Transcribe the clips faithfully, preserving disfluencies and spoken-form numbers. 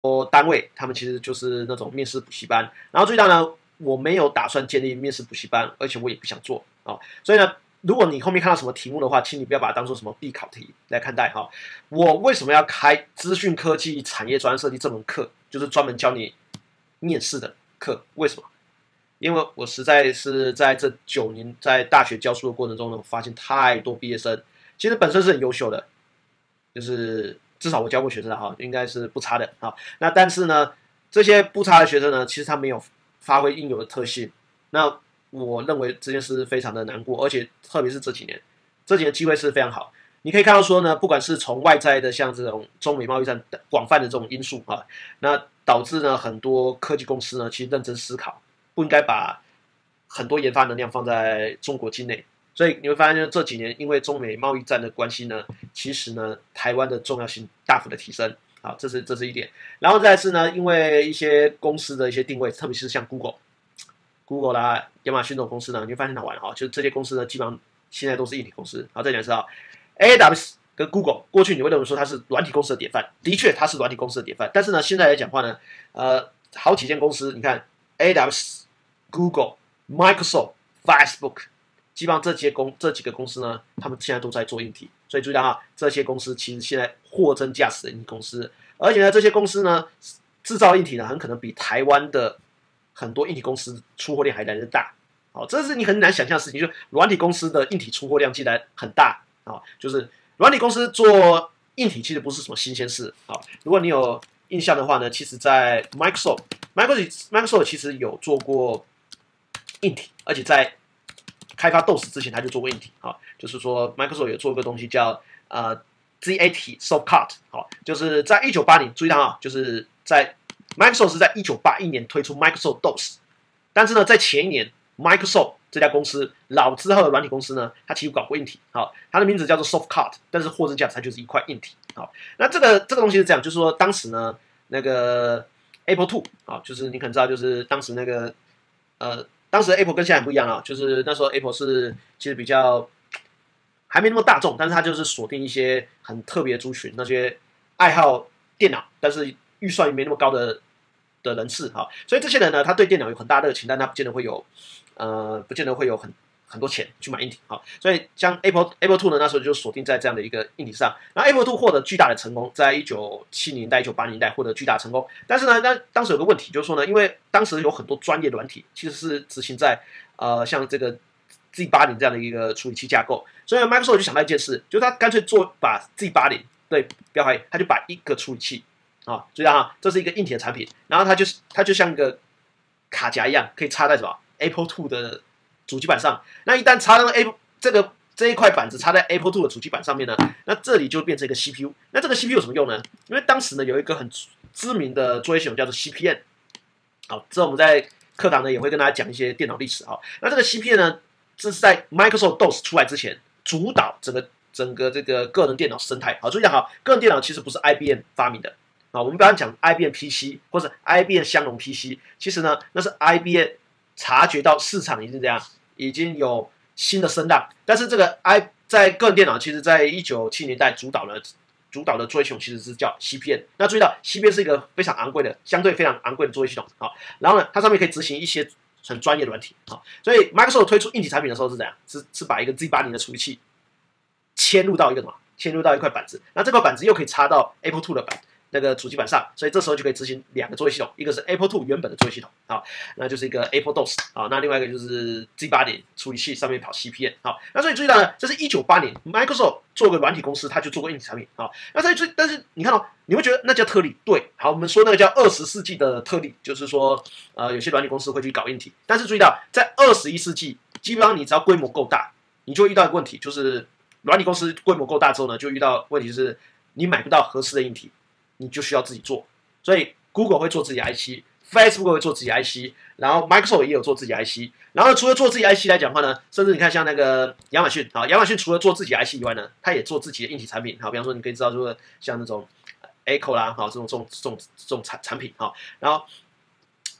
单位，他们其实就是那种面试补习班。然后注意到呢，我没有打算建立面试补习班，而且我也不想做啊、哦。所以呢，如果你后面看到什么题目的话，请你不要把它当做什么必考题来看待哈、哦。我为什么要开资讯科技产业专业设计这门课，就是专门教你面试的课？为什么？因为我实在是在这九年在大学教书的过程中呢，我发现太多毕业生其实本身是很优秀的，就是至少我教过学生的哈，应该是不差的啊。那但是呢，这些不差的学生呢，其实他没有发挥应有的特性。那我认为这件事非常的难过，而且特别是这几年，这几年机会是非常好。你可以看到说呢，不管是从外在的像这种中美贸易战广泛的这种因素啊，那导致呢很多科技公司呢，其实认真思考，不应该把很多研发能量放在中国境内。所以你会发现，这几年因为中美贸易战的关系呢，其实呢，台湾的重要性大幅的提升。好，这是这是一点。然后再来是呢，因为一些公司的一些定位，特别是像 Google、Google 啦、亚马逊这种公司呢，你会发现好玩哈，就是这些公司呢，基本上现在都是硬体公司。好，再讲一次啊 ，A W S 跟 Google 过去你会认为说它是软体公司的典范，的确它是软体公司的典范。但是呢，现在来讲话呢，呃，好几间公司，你看 A W S、Google、Microsoft、Facebook。基本上这些公这几个公司呢，他们现在都在做硬体，所以注意到哈，这些公司其实现在货真价实的硬体公司，而且呢，这些公司呢制造硬体呢，很可能比台湾的很多硬体公司出货量还来得大。好，这是你很难想象的事情，就是软体公司的硬体出货量竟然很大啊！就是软体公司做硬体其实不是什么新鲜事啊。如果你有印象的话呢，其实在 Microsoft，Microsoft Microsoft 其实有做过硬体，而且在开发 D O S 之前，他就做过硬体啊，就是说 Microsoft 有做一个东西叫呃 Z A T Soft Card， 好，就是在一九八零，注意到啊，就是在 Microsoft 是在一九八一年推出 Microsoft D O S， 但是呢，在前一年 Microsoft 这家公司老字号的软体公司呢，它其实搞过硬体，好，它的名字叫做 Soft Card， 但是货真价实，它就是一块硬体，好，那这个这个东西是这样，就是说当时呢，那个 Apple Two 啊，就是你可能知道，就是当时那个呃。当时 Apple 跟现在不一样啊，就是那时候 Apple 是其实比较还没那么大众，但是它就是锁定一些很特别的族群，那些爱好电脑，但是预算没那么高的的人士哈，所以这些人呢，他对电脑有很大热情，但他不见得会有呃，不见得会有很很多钱去买硬体啊，所以像 Apple Apple Two 呢，那时候就锁定在这样的一个硬体上。然后 Apple Two 获得巨大的成功，在一九七零年代、一九八零年代获得巨大成功。但是呢，那当时有个问题，就是说呢，因为当时有很多专业软体其实是执行在呃像这个 Z 八零这样的一个处理器架构，所以 Microsoft 就想到一件事，就是他干脆做把 Z 八零对标牌，他就把一个处理器啊，注意啊，这是一个硬体的产品，然后它就是它就像一个卡夹一样，可以插在什么 Apple Two 的主机板上。那一旦插到 Apple 这个这一块板子插在 Apple Two 的主机板上面呢，那这里就变成一个 C P U。那这个 C P U 有什么用呢？因为当时呢有一个很知名的作业系统叫做 C P N。好，这我们在课堂呢也会跟大家讲一些电脑历史哈。那这个 C P N 呢，这是在 Microsoft D O S 出来之前，主导整个整个这个个人电脑生态。好，注意好，个人电脑其实不是 I B M 发明的。啊，我们不要讲 I B M P C 或者 I B M 相容 P C， 其实呢，那是 I B M 察觉到市场已经这样，已经有新的声浪。但是这个 I 在个人电脑，其实在一九七零年代主导了主导的作业系统，其实是叫 C P N。那注意到 C P N 是一个非常昂贵的，相对非常昂贵的作业系统。好，然后呢，它上面可以执行一些很专业的软体。好，所以 Microsoft 推出硬体产品的时候是怎样？是是把一个 Z 八零的处理器嵌入到一个什么？嵌入到一块板子，那这块板子又可以插到 Apple Two 的板。那个主机板上，所以这时候就可以执行两个作业系统，一个是 Apple Two 原本的作业系统，好，那就是一个 Apple D O S， 好，那另外一个就是 Z 八零处理器上面跑 C P N， 好，那所以注意到呢，这是一九八零 Microsoft 做个软体公司，他就做过硬体产品，好，那在最但是你看哦，你会觉得那叫特例，对，好，我们说那个叫二十世纪的特例，就是说呃有些软体公司会去搞硬体，但是注意到在二十一世纪，基本上你只要规模够大，你就会遇到一个问题，就是软体公司规模够大之后呢，就遇到问题就是你买不到合适的硬体。你就需要自己做，所以 Google 会做自己的 I C，Facebook 会做自己的 I C， 然后 Microsoft 也有做自己的 I C， 然后除了做自己 I C 来讲的话呢，甚至你看像那个亚马逊，好，亚马逊除了做自己的 I C 以外呢，它也做自己的硬体产品，好，比方说你可以知道说像那种 Echo 啦，好，这种这种这种这种产产品，好，然后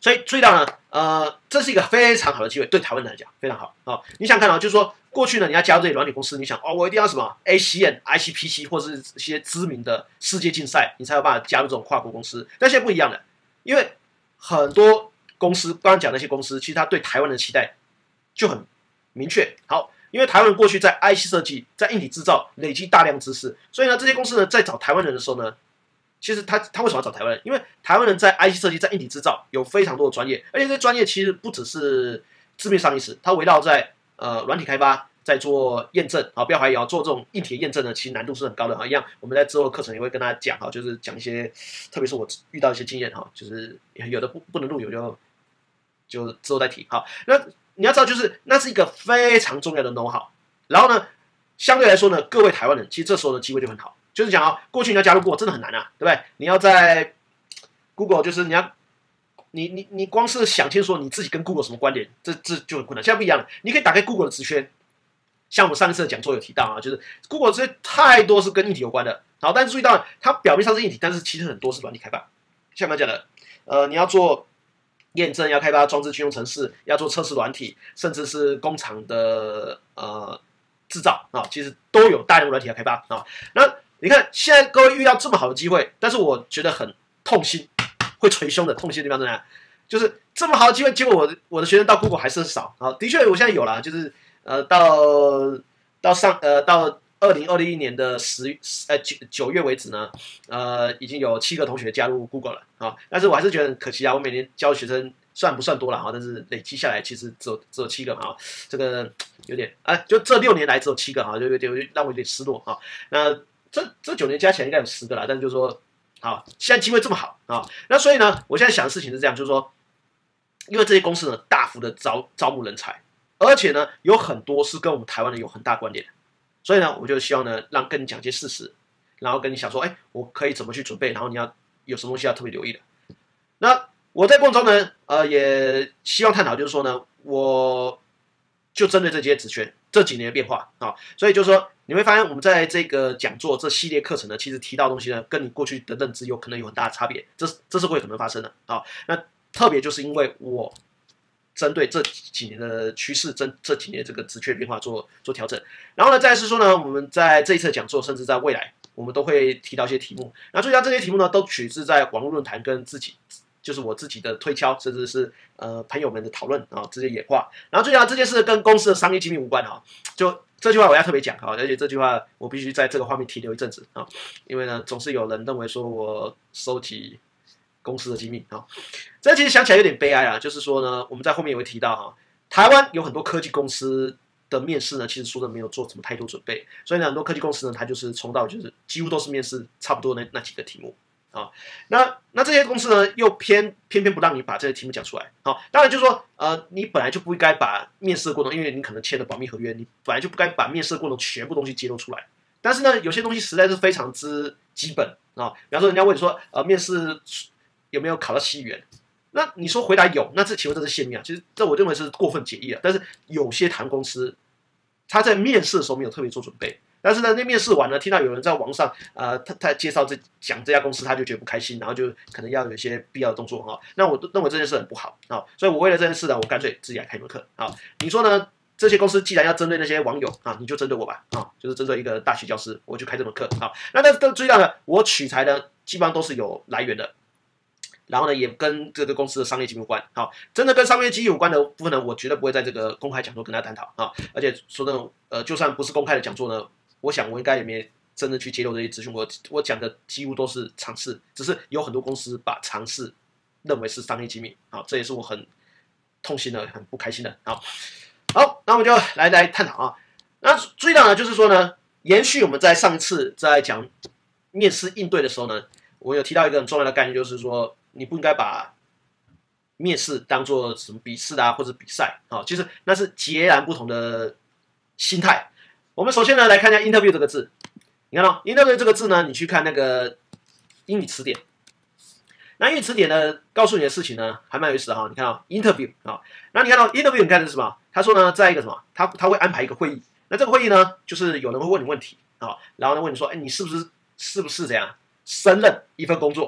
所以注意到呢，呃，这是一个非常好的机会，对台湾人来讲非常好啊、哦。你想看啊，就是说过去呢，你要加入这些软体公司，你想哦，我一定要什么 A C N、I C P C 或是一些知名的世界竞赛，你才有办法加入这种跨国公司。但现在不一样了，因为很多公司，刚刚讲那些公司，其实他对台湾的期待就很明确。好，因为台湾人过去在 I C 设计、在硬体制造累积大量知识，所以呢，这些公司呢在找台湾人的时候呢。其实他他为什么要找台湾人？因为台湾人在 I C 设计、在硬体制造有非常多的专业，而且这些专业其实不只是字面上意思，它围绕在呃软体开发，在做验证啊，不要怀疑啊，做这种硬体的验证呢，其实难度是很高的啊。一样，我们在之后的课程也会跟大家讲哈，就是讲一些，特别是我遇到一些经验哈，就是有的不不能录，有就就之后再提。好，那你要知道，就是那是一个非常重要的 know how， 然后呢，相对来说呢，各位台湾人其实这时候的机会就很好。就是讲啊，过去你要加入 Google 真的很难啊，对不对？你要在 Google， 就是你要，你你你光是想清楚你自己跟 Google 什么关联，这这就很困难。现在不一样了，你可以打开 Google 的职缺，像我们上一次的讲座有提到啊，就是 Google 这些太多是跟硬体有关的，好，但是注意到它表面上是硬体，但是其实很多是软体开发。像我们讲的，呃，你要做验证，要开发装置军用程式，要做测试软体，甚至是工厂的呃制造啊，其实都有大量软体要开发啊。那你看，现在各位遇到这么好的机会，但是我觉得很痛心，会捶胸的痛心的地方在哪？就是这么好的机会，结果我的我的学生到 Google 还是很少啊。的确，我现在有啦，就是呃到到上呃到二零二一年的十呃九九月为止呢，呃已经有七个同学加入 Google 了啊。但是我还是觉得很可惜啊，我每年教的学生虽然不算多了哈，但是累积下来其实只有只有七个嘛，这个有点啊，就这六年来只有七个哈，就有点让我有点失落啊。那这这九年加起来应该有十个啦，但是就是说，好，现在机会这么好啊，那所以呢，我现在想的事情是这样，就是说，因为这些公司呢大幅的招招募人才，而且呢有很多是跟我们台湾人有很大关联的，所以呢，我就希望呢让跟你讲一些事实，然后跟你想说，哎，我可以怎么去准备，然后你要有什么东西要特别留意的。那我在过程中呢，呃，也希望探讨，就是说呢，我就针对这些职缺这几年的变化啊，所以就是说。你会发现，我们在这个讲座这系列课程呢，其实提到的东西呢，跟你过去的认知有可能有很大的差别，这这是会可能发生的啊。那特别就是因为我针对这几年的趋势，这这几年这个职缺变化做做调整。然后呢，再是说呢，我们在这一次的讲座，甚至在未来，我们都会提到一些题目。那注意到这些题目呢，都取自在网络论坛跟自己。就是我自己的推敲，甚至是呃朋友们的讨论啊，这些演化。然后最重要这件事跟公司的商业机密无关啊，就这句话我要特别讲啊，而且这句话我必须在这个画面停留一阵子啊，因为呢总是有人认为说我收集公司的机密啊，这其实想起来有点悲哀啊，就是说呢我们在后面也会提到哈，台湾有很多科技公司的面试呢，其实说的没有做什么太多准备，所以呢很多科技公司呢，它就是冲到就是几乎都是面试差不多那那几个题目。啊、哦，那那这些公司呢，又偏偏偏不让你把这些题目讲出来。好、哦，当然就是说，呃，你本来就不应该把面试的过程，因为你可能签了保密合约，你本来就不该把面试的过程全部东西揭露出来。但是呢，有些东西实在是非常之基本啊、哦，比方说人家问你说，呃，面试有没有考到西语言？那你说回答有，那这请问这是泄密啊？其实这我认为是过分解译了。但是有些谈公司，他在面试的时候没有特别做准备。但是呢，那面试完呢，听到有人在网上，呃，他他介绍这讲这家公司，他就觉得不开心，然后就可能要有一些必要的动作哈。那我认为这件事很不好啊，所以我为了这件事呢，我干脆自己来开门课啊。你说呢？这些公司既然要针对那些网友啊，你就针对我吧啊，就是针对一个大学教师，我就开这门课啊。那但是注意到呢，我取材呢基本上都是有来源的。然后呢，也跟这个公司的商业机密有关。好，真的跟商业机密有关的部分呢，我绝对不会在这个公开讲座跟大家探讨啊。而且说真的，呃，就算不是公开的讲座呢。我想我应该也没真的去揭露这些资讯，我我讲的几乎都是尝试，只是有很多公司把尝试认为是商业机密，好，这也是我很痛心的、很不开心的。好，好，那我们就来来探讨啊。那注意到呢，就是说呢，延续我们在上一次在讲面试应对的时候呢，我有提到一个很重要的概念，就是说你不应该把面试当做什么笔试啊或者比赛啊，其实那是截然不同的心态。我们首先呢来看一下 interview 这个字，你看到 interview 这个字呢，你去看那个英语词典，那英语词典呢告诉你的事情呢还蛮有意思的哈。你看到 interview 啊，那你看到 interview 你看的是什么？他说呢，在一个什么，他他会安排一个会议，那这个会议呢，就是有人会问你问题啊，然后呢问你说，哎，你是不是是不是这样胜任一份工作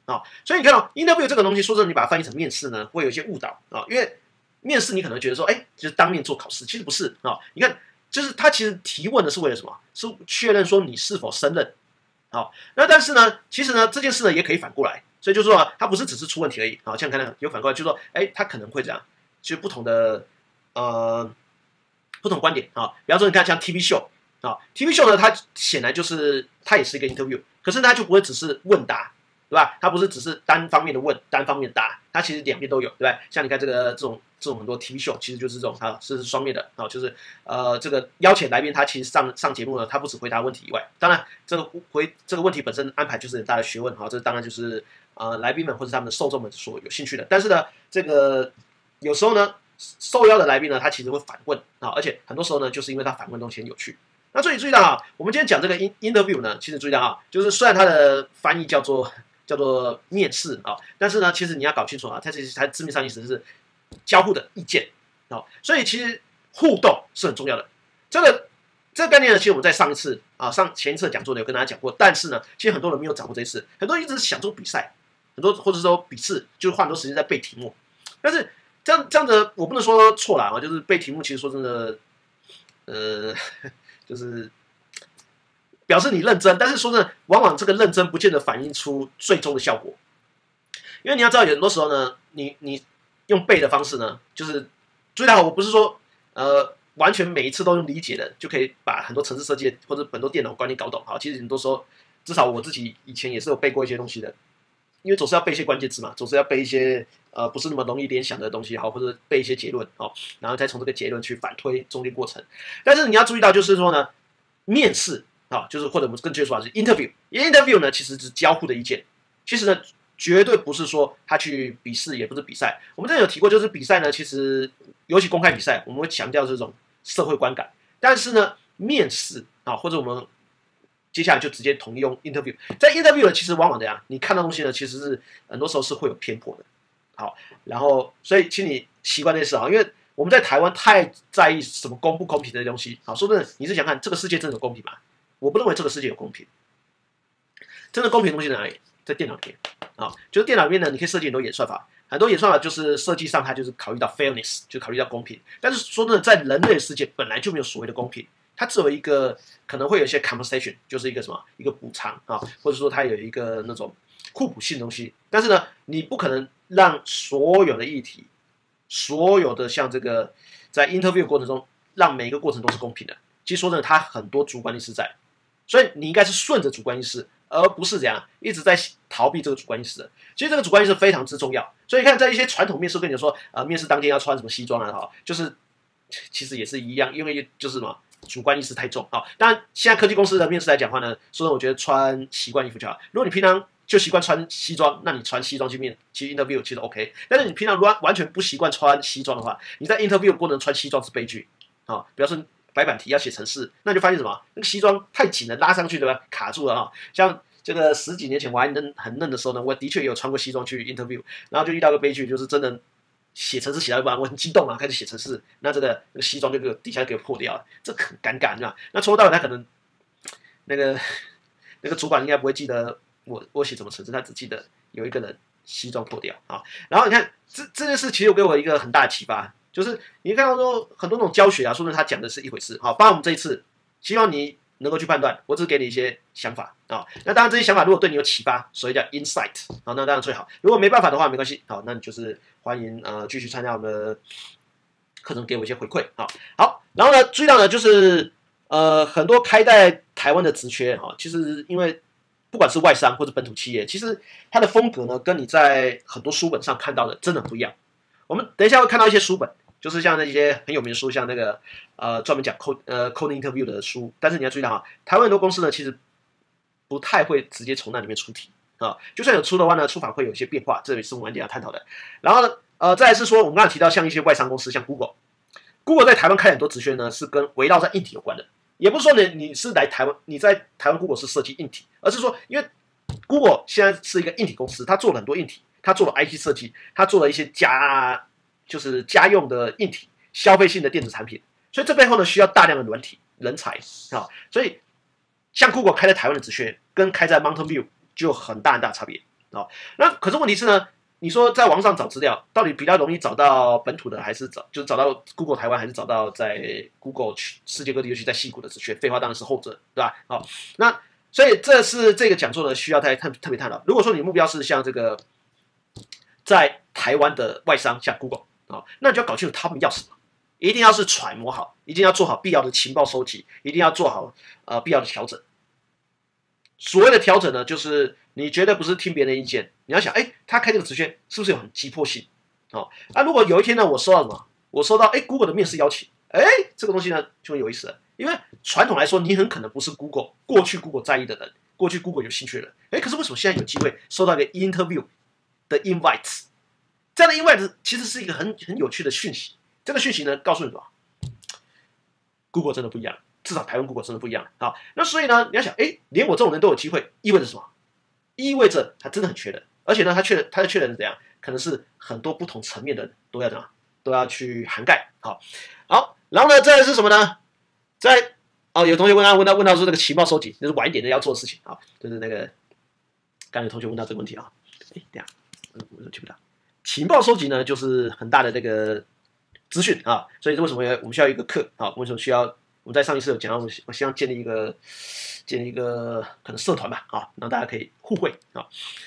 啊。所以你看到 interview 这个东西，说真的，你把它翻译成面试呢，会有一些误导啊，因为面试你可能觉得说，哎，就是当面做考试，其实不是啊。你看，就是他其实提问的是为了什么？是确认说你是否胜任。好，那但是呢，其实呢，这件事呢也可以反过来，所以就是说啊，它不是只是出问题而已。好，像刚才有反过来，就是说，哎，他可能会这样，就是不同的呃不同观点啊。比方说，你看像 T V show 啊 ，T V show 呢，它显然就是它也是一个 interview， 可是它就不会只是问答，对吧？它不是只是单方面的问，单方面的答，它其实两边都有，对吧？像你看这个这种这种很多 T V show， 其实就是这种啊，是双面的啊，就是呃这个邀请来宾，他其实上上节目呢，他不只回答问题以外，当然这个回这个问题本身安排就是很大的学问哈，这当然就是呃来宾们或者他们的受众们所有兴趣的。但是呢，这个有时候呢，受邀的来宾呢，他其实会反问啊，而且很多时候呢，就是因为他反问东西很有趣。那所以注意到啊，我们今天讲这个 interview 呢，其实注意到啊，就是虽然它的翻译叫做叫做面试啊，但是呢，其实你要搞清楚啊，它其实它字面上意思是交互的意见啊，所以其实互动是很重要的。这个这个概念呢，其实我们在上一次啊上前一次的讲座呢有跟大家讲过，但是呢，其实很多人没有掌握这一次，很多人一直想做比赛，很多或者说笔试，就是花很多时间在背题目，但是这样这样的我不能说错了啊，就是背题目，其实说真的，呃，就是表示你认真，但是说真的，往往这个认真不见得反映出最终的效果，因为你要知道，有很多时候呢，你你用背的方式呢，就是注意到，我不是说呃完全每一次都用理解的就可以把很多程式设计或者很多电脑观念搞懂。好，其实很多时候，至少我自己以前也是有背过一些东西的，因为总是要背一些关键字嘛，总是要背一些呃不是那么容易联想的东西，好，或者背一些结论，好，然后再从这个结论去反推中间过程。但是你要注意到，就是说呢，面试啊，就是或者我们更确切说法是 interview，interview 呢其实是交互的意见，其实呢。绝对不是说他去比试，也不是比赛。我们之前有提过，就是比赛呢，其实尤其公开比赛，我们会强调这种社会观感。但是呢，面试啊，或者我们接下来就直接统一用 interview。在 interview 呢，其实往往这样，你看到东西呢，其实是很多时候是会有偏颇的。好，然后所以请你习惯这事啊，因为我们在台湾太在意什么公不公平的东西。好，说真的，你是想看这个世界真的有公平吗？我不认为这个世界有公平。真的公平的东西在哪里？在电脑里面啊，就是电脑里面呢，你可以设计很多演算法，很多演算法就是设计上它就是考虑到 fairness， 就考虑到公平。但是说真的，在人类的世界本来就没有所谓的公平，它只有一个可能会有一些 compensation， 就是一个什么一个补偿啊，或者说它有一个那种互补性的东西。但是呢，你不可能让所有的议题，所有的像这个在 interview 过程中，让每一个过程都是公平的。其实说真的，它很多主观意识在，所以你应该是顺着主观意识。而不是这样一直在逃避这个主观意识的。其实这个主观意识非常之重要。所以看在一些传统面试跟你说，呃，面试当天要穿什么西装啊，哈，就是其实也是一样，因为就是什么主观意识太重啊。当然，现在科技公司的面试来讲的话呢，说真的，我觉得穿习惯衣服就好。如果你平常就习惯穿西装，那你穿西装去面，其实 interview 其实 OK。但是你平常完完全不习惯穿西装的话，你在 interview 过程穿西装是悲剧啊。比方说白板题要写程式，那就发现什么？那个西装太紧了，拉上去对吧？卡住了啊！像这个十几年前我还嫩很嫩的时候呢，我的确也有穿过西装去 interview， 然后就遇到个悲剧，就是真的写程式写到一半，我很激动啊，开始写程式，那这个那个西装就给我底下给我破掉了，这很尴尬，是吧？那从头到尾他可能那个那个主管应该不会记得我我写什么程式，他只记得有一个人西装破掉啊。然后你看这这件事其实给我一个很大的启发。就是你看到说很多那种教学啊，说明他讲的是一回事，好，包括我们这一次，希望你能够去判断，我只是给你一些想法啊。那当然这些想法如果对你有启发，所以叫 insight， 好，那当然最好。如果没办法的话，没关系，好，那你就是欢迎呃继续参加我们的课程，给我一些回馈啊。好，然后呢，注意到呢就是呃很多开在台湾的职缺啊，其实因为不管是外商或者本土企业，其实它的风格呢跟你在很多书本上看到的真的不一样。我们等一下会看到一些书本，就是像那些很有名的书，像那个呃专门讲 code 呃 coding interview 的书。但是你要注意到啊，台湾很多公司呢，其实不太会直接从那里面出题啊。就算有出的话呢，出法会有一些变化，这也是我们晚点要探讨的。然后呢，呃，再来是说我们刚才提到像一些外商公司，像 Google，Google 在台湾开很多职缺呢，是跟围绕在硬体有关的。也不是说你你是来台湾，你在台湾 Google 是设计硬体，而是说因为 Google 现在是一个硬体公司，它做了很多硬体。他做了 I T 设计，他做了一些家就是家用的硬体、消费性的电子产品，所以这背后呢需要大量的软体人才啊。所以像 Google 开在台湾的职缺，跟开在 Mountain View 就有很大很大的差别。 啊。那可是问题是呢，你说在网上找资料，到底比较容易找到本土的，还是找就是找到 Google 台湾，还是找到在 Google 世界各地，尤其在矽谷的资讯？废话当然是后者，对吧？好，那所以这是这个讲座呢需要特特特别探讨。如果说你的目标是像这个在台湾的外商，像 Google 啊，那你就要搞清楚他们要什么。一定要是揣摩好，一定要做好必要的情报收集，一定要做好呃必要的调整。所谓的调整呢，就是你绝对不是听别人的意见，你要想，哎，他开这个职缺是不是有很急迫性？哦，那、啊、如果有一天呢，我收到什么？我收到哎 Google 的面试邀请，哎，这个东西呢就很有意思了，因为传统来说，你很可能不是 Google 过去 Google 在意的人，过去 Google 有兴趣的人，哎，可是为什么现在有机会收到一个 interview 的 invite？ 这样的 invite 其实是一个很很有趣的讯息。这个讯息呢，告诉你什么 ？Google 真的不一样，至少台湾 Google 真的不一样。好，那所以呢，你要想，哎，连我这种人都有机会，意味着什么？意味着他真的很缺人，而且呢，他缺人，他的缺人是怎样？可能是很多不同层面的人都要怎样，都要去涵盖。好，好，然后呢，再来是什么呢？在哦，有同学问他，问到问到说这个情报收集，那是晚一点的要做的事情啊，就是那个刚才有同学问到这个问题啊，哎，等下，我都听不到。情报收集呢，就是很大的这个资讯啊，所以为什么我们需要一个课啊？为什么需要？我们在上一次有讲到，我希望建立一个建立一个可能社团吧啊，让大家可以互惠啊。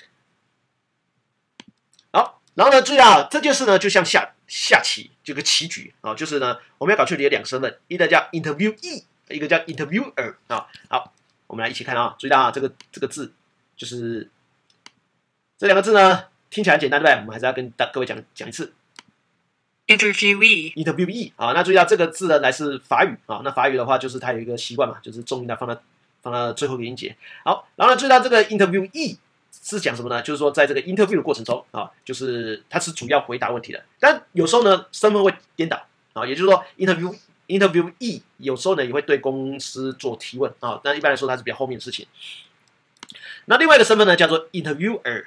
好，然后呢，注意啊，这件事呢就像下下棋这个棋局啊，就是呢我们要搞清楚你的两个身份，一个叫 interviewee， 一个叫 interviewer 啊。好，我们来一起看啊，注意到啊，这个这个字就是这两个字呢，听起来很简单，对不对？我们还是要跟大各位讲讲一次。 Interviewee interviewee 啊，那注意到这个字呢来自法语啊，那法语的话就是它有一个习惯嘛，就是重音它放到放到最后一个音节。好，然后呢注意到这个 interviewee 是讲什么呢？就是说在这个 interview 的过程中啊，就是它是主要回答问题的，但有时候呢身份会颠倒啊，也就是说 interview interviewee 有时候呢也会对公司做提问啊，但一般来说它是比较后面的事情。那另外一个身份呢叫做 interviewer。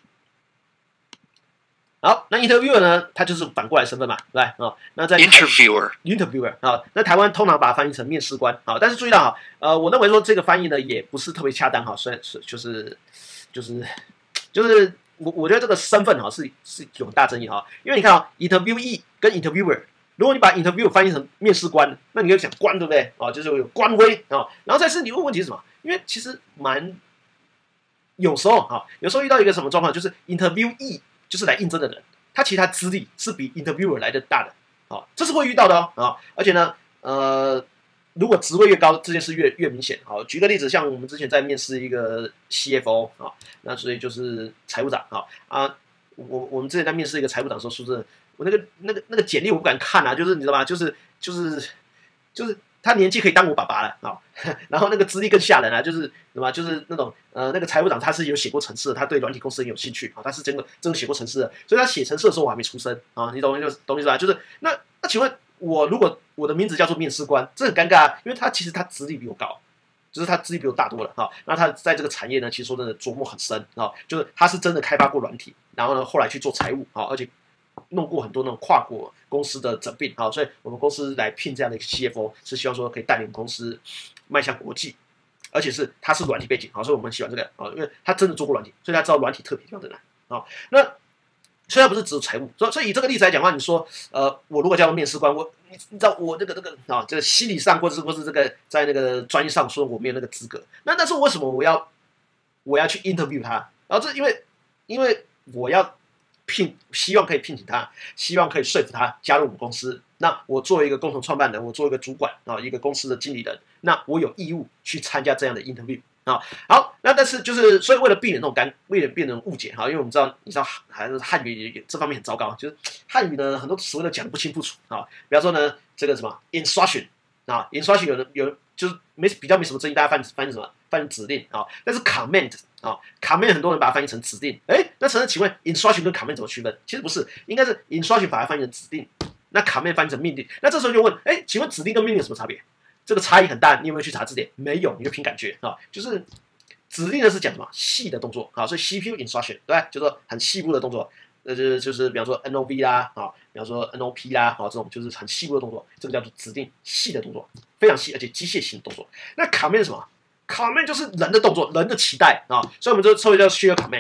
好，那 interviewer 呢，它就是反过来身份嘛，对不对？哦，那在 interviewer interviewer 啊，那台湾通常把它翻译成面试官啊，但是注意到哈，呃，我认为说这个翻译呢也不是特别恰当哈，虽然是就是就是就是我我觉得这个身份哈是是有很大争议哈，因为你看啊 ，interviewee 跟 interviewer， 如果你把 interview 翻译成面试官，那你就讲官对不对？啊，就是有官威啊，然后再是你问问题是什么？因为其实蛮有时候哈，有时候遇到一个什么状况，就是 interviewee。就是来应征的人，他其实他资历是比 interviewer 来的大的，啊、哦，这是会遇到的哦，啊、哦，而且呢，呃，如果职位越高，这件事越越明显。好，举个例子，像我们之前在面试一个 C F O 啊、哦，那所以就是财务长啊啊，我我们之前在面试一个财务长的时候，说真的，我那个那个那个简历我不敢看啊，就是你知道吗？就是就是就是。他年纪可以当我爸爸了啊、哦，然后那个资历更吓人啊，就是什么，就是那种呃，那个财务长他是有写过程式的，他对软体公司很有兴趣啊、哦，他是真的真的写过程式的，所以他写程式的时候我还没出生啊、哦，你懂就懂意思吧？就是那那请问我如果我的名字叫做面试官，这很尴尬啊，因为他其实他资历比我高，就是他资历比我大多了啊、哦，那他在这个产业呢，其实说真的琢磨很深啊、哦，就是他是真的开发过软体，然后呢后来去做财务啊、哦，而且。弄过很多那种跨国公司的整并，好，所以我们公司来聘这样的一个 C F O， 是希望说可以带领公司迈向国际，而且是他是软体背景，好，所以我们很喜欢这个啊，因为他真的做过软体，所以他知道软体特别地方在哪啊。那虽然不是只有财务，所以所以以这个例子来讲的话，你说呃，我如果叫面试官，我你你知道我这个这个啊，这个心理上或者是或是这个在那个专业上说我没有那个资格，那但是为什么我要我要去 interview 他？然后这因为因为我要。聘希望可以聘请他，希望可以说服他加入我们公司。那我作为一个共同创办人，我作为一个主管啊，一个公司的经理人，那我有义务去参加这样的 interview 啊。好，那但是就是所以为了避免那种干，为了避免误解哈，因为我们知道你知道还是汉语这方面很糟糕，就是汉语呢很多词汇都讲不清不楚啊。比方说呢这个什么 instruction 啊 ，instruction 有的有就是没比较没什么争议，大家翻翻译什么翻译指令啊，但是 command。啊 ，command 很多人把它翻译成指令，哎，那陈请问 instruction 跟 command 怎么区分？其实不是，应该是 instruction 把它翻译成指令，那 command 翻译成命令。那这时候就问，哎，请问指令跟命令有什么差别？这个差异很大，你有没有去查字典？没有，你就凭感觉啊。就是指令呢是讲什么细的动作啊，所以 C P U instruction 对吧？就是说很细部的动作，呃，就是就是比方说 N O V 啦啊，比方说 N O P 啦啊，这种就是很细部的动作，这个叫做指令细的动作，非常细而且机械性的动作。那 command 是什么？command 就是人的动作，人的期待啊，所以我们就称为叫 share command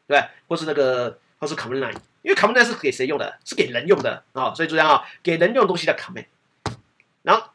对不对？或是那个或是 command line， 因为 command line 是给谁用的？是给人用的啊、哦，所以注意啊，给人用的东西叫 command， 然后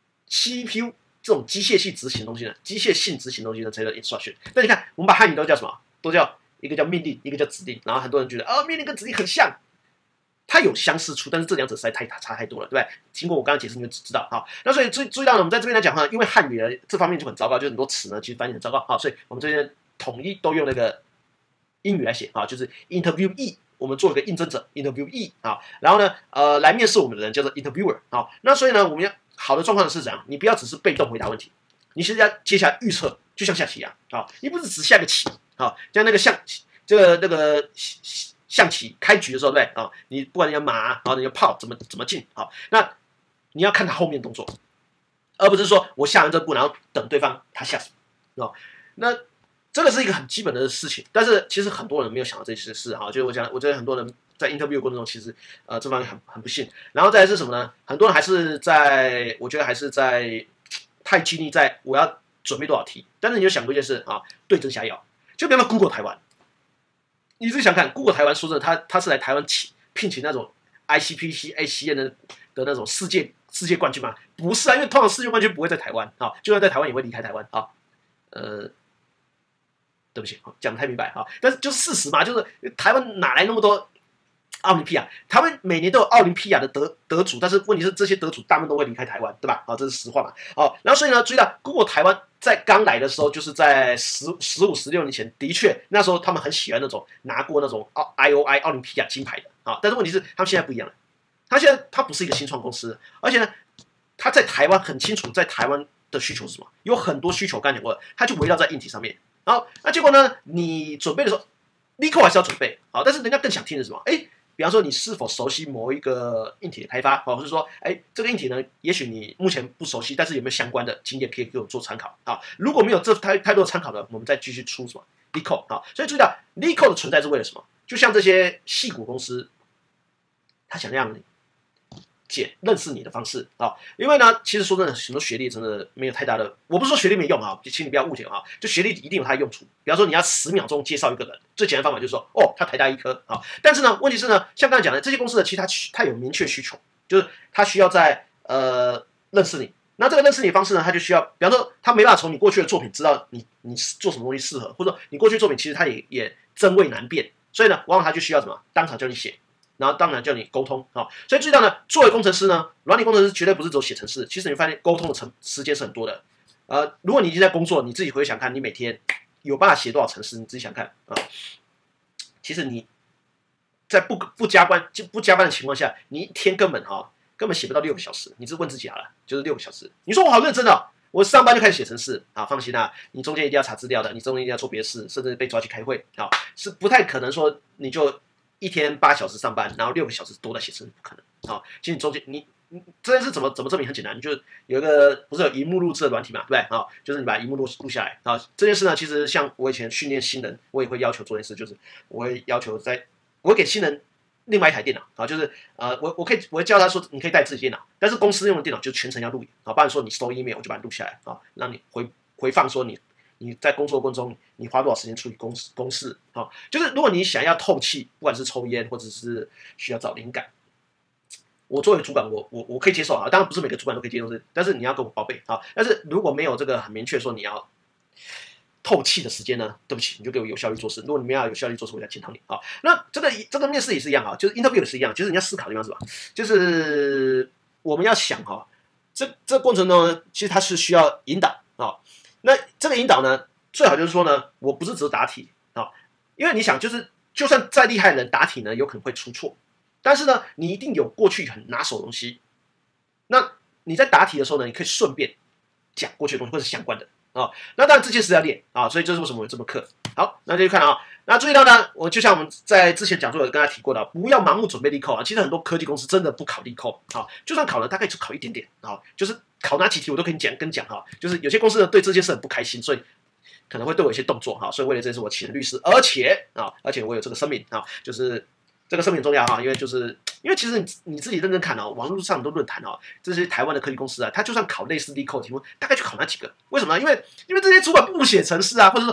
C P U 这种机械性执行的东西呢，机械性执行的东西呢才叫 instruction。但你看，我们把汉语都叫什么？都叫一个叫命令，一个叫指令，然后很多人觉得啊、哦，命令跟指令很像。它有相似处，但是这两者实在太差太多了，对不对？经过我刚刚解释，你就知道哈。那所以注注意到呢，我们在这边来讲哈，因为汉语呢这方面就很糟糕，就很多词呢其实翻译很糟糕啊，所以我们这边统一都用那个英语来写啊，就是 interviewee， 我们做了个应征者 interviewee 啊，然后呢呃来面试我们的人叫做 interviewer 啊。那所以呢，我们要好的状况是怎样？你不要只是被动回答问题，你其实要接下来预测，就像下棋一样啊，你不是只下个棋啊，像那个象这个那个。象棋开局的时候，对不对啊？你不管人家马，然后人家炮怎么怎么进，好，那你要看他后面动作，而不是说我下完这步，然后等对方他下什么，哦，那这个是一个很基本的事情，但是其实很多人没有想到这些事哈，就是我讲，我觉得很多人在 interview 的过程中，其实呃这方面很很不幸，然后再来是什么呢？很多人还是在，我觉得还是在太拘泥在我要准备多少题，但是你有想过一件事啊，对症下药，就比方说 Google 台湾。你自己想看 ，Google 台湾说真的，他他是来台湾请聘请那种 I C P C A C N 的的那种世界世界冠军吗？不是啊，因为通常世界冠军不会在台湾啊，就算在台湾也会离开台湾啊。呃，对不起，讲不太明白啊，但是就是事实嘛，就是台湾哪来那么多奥林匹亚？台湾每年都有奥林匹亚的得得主，但是问题是这些得主大部分都会离开台湾，对吧？啊，这是实话嘛。哦，然后所以呢，注意到 Google 台湾。在刚来的时候，就是在十十五、十六年前，的确那时候他们很喜欢那种拿过那种奥 I O I 奥林匹亚金牌的啊。但是问题是，他们现在不一样了。他现在他不是一个新创公司，而且呢，他在台湾很清楚，在台湾的需求是什么，有很多需求，刚才讲过了，他就围绕在硬体上面。然后那结果呢，你准备的时候，立刻还是要准备好，但是人家更想听的是什么？哎。比方说，你是否熟悉某一个硬体的开发，或者是说，哎，这个硬体呢，也许你目前不熟悉，但是有没有相关的经验可以给我做参考啊？如果没有这太太多的参考呢，我们再继续出什么 LeetCode 啊？所以注意到 LeetCode 的存在是为了什么？就像这些矽谷公司，他想让你解认识你的方式啊，因为呢，其实说真的，很多学历真的没有太大的，我不是说学历没用啊，请你不要误解啊，就学历一定有它的用处。比方说，你要十秒钟介绍一个人，最简单的方法就是说，哦，他台大医科啊。但是呢，问题是呢，像刚才讲的，这些公司呢，其实它它有明确需求，就是它需要在呃认识你。那这个认识你的方式呢，它就需要，比方说，他没办法从你过去的作品知道你你做什么东西适合，或者说你过去的作品其实他也也真伪难辨，所以呢，往往他就需要什么，当场叫你写。然后当然叫你沟通啊、哦，所以注意到呢，作为工程师呢，软体工程师绝对不是只有写程式，其实你会发现沟通的程时间是很多的。呃，如果你已经在工作，你自己回想看，你每天有办法写多少程式，你自己想看啊、呃。其实你在不不加班就不加班的情况下，你一天根本哈、哦、根本写不到六个小时。你只问自己好了，就是六个小时。你说我好认真哦，我上班就开始写程式啊，放心啊，你中间一定要查资料的，你中间一定要做别的事，甚至被抓去开会啊，是不太可能说你就。一天八小时上班，然后六个小时都在写程式，不可能啊！其实你中间你你这件事怎么怎么证明？很简单，你就有一个不是有萤幕录制的软体嘛，对不对啊？就是你把萤幕录录下来啊。这件事呢，其实像我以前训练新人，我也会要求做件事，就是我会要求在，我会给新人另外一台电脑啊，就是呃，我我可以我会叫他说，你可以带自己电脑，但是公司用的电脑就全程要录影啊，不然说你收 email 我就把它录下来啊，让你回回放说你。你在工作过程中，你花多少时间处理公公事啊、哦？就是如果你想要透气，不管是抽烟或者是需要找灵感，我作为主管，我我我可以接受啊。当然不是每个主管都可以接受这，但是你要跟我报备啊。但是如果没有这个很明确说你要透气的时间呢，对不起，你就给我有效率做事。如果你没有有效率做事，我再检讨你啊。那这个这个面试也是一样啊，就是 interview 也是一样，就是你要思考的地方是吧？就是我们要想哈、哦，这这个过程中呢，其实它是需要引导啊。哦那这个引导呢，最好就是说呢，我不是只答题啊、哦，因为你想，就是就算再厉害的人答题呢，有可能会出错，但是呢，你一定有过去很拿手的东西。那你在答题的时候呢，你可以顺便讲过去的东西或者相关的啊、哦。那当然这件事要练啊，所以这是为什么有这么课。好，那就看啊。那注意到呢，我就像我们在之前讲座有跟大家提过的，不要盲目准备LeetCode啊。其实很多科技公司真的不考LeetCode啊，就算考了，大概就考一点点啊，就是考哪几题我都可以讲跟讲哈。就是有些公司呢对这件事很不开心，所以可能会对我一些动作哈。所以为了这事，我请了律师，而且啊，而且我有这个声明啊，就是这个声明很重要哈，因为就是因为其实你你自己认真看哦，网络上很多论坛哦，这些台湾的科技公司啊，他就算考类似LeetCode题目，大概就考那几个。为什么呢？因为因为这些主管不写程式啊，或者说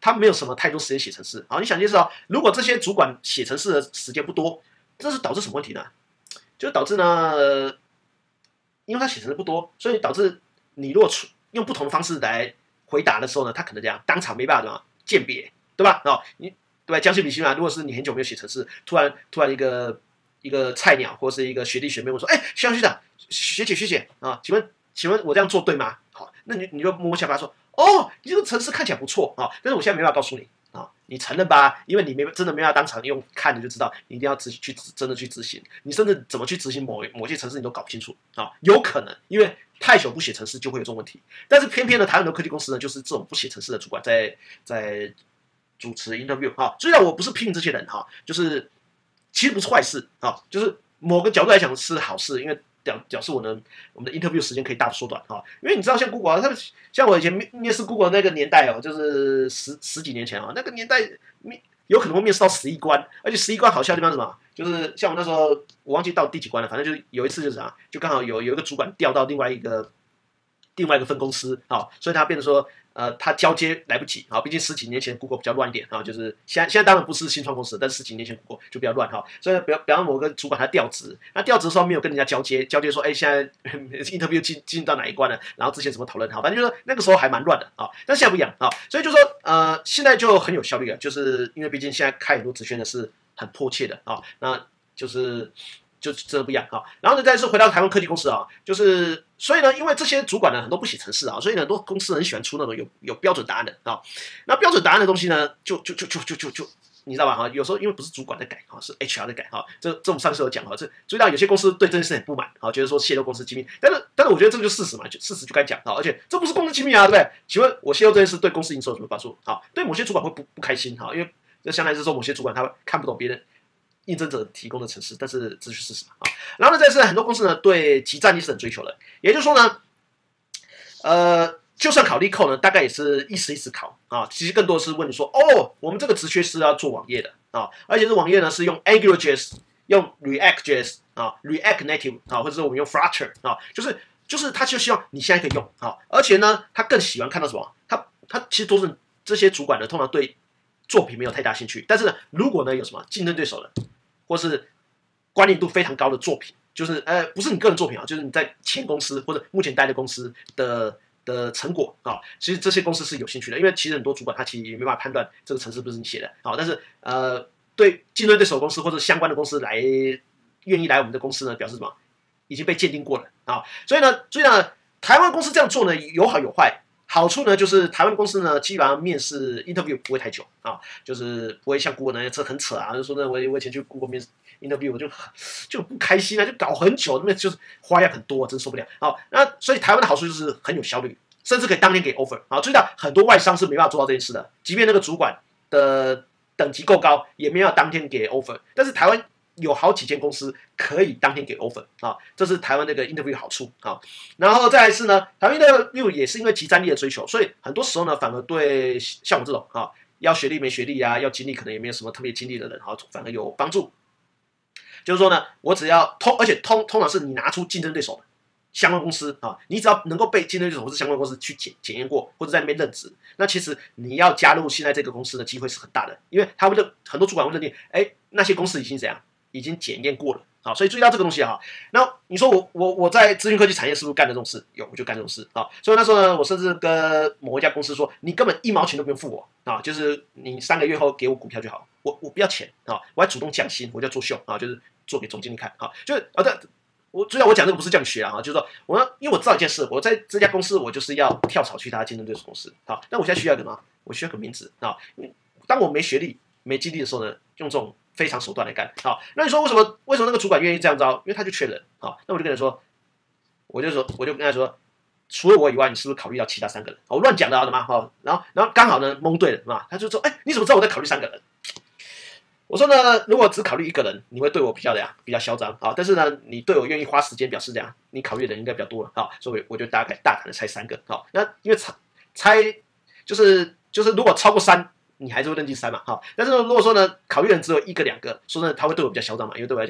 他没有什么太多时间写程式。好，你想介绍，如果这些主管写程式的时间不多，这是导致什么问题呢？就导致呢，呃因为他写程式不多，所以导致你如果出用不同的方式来回答的时候呢，他可能这样当场没办法怎么鉴别，对吧？哦，你对吧？将心比心啊，如果是你很久没有写程式，突然突然一个一个菜鸟或是一个学弟学妹问说，哎，学长学长，学姐学姐啊，请问请问我这样做对吗？好，那你你就摸摸下巴说，哦，你这个程式看起来不错啊，但是我现在没办法告诉你啊，你承认吧？因为你没真的没办法当场用看，你就知道，你一定要执去真的去执行，你甚至怎么去执行某某些程式你都搞不清楚啊，有可能因为太久不写程式就会有这种问题，但是偏偏呢，台湾的科技公司呢，就是这种不写程式的主管在在主持 interview 哈，虽然我不是批评这些人哈，就是其实不是坏事啊，就是某个角度来讲是好事，因为表表示我呢，我们的 interview 时间可以大幅缩短哈，因为你知道像 Google 啊，他们像我以前面面试 Google 那个年代哦，就是十十几年前啊，那个年代面有可能会面试到十一关，而且十一关好笑的地方是什么？就是像我那时候我忘记到第几关了，反正就是有一次就是啥，就刚好有有一个主管调到另外一个另外一个分公司啊，所以他变成说。呃，他交接来不及啊，毕竟十几年前 Google 比较乱一点啊，就是现在现在当然不是新创公司，但是十几年前 Google 就比较乱哈，所以比方比方某个主管他调职，那调职的时候没有跟人家交接，交接说，哎，现在 interview 进进到哪一关了，然后之前怎么讨论好，反正就是那个时候还蛮乱的啊，但现在不一样啊，所以就说呃，现在就很有效率了，就是因为毕竟现在开很多职缺呢是很迫切的啊，那就是。就真的不一样啊。然后呢，再是回到台湾科技公司啊，就是所以呢，因为这些主管呢很多不写程式啊，所以很多公司很喜欢出那种有有标准答案的啊。那标准答案的东西呢，就就就就就就就你知道吧？哈，有时候因为不是主管在改哈，是 H R 在改哈。这这我们上次有讲哈，这注意到有些公司对这件事很不满啊，觉得说泄露公司机密。但是但是我觉得这个就事实嘛，就事实就该讲啊。而且这不是公司机密啊，对不对？请问我泄露这件事对公司营收有什么帮助？好，对某些主管会不不开心哈，因为这相当于是说某些主管他看不懂别人。应征者提供的程式，但是这是事实啊。然后呢，再是很多公司呢对即战力是很追求的，也就是说呢，呃，就算考力扣呢，大概也是一时一时考啊。其实更多的是问你说，哦，我们这个职缺是要做网页的啊，而且这网页呢是用 AngularJS、用 ReactJS 啊、React Native 啊，或者是我们用 Flutter 啊，就是就是他就希望你现在可以用啊，而且呢，他更喜欢看到什么？他他其实都是这些主管呢，通常对作品没有太大兴趣，但是呢，如果呢有什么竞争对手的。或是关联度非常高的作品，就是呃不是你个人作品啊，就是你在前公司或者目前待的公司的的成果啊，其实这些公司是有兴趣的，因为其实很多主管他其实也没办法判断这个程式不是你写的啊，但是呃对竞争对手公司或者相关的公司来愿意来我们的公司呢，表示什么已经被鉴定过了啊，所以呢，所以呢，台湾公司这样做呢有好有坏。好处呢，就是台湾公司呢，基本上面试 interview 不会太久啊，就是不会像 Google 那样，这很扯啊，就说呢，我我以前去 Google 面试 interview 我就就不开心啊，就搞很久，那就是花样很多，真受不了。好，那所以台湾的好处就是很有效率，甚至可以当天给 offer 啊。注意到很多外商是没办法做到这件事的，即便那个主管的等级够高，也没有当天给 offer，但是台湾。有好几间公司可以当天给 offer 啊，这是台湾那个 interview 好处啊。然后再来是呢，台湾 interview 也是因为即战力的追求，所以很多时候呢，反而对像我这种啊，要学历没学历啊，要经历可能也没有什么特别经历的人，好，反而有帮助。就是说呢，我只要通，而且通通常是你拿出竞争对手的相关公司啊，你只要能够被竞争对手或是相关公司去检检验过，或者在那边任职，那其实你要加入现在这个公司的机会是很大的，因为他们的很多主管会认定，哎，那些公司已经怎样？已经检验过了，好，所以注意到这个东西哈。那你说我我我在资讯科技产业是不是干的这种事？有，我就干这种事啊。所以那时候呢，我甚至跟某一家公司说，你根本一毛钱都不用付我啊，就是你三个月后给我股票就好，我我不要钱啊，我还主动降薪，我就要做秀啊，就是做给总经理看啊，就是啊，对，我知道我讲这个不是叫你学啊，就是说我因为我知道一件事，我在这家公司我就是要跳槽去他竞争对手公司啊，但我现在需要什么？我需要个名字啊，当我没学历、没经历的时候呢，用这种。非常手段来干，好，那你说为什么为什么那个主管愿意这样招？因为他就缺人，好，那我就跟他说，我就说我就跟他说，除了我以外，你是不是考虑到其他三个人？我乱讲的好的吗？好，然后然后刚好呢蒙对了嘛，他就说，哎，你怎么知道我在考虑三个人？我说呢，如果只考虑一个人，你会对我比较的呀，比较嚣张啊，但是呢，你对我愿意花时间，表示这样，你考虑的人应该比较多了啊，所以我就大概大胆的猜三个，好，那因为猜猜就是就是如果超过三。你还是会认定三嘛，哈，但是如果说呢，考虑人只有一个两个，说呢他会对我比较嚣张嘛，因为对我来讲，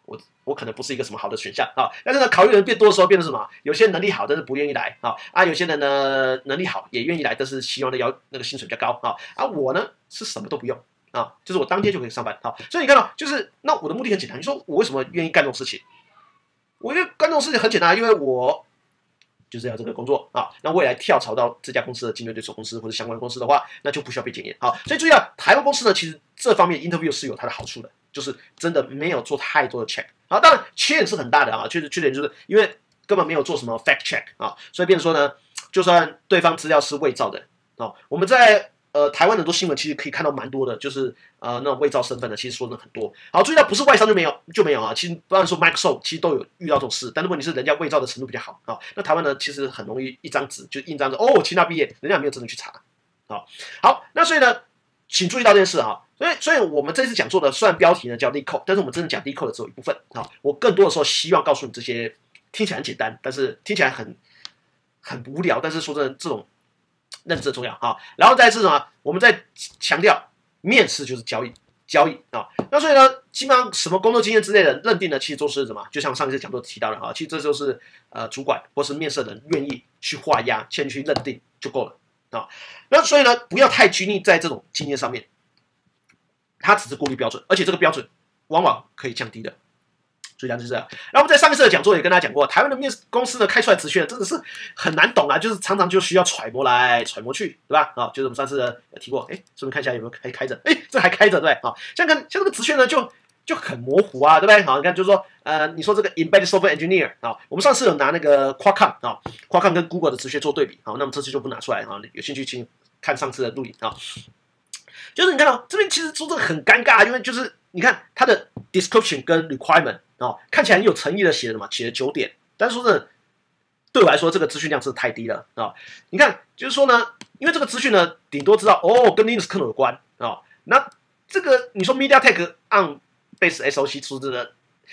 我我可能不是一个什么好的选项啊。但是呢，考虑人变多的时候，变成什么？有些人能力好，但是不愿意来啊啊，有些人呢能力好也愿意来，但是希望的要那个薪水比较高啊啊，我呢是什么都不用啊，就是我当天就可以上班啊。所以你看到，就是那我的目的很简单，你说我为什么愿意干这种事情？我因为干这种事情很简单，因为我就是要这个工作啊。那未来跳槽到这家公司的竞争对手公司或者相关的公司的话，那就不需要被检验啊。所以注意到，台湾公司呢，其实这方面 interview 是有它的好处的，就是真的没有做太多的 check 啊。当然缺点是很大的啊，缺缺点就是因为根本没有做什么 fact check 啊，所以变成说呢，就算对方资料是伪造的啊，我们在呃台湾很多新闻其实可以看到蛮多的，就是呃那种伪造身份的，其实说的很多。好，注意到不是外商就没有就没有啊，其实不然说 Microsoft 其实都有遇到这种事，但是问题是人家伪造的程度比较好啊。那台湾呢，其实很容易一张纸就印章子哦，清大毕业，人家没有真的去查啊。好，那所以呢，请注意到这件事哈。所以，所以我们这次讲座的虽然标题呢叫 LeetCode， 但是我们真的讲 LeetCode 的只有一部分啊。我更多的时候希望告诉你这些听起来很简单，但是听起来很很无聊，但是说真的，这种认知很重要啊。然后再是什么？我们在强调面试就是交易，交易啊。那所以呢，基本上什么工作经验之类的认定呢，其实都是什么？就像上一次讲座提到的啊，其实这就是呃主管或是面试人愿意去画押，先去认定就够了啊。那所以呢，不要太拘泥在这种经验上面，它只是过滤标准，而且这个标准往往可以降低的。所以讲就是这样。然后我们在上一次的讲座也跟大家讲过，台湾的面试公司呢开出来职缺真的是很难懂啊，就是常常就需要揣摩来揣摩去，对吧？啊、哦，就是我们上次有提过，哎，顺便看一下有没有还开着，哎，这还开着，对不对？啊、哦，像跟像这个职缺呢就就很模糊啊，对不对？好，你看就是说，呃，你说这个 embedded software engineer 啊、哦，我们上次有拿那个 Qualcomm 啊、哦、，Qualcomm 跟 Google 的职缺做对比，好、哦，那么这次就不拿出来啊、哦，有兴趣请看上次的录影啊。哦就是你看到、哦、这边其实说这个很尴尬，因为就是你看它的 description 跟 requirement 哦，看起来很有诚意的写了什么，写了九点，但是说真的，对我来说这个资讯量是太低了啊、哦。你看，就是说呢，因为这个资讯呢，顶多知道哦跟 Linux 可能有关啊、哦，那这个你说 MediaTek on base S O C 出的，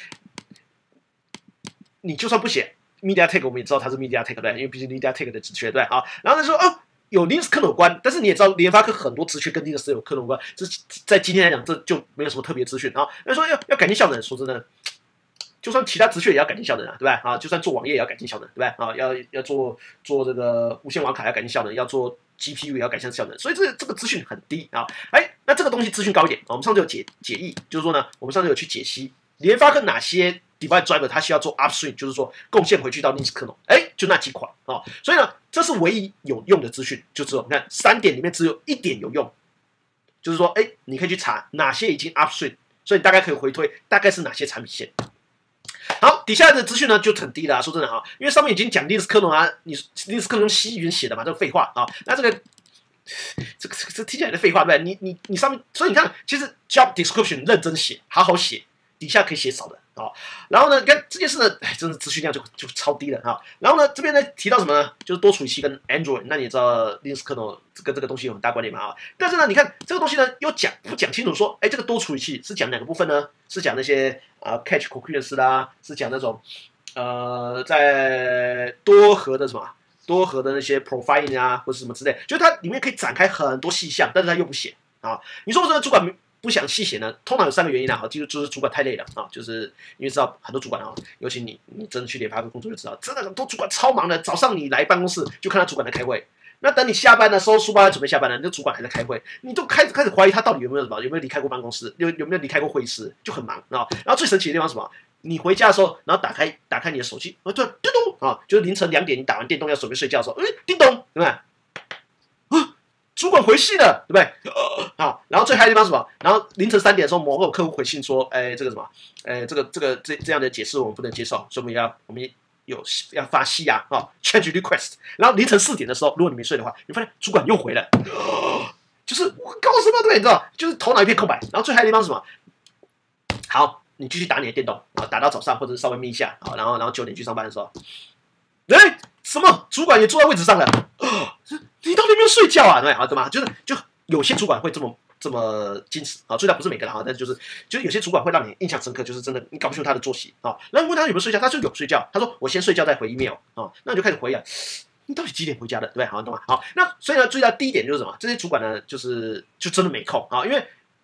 你就算不写 MediaTek， 我们也知道它是 MediaTek 对，因为毕竟 MediaTek 的职缺对啊，然后他说哦。有 Linux 可能有关，但是你也知道，联发科很多职缺跟 Linux 有可能有关。这在今天来讲，这就没有什么特别资讯啊。那说要要改进效能，说真的，就算其他职缺也要改进效能啊，对吧？啊，就算做网页也要改进效能，对吧？啊，要要做做这个无线网卡要改进效能，要做 G P U 也要改进效能，所以这这个资讯很低啊。哎，那这个东西资讯高一点，我们上次有解解译，就是说呢，我们上次有去解析联发科哪些 device driver 它需要做 upstream， 就是说贡献回去到 Linux 可能，哎，就那几款啊、哦。所以呢。这是唯一有用的资讯，就只有你看三点里面只有一点有用，就是说，哎，你可以去查哪些已经 upstream， 所以你大概可以回推大概是哪些产品线。好，底下的资讯呢就很低了、啊，说真的哈，因为上面已经讲 Linux 可能啊，你 Linux 可能用 C 语言写的嘛，这个废话啊，那这个这个这听起来的废话对不对？你你你上面，所以你看，其实 job description 认真写，好好写，底下可以写少的。哦，然后呢，你看这件事呢，哎，真的资讯量就就超低了哈、哦。然后呢，这边呢提到什么呢？就是多处理器跟 Android， 那你也知道 Linux 可能跟这个东西有很大关联嘛啊。但是呢，你看这个东西呢，又讲不讲清楚说，哎，这个多处理器是讲哪个部分呢？是讲那些啊、呃、cache coherence 啦，是讲那种呃在多核的什么多核的那些 profiling 啊，或者什么之类，就是它里面可以展开很多细项，但是它又不写啊。你说我这个主管不想细写呢，通常有三个原因啊，就就是主管太累了啊，就是因为知道很多主管啊，尤其你你真的去联发科工作就知道，真的很多主管超忙的，早上你来办公室就看到主管在开会，那等你下班了，收书包准备下班了，那主管还在开会，你都开始开始怀疑他到底有没有什么，有没有离开过办公室，有有没有离开过会议室，就很忙啊。然后最神奇的地方是什么？你回家的时候，然后打开打开你的手机，哦对，叮咚啊，就是凌晨两点你打完电动要准备睡觉的时候，哎，叮咚，对不对？主管回信了，对不对？好，然后最嗨的地方是什么？然后凌晨三点的时候，某个客户回信说，哎，这个什么，哎，这个这个这这样的解释我们不能接受，所以我们要我们有要发西牙啊 ，change request。然后凌晨四点的时候，如果你没睡的话，你发现主管又回了，就是我搞什么对，你知道，就是头脑一片空白。然后最嗨的地方是什么？好，你继续打你的电动啊，打到早上或者是稍微眯一下，好，然后然后九点去上班的时候，哎，什么？主管也坐在位置上了。你到底有没有睡觉啊？对啊，对吗？就是就有些主管会这么这么矜持啊，虽然不是每个人啊，但是就是就是有些主管会让你印象深刻，就是真的你搞不清楚他的作息啊。然后问他有没有睡觉，他说有睡觉，他说我先睡觉再回 email 啊，那你就开始回啊，你到底几点回家的？对不对？好，懂吗？好，那所以呢，注意到第一点就是什么？这些主管呢，就是就真的没空啊，因为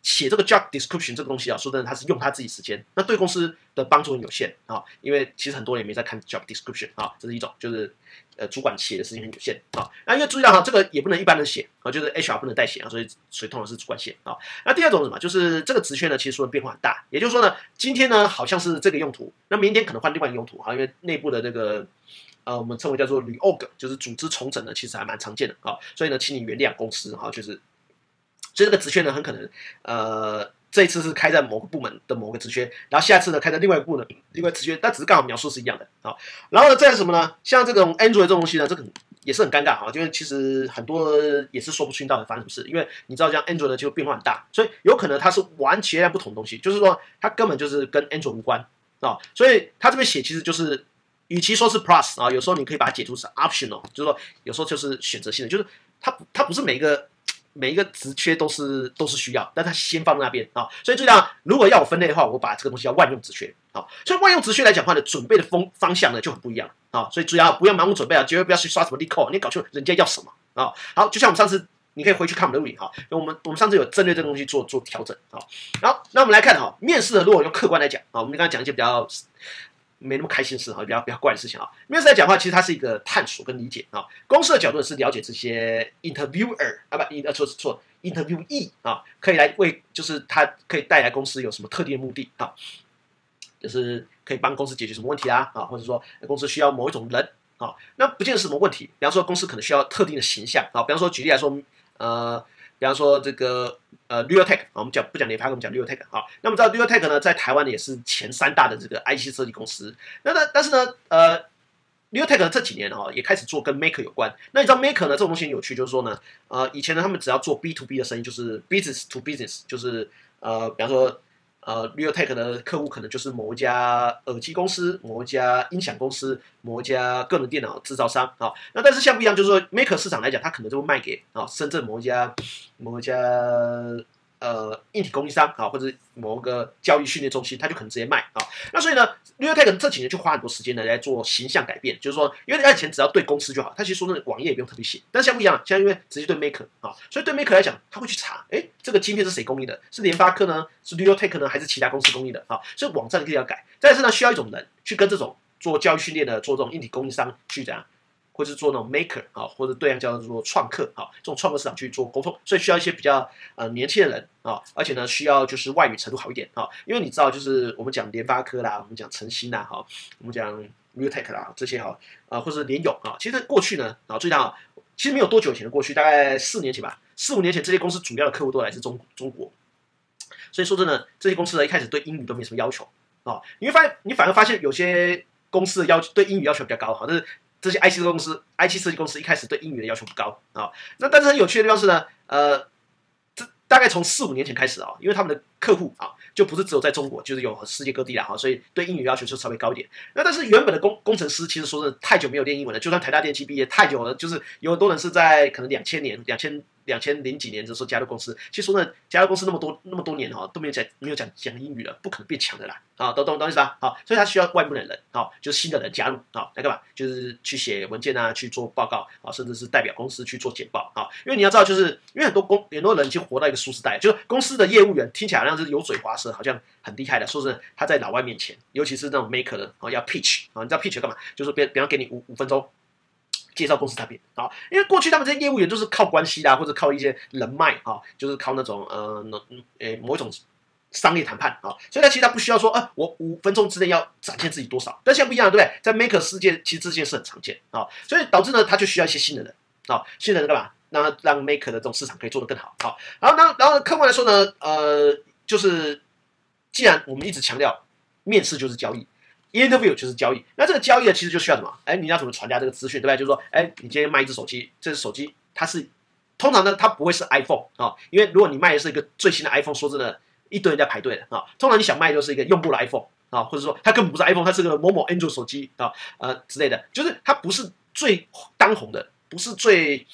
写这个 job description 这个东西啊，说真的，他是用他自己时间，那对公司的帮助很有限啊，因为其实很多人也没在看 job description 啊，这是一种，就是呃主管写的时间很有限啊。那因为注意到哈，这个也不能一般人写啊，就是 H R 不能代写啊，所以所以通常是主管写啊。那第二种是什么？就是这个职缺呢，其实说的变化很大，也就是说呢，今天呢好像是这个用途，那明天可能换另外一个用途啊，因为内部的那个。呃，我们称为叫做 reorg， 就是组织重整呢，其实还蛮常见的啊，所以呢，请你原谅公司哈，就是，所以这个职缺呢，很可能呃这一次是开在某个部门的某个职缺，然后下次呢开在另外一个部门另外职缺，但只是刚好描述是一样的啊。然后呢，再是什么呢？像这种 Android 这种东西呢，这个也是很尴尬哈，因为其实很多也是说不清到底发生什么事，因为你知道，像 Android 呢就变化很大，所以有可能它是完全不同的东西，就是说它根本就是跟 Android 无关啊，所以它这边写其实就是。与其说是 plus 啊，有时候你可以把它解读成 optional， 就是说有时候就是选择性的，就是它它不是每一个每一个职缺都是都是需要，但它先放在那边啊。所以注意到，如果要我分类的话，我把这个东西叫万用职缺啊。所以万用职缺来讲的话呢，准备的方方向呢就很不一样啊。所以主要不要盲目准备啊，绝对不要去刷什么 LeetCode，你搞清楚人家要什么啊。好，就像我们上次。你可以回去看我们的录影哈，我们我们上次有针对这个东西做做调整啊。然后，那我们来看哈，面试的如果用客观来讲啊，我们刚刚讲一些比较没那么开心的事哈，比较比较怪的事情啊。面试来讲的话，其实它是一个探索跟理解啊。公司的角度是了解这些 interviewer 啊，不，呃错错 interviewee 啊，可以来为就是它可以带来公司有什么特定的目的啊，就是可以帮公司解决什么问题啊啊，或者说公司需要某一种人啊，那不见得是什么问题。比方说公司可能需要特定的形象啊，比方说举例来说，呃。比方说这个呃 Realtek 啊，我们讲不讲联发科，我们讲 Realtek 啊。那么知道 Realtek 呢，在台湾也是前三大的这个 I C 设计公司。那呢，但是呢，呃 ，Realtek 这几年哈、哦、也开始做跟 Maker 有关。那你知道 Maker 呢这种东西很有趣，就是说呢，呃，以前呢他们只要做 B to B 的生意，就是 business to business， 就是呃，比方说。呃 ，Realtek 的客户可能就是某一家耳机公司、某一家音响公司、某一家个人电脑制造商啊。那但是像不一样，就是说 Maker 市场来讲，它可能就会卖给啊深圳某一家某一家呃硬体供应商啊，或者某个教育训练中心，它就可能直接卖啊。那所以呢 ，Realtek 这几年就花很多时间呢来做形象改变，就是说，因为它以前只要对公司就好，它其实说那个网页也不用特别写。但是像不一样，现在因为直接对 Maker 啊，所以对 Maker 来讲，他会去查，哎，这个晶片是谁供应的？是联发科呢？是 Realtek 呢？还是其他公司供应的？啊，所以网站可以要改。再来是呢，需要一种人去跟这种做教育训练的、做这种硬体供应商去怎样？或是做那种 maker 啊，或者对岸叫做创客啊，这种创客市场去做沟通，所以需要一些比较呃年轻的人啊，而且呢需要就是外语程度好一点啊，因为你知道就是我们讲联发科啦，我们讲晨星啦，哈，我们讲 Realtek 啦这些哈，啊或者是联咏啊，其实过去呢啊，注意到啊，其实没有多久以前的过去，大概四年前吧，四五年前这些公司主要的客户都来自中中国，所以说真的这些公司呢一开始对英语都没什么要求啊，你会发现你反而发现有些公司的要求对英语要求比较高，好，但是。这些 I C 公司、I T 设计公司一开始对英语的要求不高啊，那但是很有趣的地方是呢，呃，这大概从四五年前开始啊，因为他们的客户啊，就不是只有在中国，就是有世界各地啦哈，所以对英语要求就稍微高一点。那但是原本的工工程师其实说是太久没有练英文了，就算台大电机毕业太久了，就是有很多人是在可能两千年、两千。两千零几年的时候加入公司，其实说呢，加入公司那么多那么多年哈，都没有讲没有讲讲英语了，不可能变强的啦，啊，懂懂懂意思吧？好，所以他需要外部的人，好，就是新的人加入，好，来干嘛？就是去写文件啊，去做报告啊，甚至是代表公司去做简报啊。因为你要知道，就是因为很多公很多人已经活到一个舒适带，就是公司的业务员听起来好像是油嘴滑舌，好像很厉害的。说是他在老外面前，尤其是那种 maker 的啊，要 pitch 啊，你知道 pitch 干嘛？就是别别人给你五五分钟。介绍公司产品啊，因为过去他们这些业务员都是靠关系啦，或者靠一些人脉啊，就是靠那种呃，呃某一种商业谈判啊，所以他其实他不需要说，啊，我五分钟之内要展现自己多少，但现在不一样，对不对？在 Maker 世界，其实这件事很常见啊，所以导致呢，他就需要一些新的人啊，新的人干嘛？让让 Maker 的这种市场可以做得更好啊。然后呢，然后客观来说呢，呃，就是既然我们一直强调面试就是交易。interview 就是交易，那这个交易呢，其实就需要什么？哎，你要怎么传达这个资讯，对不对？就是说，哎，你今天卖一只手机，这只手机它是通常呢，它不会是 iPhone 啊、哦，因为如果你卖的是一个最新的 iPhone， 说真的，一堆人在排队的啊、哦。通常你想卖的就是一个用不了 iPhone 啊、哦，或者说它根本不是 iPhone， 它是个某某 Android 手机啊、哦，呃之类的，就是它不是最当红的，不是最，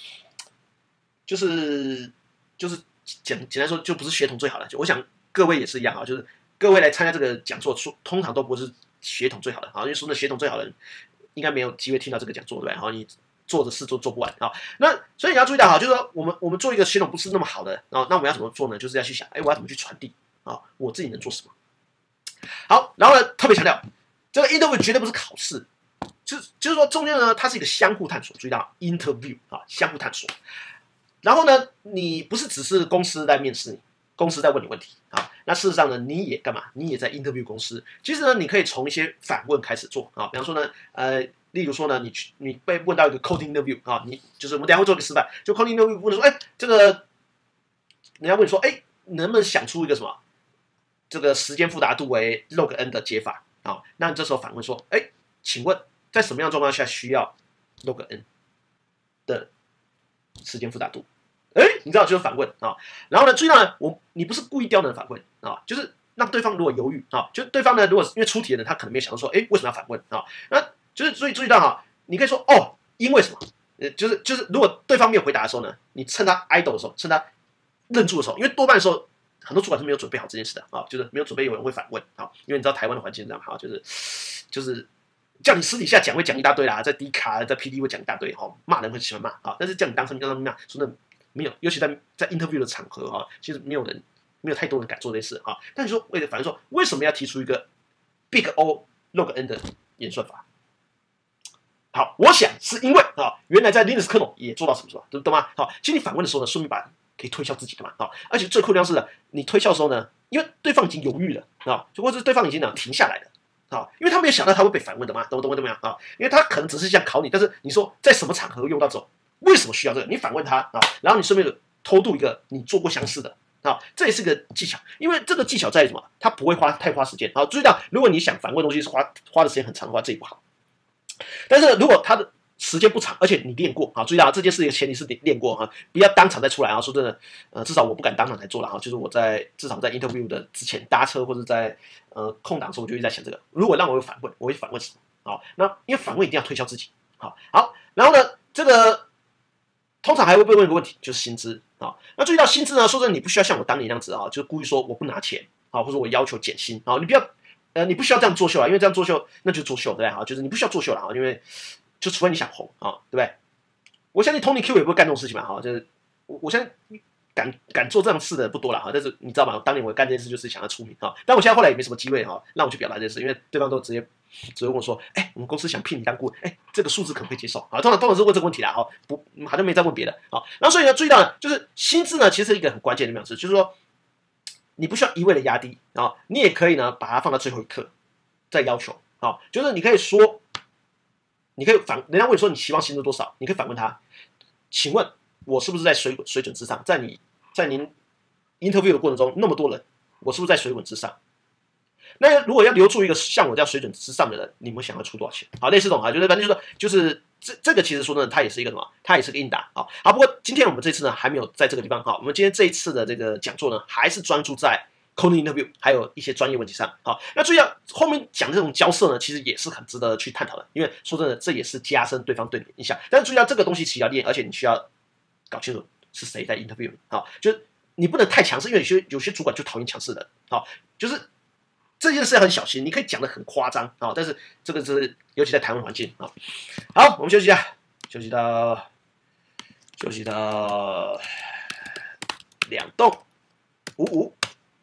就是就是简简单说，就不是血统最好的。我想各位也是一样啊，就是各位来参加这个讲座，通常都不是。血统最好的，好，因为说那血统最好的人，应该没有机会听到这个讲座，对吧？好，你做的事做做不完啊。那所以你要注意到哈，就是说我们我们做一个系统不是那么好的啊，那我们要怎么做呢？就是要去想，哎，我要怎么去传递啊？我自己能做什么？好，然后呢，特别强调，这个 interview 绝对不是考试，就是就是说中间呢，它是一个相互探索。注意到 interview 啊，相互探索。然后呢，你不是只是公司在面试你，公司在问你问题啊。那事实上呢，你也干嘛？你也在 interview 公司。其实呢，你可以从一些反问开始做啊。比方说呢，呃，例如说呢，你去你被问到一个 coding interview 啊，你就是我们等一下会做个示范，就 coding interview 问说，哎，这个人家问你说，哎，能不能想出一个什么这个时间复杂度为 log n 的解法啊？那你这时候反问说，哎，请问在什么样的状况下需要 log n 的时间复杂度？哎，你知道就是反问啊。然后呢，注意到呢，我你不是故意刁难反问啊，就是让对方如果犹豫啊，就对方呢，如果因为出题的人他可能没有想到说，哎，为什么要反问啊？那就是注意注意到哈，你可以说哦，因为什么？呃，就是就是如果对方没有回答的时候呢，你趁他 idle 的时候，趁他愣住的时候，因为多半的时候很多主管是没有准备好这件事的啊，就是没有准备有人会反问啊，因为你知道台湾的环境这样哈，就是就是叫你私底下讲会讲一大堆啦，在 D 卡在 P D 会讲一大堆哈，骂人会喜欢骂啊，但是叫你当成让他们骂，说的没有，尤其在在 interview 的场合哈，其实没有人没有太多人敢做这件事啊。但你说为了反正说为什么要提出一个 big O log n 的演算法？好，我想是因为啊，原来在 Linux 可能也做到什么什么，懂懂吗？好，其实你反问的时候呢，顺便把可以推销自己的嘛，啊，而且最酷的地方是呢，你推销的时候呢，因为对方已经犹豫了啊，或者是对方已经呢停下来了。啊，因为他没有想到他会被反问的嘛，懂不懂？懂不懂啊？因为他可能只是想考你，但是你说在什么场合用到这种，为什么需要这个？你反问他啊，然后你顺便偷渡一个你做过相似的啊，这也是个技巧。因为这个技巧在于什么？它不会花太花时间。好，注意到，如果你想反问东西是花花的时间很长的话，这也不好。但是如果他的时间不长，而且你练过啊，注意到这件事情的前提是你练过哈，不要当场再出来啊。说真的，呃，至少我不敢当场才做了哈，就是我在至少在 interview 的之前搭车或者在呃空档的时候，我就一直在想这个。如果让我有反问，我会反问什么？好，那因为反问一定要推销自己。好，好，然后呢，这个通常还会被问一个问题，就是薪资啊。那注意到薪资呢，说真的，你不需要像我当年那样子啊，就故意说我不拿钱啊，或者我要求减薪啊，你不要。呃，你不需要这样作秀啊，因为这样作秀那就是作秀，对不对？哈，就是你不需要作秀了啊，因为就除非你想红啊，对不对？我相信 Tony Q 也不会干这种事情嘛，哈，就是我我相信敢敢做这样事的不多了哈，但是你知道吗？当年我干这件事就是想要出名啊，但我现在后来也没什么机会哈，让我去表达这件事，因为对方都直接直接问我说，哎、欸，我们公司想聘你当顾问，哎、欸，这个数字可不可以接受？啊，通常通常是问这个问题啦，哈，不好像没再问别的啊。然后所以呢，注意到呢，就是薪资呢，其实是一个很关键的表示，就是说。你不需要一味的压低啊，你也可以呢把它放到最后一刻再要求啊，就是你可以说，你可以反人家问你说你期望薪资多少，你可以反问他，请问我是不是在水水准之上？在你在您 interview 的过程中那么多人，我是不是在水准之上？那如果要留住一个像我这样水准之上的人，你们想要出多少钱？好，类似这种啊，就是反正就是就是这这个其实说呢，它也是一个什么？它也是个应答啊。好，不过今天我们这次呢还没有在这个地方哈，我们今天这一次的这个讲座呢，还是专注在 coding interview 还有一些专业问题上。好，那注意到后面讲这种交涉呢，其实也是很值得去探讨的，因为说真的，这也是加深对方对你的印象。但是注意到这个东西其实要练，而且你需要搞清楚是谁在 interview 啊，就是你不能太强势，因为有些有些主管就讨厌强势的，好，就是。这件事很小心，你可以讲的很夸张啊，但是这个是尤其在台湾环境啊。好，我们休息一下，休息到休息到两栋五五，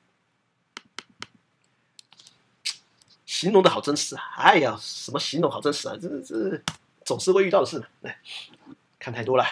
形容的好真实啊！哎呀，什么形容好真实啊？这这总是会遇到的事呢。来，看太多了。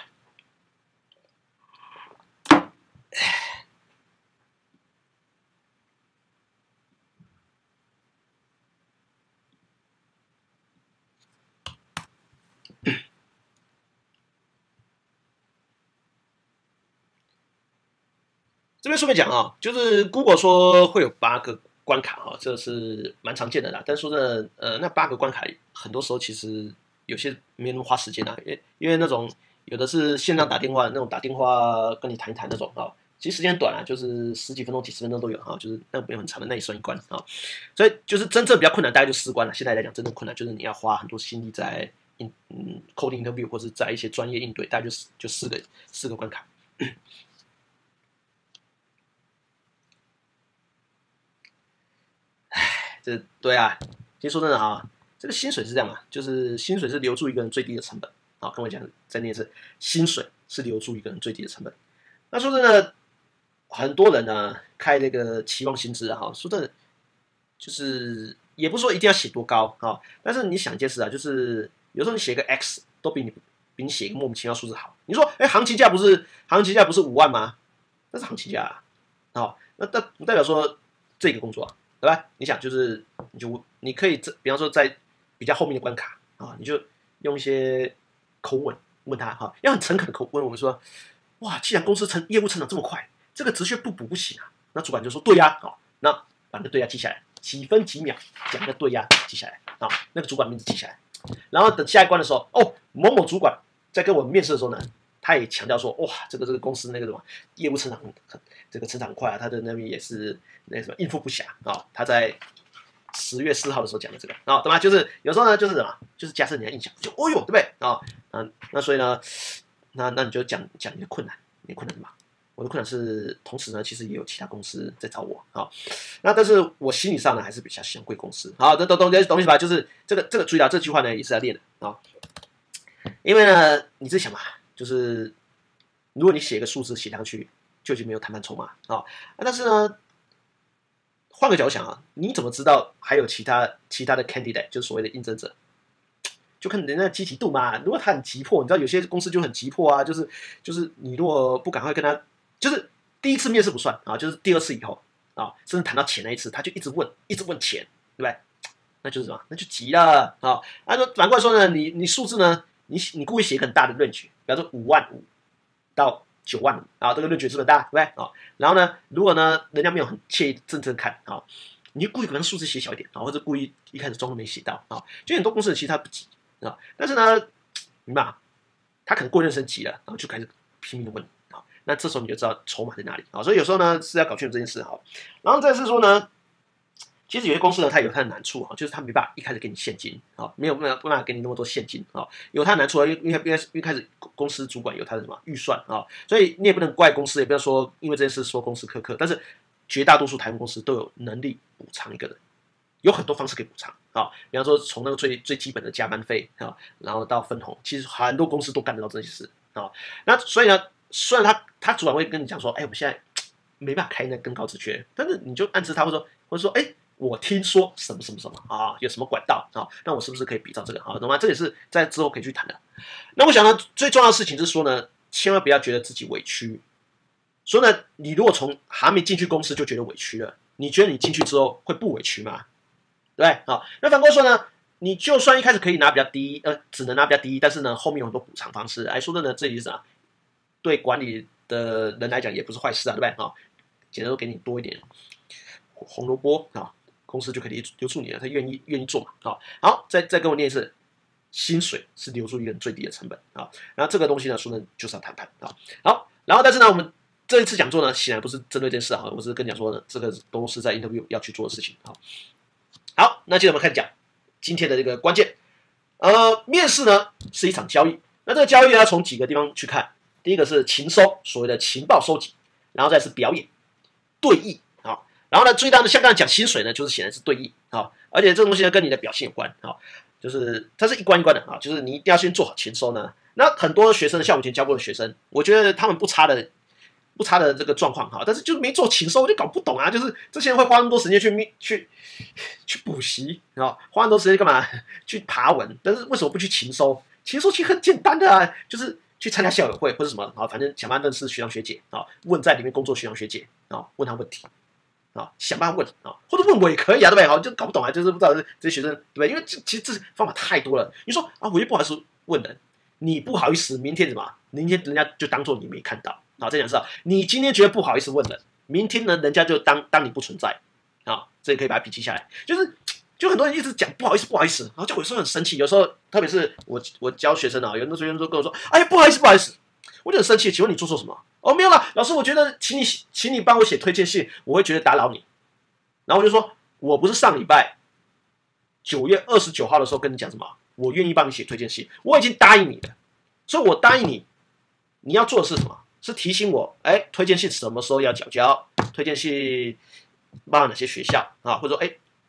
这边顺便讲啊，就是 Google 说会有八个关卡哈，这是蛮常见的啦。但是说真的，呃，那八个关卡很多时候其实有些没那么花时间啊，因为因为那种有的是线上打电话，那种打电话跟你谈一谈那种啊，其实时间短啊，就是十几分钟、几十分钟都有哈，就是那没有很长的，那也算一关啊。所以就是真正比较困难，大概就四关了。现在来讲，真正困难就是你要花很多心力在嗯 coding interview 或者在一些专业应对，大概就就四个四个关卡。这对啊，其实说真的啊，这个薪水是这样啊，就是薪水是留住一个人最低的成本啊。 好，跟我讲，再念一次，薪水是留住一个人最低的成本。那说真的，很多人呢开那个期望薪资啊，哈，说真的，就是也不是说一定要写多高啊，但是你想一件事啊，就是有时候你写个 X 都比你比你写一个莫名其妙数字好。你说，哎，行情价不是行情价不是五万吗？那是行情价啊，好，那那不代表说这个工作、啊，对吧？你想，就是你就你可以，比方说在比较后面的关卡啊，你就用一些口吻问他哈，要很诚恳的口问我们说，哇，既然公司成业务成长这么快，这个职缺不补不行啊。那主管就说，对呀、啊，好，那把那个对呀、啊、记下来，几分几秒讲那个对呀、啊、记下来啊，那个主管名字记下来，然后等下一关的时候，哦，某某主管在跟我面试的时候呢。他也强调说，哇，这个这个公司那个什么业务成长很很这个成长很快啊，他的那边也是那什么应付不暇啊、哦。他在十月四号的时候讲的这个啊，懂吗？就是有时候呢，就是什么，就是加深你的印象，就哦哟，对不对啊？嗯，那所以呢，那那你就讲讲你的困难，你的困难是什么？我的困难是，同时呢，其实也有其他公司在找我啊。那但是我心理上呢，还是比较喜欢贵公司啊。这懂懂懂意思吧？就是这个这个注意到这句话呢，也是要练的啊。因为呢，你自己想嘛。就是如果你写个数字写上去，就已经没有谈判筹码啊。但是呢，换个角度想啊，你怎么知道还有其他其他的 candidate， 就是所谓的应征者？就看人家的积极度嘛。如果他很急迫，你知道有些公司就很急迫啊，就是就是你如果不赶快跟他，就是第一次面试不算啊，就是第二次以后啊，甚至谈到钱那一次，他就一直问，一直问钱，对不对？那就是什么？那就急了啊。按照反过来说呢，你你数字呢？你你故意写很大的 range， 比方说五万五到九万五啊，这个 range 是不是大，对不对啊？然后呢，如果呢人家没有很切认真看啊，你就故意可能数字写小一点啊，或者故意一开始装都没写到啊，就很多公司其实他不急啊，但是呢，明白吗？他可能过认真急了，然后就开始拼命的问啊，那这时候你就知道筹码在哪里啊，所以有时候呢是要搞清楚这件事哈，然后再是说呢。其实有些公司呢，它有它的难处哈，就是它没办法一开始给你现金啊，没有没有办法给你那么多现金啊，有它的难处啊，因为因为一开始公司主管有他的什么预算啊，所以你也不能怪公司，也不要说因为这件事说公司苛刻，但是绝大多数台湾公司都有能力补偿一个人，有很多方式可以补偿啊，比方说从那个最最基本的加班费啊，然后到分红，其实很多公司都干得到这些事啊，那所以呢，虽然他他主管会跟你讲说，哎，我们现在没办法开那更高职缺，但是你就暗示他会说，或者说，哎。我听说什么什么什么啊，有什么管道啊？那我是不是可以比照这个啊？懂吗？这也是在之后可以去谈的。那我想呢，最重要的事情是说呢，千万不要觉得自己委屈。所以呢，你如果从还没进去公司就觉得委屈了，你觉得你进去之后会不委屈吗？对不对？好，那反过来说呢，你就算一开始可以拿比较低，呃，只能拿比较低，但是呢，后面有很多补偿方式。哎，说真的，这里是啥？对管理的人来讲也不是坏事啊，对不对？啊，简单说给你多一点红萝卜啊。公司就可以留住你了，他愿意愿意做嘛？好，好，再再跟我念一次，薪水是留住一个人最低的成本啊。然后这个东西呢，说呢就是要谈判啊。好，然后但是呢，我们这一次讲座呢，显然不是针对这件事啊，我只是跟你讲说呢，这个都是在 interview 要去做的事情啊。好，那接着我们开始讲今天的这个关键。呃，面试呢是一场交易，那这个交易呢，从几个地方去看。第一个是情收，所谓的情报收集，然后再是表演、对弈。然后呢，注意到呢，像刚才讲薪水呢，就是显然是对应啊，而且这个东西呢跟你的表现有关啊，就是它是一关一关的啊，就是你一定要先做好情收呢。那很多学生，像我以前教过的学生，我觉得他们不差的不差的这个状况哈，但是就是没做情收，我就搞不懂啊，就是这些人会花那么多时间去去去补习啊，花那么多时间干嘛？去爬文，但是为什么不去情收？情收其实很简单的啊，就是去参加校友会或者什么啊，反正想办法认识学长学姐啊，问在里面工作学长学姐啊，问他问题。啊，想办法问啊，或者问我也可以啊，对不对？好，就搞不懂啊，就是不知道这些学生对不对？因为这其实这方法太多了。你说啊，我又不好意思问人，你不好意思，明天怎么？明天人家就当做你没看到。好，这讲是啊，你今天觉得不好意思问人，明天呢，人家就当当你不存在啊。这也可以把它笔记下来。就是就很多人一直讲不好意思，不好意思，然后就有时候很生气，有时候特别是我我教学生啊，有的学生都跟我说，哎呀，不好意思，不好意思。我就很生气，请问你做错什么？哦，没有啦，老师，我觉得请你请你帮我写推荐信，我会觉得打扰你。然后我就说，我不是上礼拜九月二十九号的时候跟你讲什么？我愿意帮你写推荐信，我已经答应你了，所以我答应你，你要做的是什么？是提醒我，哎，推荐信什么时候要缴交？推荐信报哪些学校啊？或者说，哎，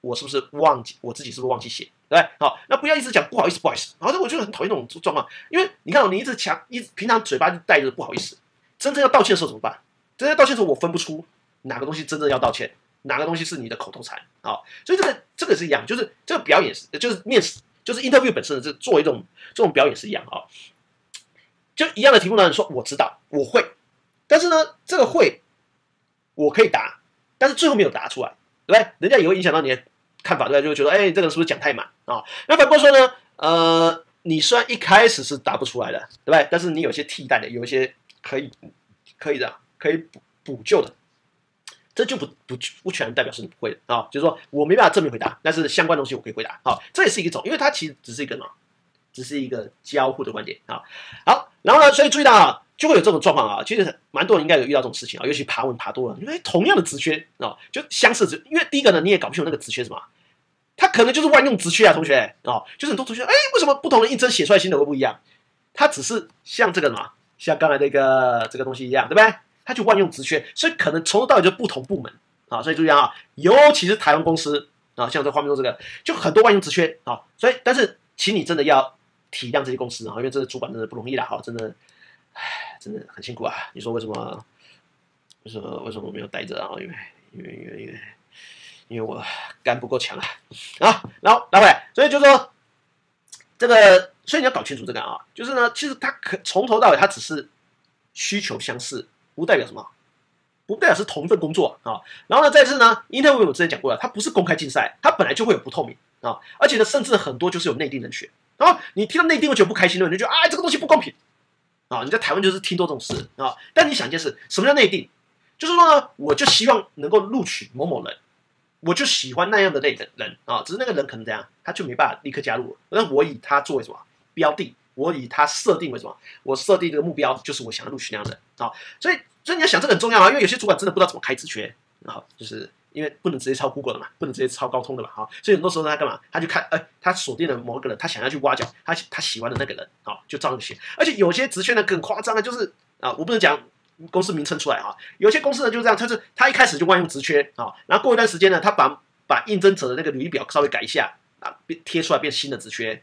我是不是忘记我自己是不是忘记写，对不对？好，那不要一直讲不好意思，不好意思。然后我就很讨厌那种状况，因为你看哦，你一直强，一平常嘴巴就带着不好意思，真正要道歉的时候怎么办？真正要道歉的时候，我分不出哪个东西真正要道歉，哪个东西是你的口头禅啊。所以这个这个是一样，就是这个表演是，就是面试，就是 interview 本身的这作为一种这种表演是一样啊。就一样的题目呢，你说我知道，我会，但是呢，这个会我可以答，但是最后没有答出来，对不对？人家也会影响到你的看法，对不对？就会觉得，哎，这个人是不是讲太满啊？那反过来说呢，呃，你虽然一开始是答不出来的，对不对？但是你有一些替代的，有一些可以可以的，可以补补救的，这就不不不全代表是你不会的啊。就是说我没办法正面回答，但是相关东西我可以回答，好，这也是一种，因为它其实只是一个嘛。只是一个交互的观点啊，好，然后呢，所以注意到啊，就会有这种状况啊，其实蛮多人应该有遇到这种事情啊，尤其爬文爬多了，因为同样的职缺啊，就相似职，因为第一个呢，你也搞不清楚那个职缺是什么，他可能就是万用职缺啊，同学啊，就是很多同学，哎，为什么不同的应征写出来心得会不一样？他只是像这个嘛，像刚才那个这个东西一样，对不对？他就万用职缺，所以可能从头到尾就不同部门啊，所以注意啊，尤其是台湾公司啊，像这画面中这个，就很多万用职缺啊，所以但是请你真的要体谅这些公司啊，因为这个主管真的不容易啦，哈，真的，唉，真的很辛苦啊。你说为什么？为什么为什么没有待着啊？因为因为因为因为因为我肝不够强啊。啊，然后拉回来，所以就说这个，所以你要搞清楚这个啊，就是呢，其实它可从头到尾它只是需求相似，不代表什么，不代表是同一份工作啊。然后呢，再次呢 ，interview 我之前讲过了，它不是公开竞赛，它本来就会有不透明啊，而且呢，甚至很多就是有内定人选。然后你听到内定，会觉得不开心了，你就觉得啊，这个东西不公平啊！你在台湾就是听多这种事啊。但你想一件事，什么叫内定？就是说呢，我就希望能够录取某某人，我就喜欢那样的类的人啊。只是那个人可能怎样，他就没办法立刻加入了。那我以他作为什么标的？我以他设定为什么？我设定这个目标就是我想要录取那样的人啊。所以，所以你要想这个很重要啊，因为有些主管真的不知道怎么开职缺啊，就是因为不能直接抄 Google 的嘛，不能直接抄高通的嘛，哈，所以很多时候他干嘛？他就看，哎、欸，他锁定了某个人，他想要去挖角他他喜欢的那个人，好，就照那个写。而且有些职缺呢更夸张的，就是啊，我不能讲公司名称出来哈，有些公司呢就是这样，他是他一开始就万用职缺啊，然后过一段时间呢，他把把应征者的那个履历表稍微改一下啊，贴出来变新的职缺。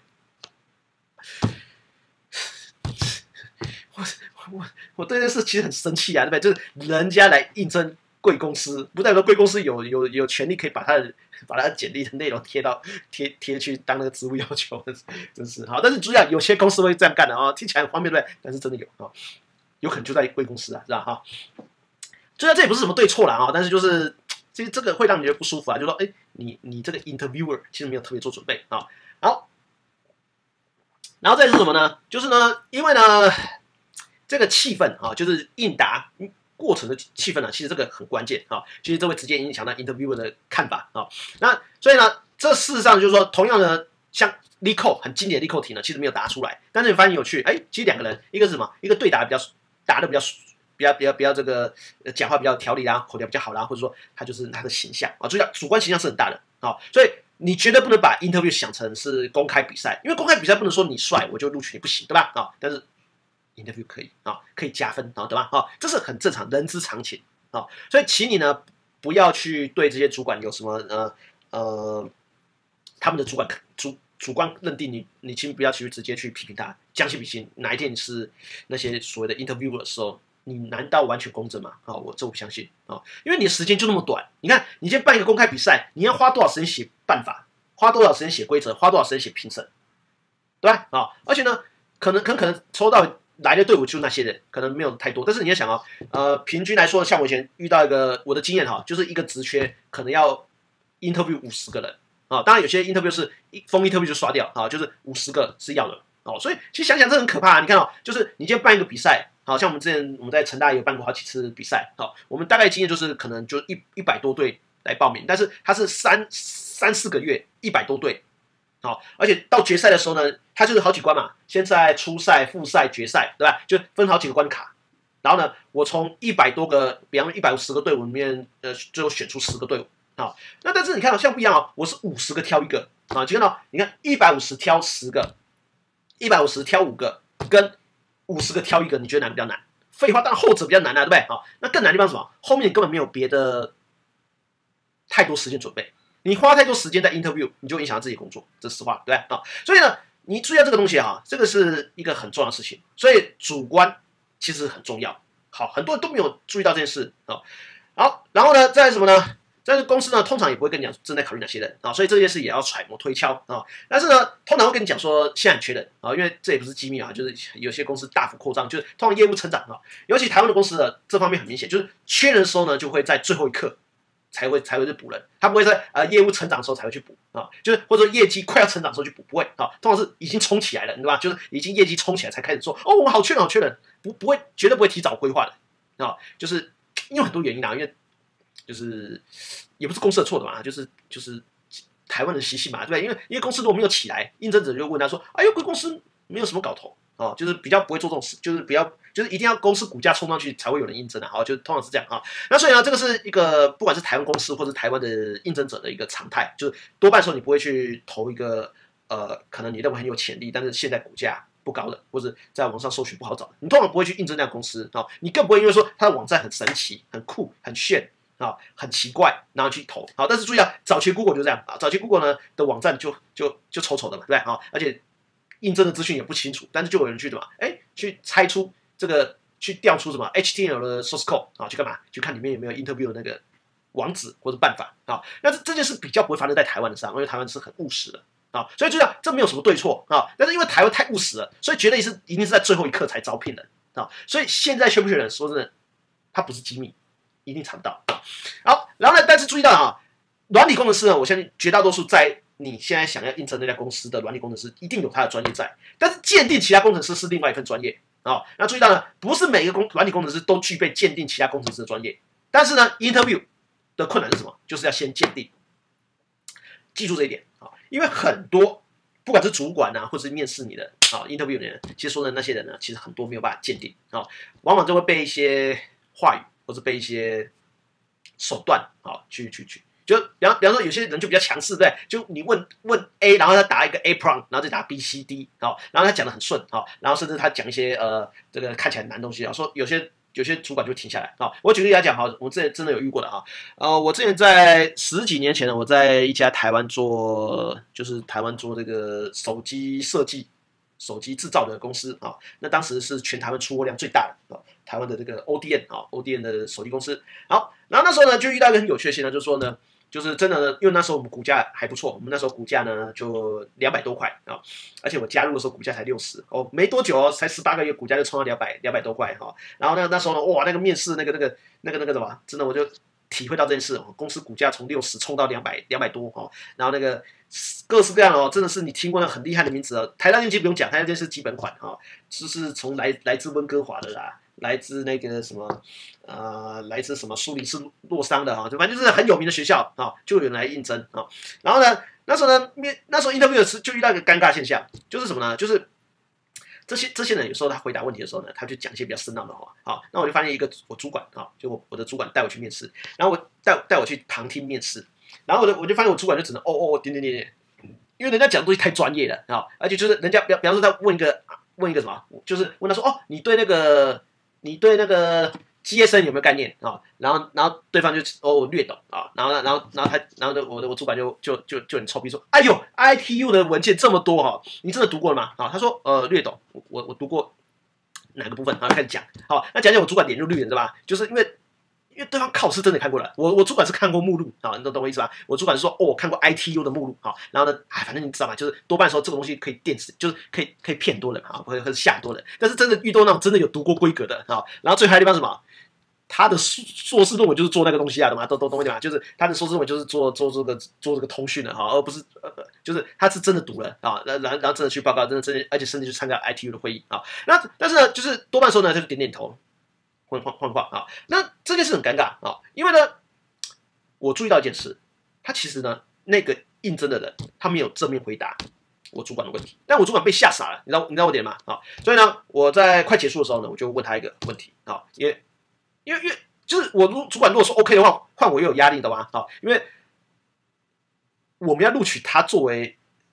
我我我对这事其实很生气啊，对不对？就是人家来应征贵公司，不代表贵公司有有有权利可以把他的把他的简历的内容贴到贴贴去当那个职务要求，真是好。但是主要有些公司会这样干的啊，听起来很方便，对不对？但是真的有啊，有可能就在贵公司啊，是吧？哈，虽然这也不是什么对错啦啊，但是就是其实这个会让你觉得不舒服啊，就说哎，你你这个 interviewer 其实没有特别做准备啊，好。然后再是什么呢？就是呢，因为呢，这个气氛啊，就是应答过程的气氛呢、啊，其实这个很关键啊，其实这会直接影响到 interviewer 的看法啊。那所以呢，这事实上就是说，同样的像 LeetCode 很经典的 LeetCode 题呢，其实没有答出来，但是你发现有趣，哎，其实两个人，一个是什么？一个对答比较答的比较比较比较比较这个讲话比较条理啦，口条比较好啦，或者说他就是他的形象啊，注意到主观形象是很大的啊，所以。你绝对不能把 interview 想成是公开比赛，因为公开比赛不能说你帅我就录取你不行，对吧？啊，但是 interview 可以啊，可以加分啊，对吧？啊，这是很正常，人之常情啊。所以，请你呢不要去对这些主管有什么呃呃他们的主管主主观认定你，你请不要去直接去批评他，将心比心，哪一天你是那些所谓的 interview 的时候。你难道完全公正吗？啊，我这我不相信啊，因为你的时间就那么短。你看，你今天办一个公开比赛，你要花多少时间写办法，花多少时间写规则，花多少时间写评审，对吧？啊，而且呢，可能可能可能抽到来的队伍就那些人，可能没有太多。但是你要想啊，呃，平均来说，像我以前遇到一个我的经验哈，就是一个职缺可能要 interview 五十个人啊，当然有些 interview 是一封 interview 就刷掉啊，就是五十个是要的哦。所以其实想想这很可怕啊。你看哦，就是你今天办一个比赛。好像我们之前我们在成大也有办过好几次比赛，好，我们大概经验就是可能就一一百多队来报名，但是它是三三四个月一百多队，好，而且到决赛的时候呢，它就是好几关嘛，现在初赛、复赛、决赛，对吧？就分好几个关卡，然后呢，我从一百多个，比方一百五十个队伍里面，呃，最后选出十个队伍，好，那但是你看到、哦、像不一样哦，我是五十个挑一个，啊，就看到你看一百五十挑十个，一百五十挑五个，跟五十个挑一个，你觉得哪个比较难？废话，当然后者比较难啊，对不对？好，那更难的地方是什么？后面根本没有别的太多时间准备， 你花太多时间在 interview， 你就影响到自己工作，这是实话，对不对啊？所以呢，你注意到这个东西哈，这个是一个很重要的事情，所以主观其实很重要。好，很多人都没有注意到这件事啊。好，然后呢，再什么呢？在公司呢，通常也不会跟你讲正在考虑哪些人啊，所以这件事也要揣摩推敲啊。但是呢，通常会跟你讲说现在很缺人啊，因为这也不是机密啊，就是有些公司大幅扩张，就是通常业务成长啊，尤其台湾的公司呢，这方面很明显，就是缺人的时候呢，就会在最后一刻才会才会去补人，他不会在呃业务成长的时候才会去补啊，就是或者说业绩快要成长的时候去补，不会啊，通常是已经冲起来了，对吧？就是已经业绩冲起来才开始做，哦，我好缺人，好缺人，不不会绝对不会提早规划的啊，就是因为很多原因啊，因为就是也不是公司的错的嘛，就是就是台湾的习性嘛，对不对？因为因为公司如果没有起来，应征者就问他说：“哎呦，贵公司没有什么搞头哦，就是比较不会做这种事，就是比较就是一定要公司股价冲上去才会有人应征的，好，就通常是这样啊。那所以呢，这个是一个不管是台湾公司或者台湾的应征者的一个常态，就是多半时候你不会去投一个呃，可能你认为很有潜力，但是现在股价不高的，或者在网上搜寻不好找的，你通常不会去应征那家公司啊、哦，你更不会因为说它的网站很神奇、很酷、很炫。啊、哦，很奇怪，然后去投，好，但是注意啊，早期 Google 就这样啊，早期 Google 呢的网站就就就丑丑的嘛，对不对啊？而且应征的资讯也不清楚，但是就有人去什么，哎，去猜出这个，去调出什么 H T M L 的 source code 啊，去干嘛？去看里面有没有 interview 的那个网址或者办法啊。那这这件事比较不会发生在台湾的上，因为台湾是很务实的啊，所以注意啊，这没有什么对错啊，但是因为台湾太务实了，所以绝对是一定是在最后一刻才招聘人啊，所以现在缺不缺人，说真的，它不是机密。一定查不到。好，然后呢，但是注意到啊，软体工程师呢，我相信绝大多数在你现在想要应征那家公司的软体工程师，一定有他的专业在。但是鉴定其他工程师是另外一份专业啊、哦。那注意到呢，不是每个工软体工程师都具备鉴定其他工程师的专业。但是呢 ，interview 的困难是什么？就是要先鉴定。记住这一点啊、哦，因为很多不管是主管啊，或者是面试你的啊、哦、interview 的人，其实说的那些人呢，其实很多没有办法鉴定啊、哦，往往就会被一些话语。或者被一些手段啊、哦，去去去，就比方比方说有些人就比较强势，对，就你问问 A， 然后他答一个 A prompt， 然后再答 B C D， 哦，然后他讲的很顺啊、哦，然后甚至他讲一些呃这个看起来很难的东西啊，说有些有些主管就停下来啊、哦。我举个例来讲哈，我之前真的有遇过的啊，呃，我之前在十几年前呢，我在一家台湾做就是台湾做这个手机设计。手机制造的公司啊，那当时是全台湾出货量最大的啊，台湾的这个 O D M 啊 ，O D M 的手机公司。好，然后那时候呢，就遇到一个很有趣的现象，就是说呢，就是真的呢，因为那时候我们股价还不错，我们那时候股价呢就两百多块啊，而且我加入的时候股价才六十哦，没多久哦，才十八个月，股价就冲到两百两百多块哈、哦。然后呢，那时候呢，哇，那个面试那个那个那个那个什么，真的我就体会到这件事哦，公司股价从六十冲到两百两百多哦，然后那个。各式各样哦，真的是你听过那很厉害的名字哦。台大电机不用讲，台大电机是基本款哈、哦，就是从来来自温哥华的啦，来自那个什么呃，来自什么苏黎世洛桑的哈、哦，就反正就是很有名的学校啊、哦，就有人来应征啊、哦。然后呢，那时候呢，面那时候 interview 时就遇到一个尴尬现象，就是什么呢？就是这些这些人有时候他回答问题的时候呢，他就讲一些比较深奥的话。好，那我就发现一个我主管啊，就我我的主管带我去面试，然后我带带我去旁听面试。然后我就我就发现我主管就只能哦哦点点点点，因为人家讲的东西太专业了啊，而且就是人家比比方说他问一个问一个什么，就是问他说哦你对那个你对那个 G S M 有没有概念啊？然后然后对方就哦略懂啊，然后然后然后他然后我的我主管就就就就很臭屁说，哎呦 I T U 的文件这么多哈、哦，你真的读过了吗？啊，他说呃略懂，我我读过哪个部分？然后开始讲，好，那讲讲我主管脸就绿了，对吧？就是因为。因为对方靠是真的看过了，我我主管是看过目录啊，你懂懂我意思吧？我主管是说，哦，我看过 I T U 的目录啊，然后呢，哎，反正你知道嘛，就是多半说这个东西可以电死，就是可以可以骗多人啊，或者吓很多人。但是真的遇到那种真的有读过规格的啊，然后最害的地方是什么？他的硕士论文就是做那个东西啊，懂吗？都都懂我讲吗？就是他的硕士论文就是做做这个做这个通讯的哈，而不是呃，就是他是真的读了啊，然然然后真的去报告，真的真的，而且甚至去参加 I T U 的会议啊。那但是呢，就是多半时候呢，他就点点头。换换换话啊，那这件事很尴尬啊，因为呢，我注意到一件事，他其实呢，那个应征的人他没有正面回答我主管的问题，但我主管被吓傻了，你知道你知道我点吗？啊，所以呢，我在快结束的时候呢，我就问他一个问题啊，因为因为因为就是我如主管如果说 OK 的话，换我又有压力的嘛啊，因为我们要录取他作为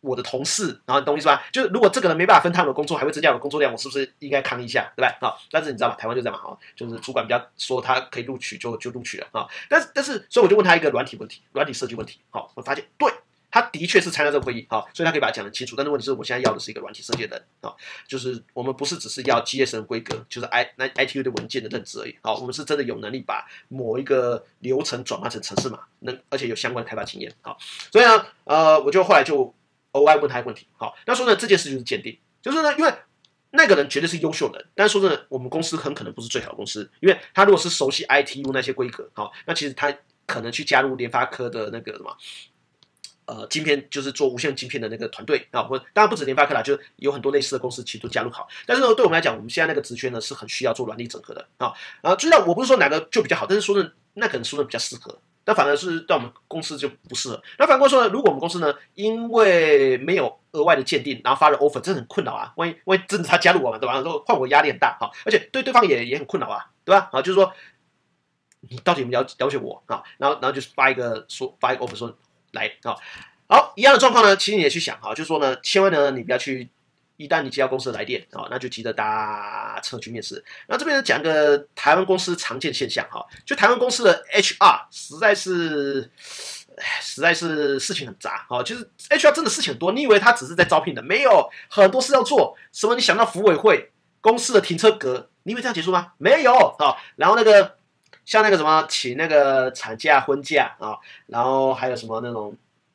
我的同事，然后你懂我意思吧？就是如果这个人没办法分摊我的工作，还会增加我的工作量，我是不是应该抗议一下，对吧？啊，但是你知道吗？台湾就这样嘛，哈，就是主管比较说他可以录取就就录取了啊。但是但是，所以我就问他一个软体问题，软体设计问题，好，我发现对。他的确是参加这个会议，好，所以他可以把它讲得清楚。但是问题是我现在要的是一个软体设计的人，啊，就是我们不是只是要 G S M 规格，就是 I 那 I T U 的文件的认知而已，好，我们是真的有能力把某一个流程转换成程式码，能而且有相关的开发经验，好，所以呢，呃，我就后来就额外问他一个问题，好，那说呢这件事就是鉴定，就是呢，因为那个人绝对是优秀的人，但是说真的，我们公司很可能不是最好的公司，因为他如果是熟悉 I T U 那些规格，好，那其实他可能去加入联发科的那个什么。呃，晶片就是做无线晶片的那个团队啊，或当然不止联发科啦，就有很多类似的公司其实都加入好。但是呢，对我们来讲，我们现在那个职缺呢是很需要做软体整合的啊。然后注意到，我不是说哪个就比较好，但是说的那可能说的比较适合，但反而是到我们公司就不适合。那反过来说呢，如果我们公司呢因为没有额外的鉴定，然后发了 offer， 真的很困扰啊。万一万一真的他加入我们，对吧？然后换我压力很大哈，而且对对方也也很困扰啊，对吧？啊，就是说你到底有没有了了解我啊？然后然后就是发一个说发一个 offer 说。来啊，好，一样的状况呢，其实你也去想哈，就是说呢，千万呢你不要去，一旦你接到公司的来电啊，那就急着搭车去面试。那这边呢讲个台湾公司常见现象哈，就台湾公司的 H R 实在是，实在是事情很杂啊，就是 H R 真的事情很多，你以为他只是在招聘的，没有很多事要做，什么你想到服委会、公司的停车格，你以为这样结束吗？没有啊，然后那个。像那个什么请那个产假、婚假啊，然后还有什么那种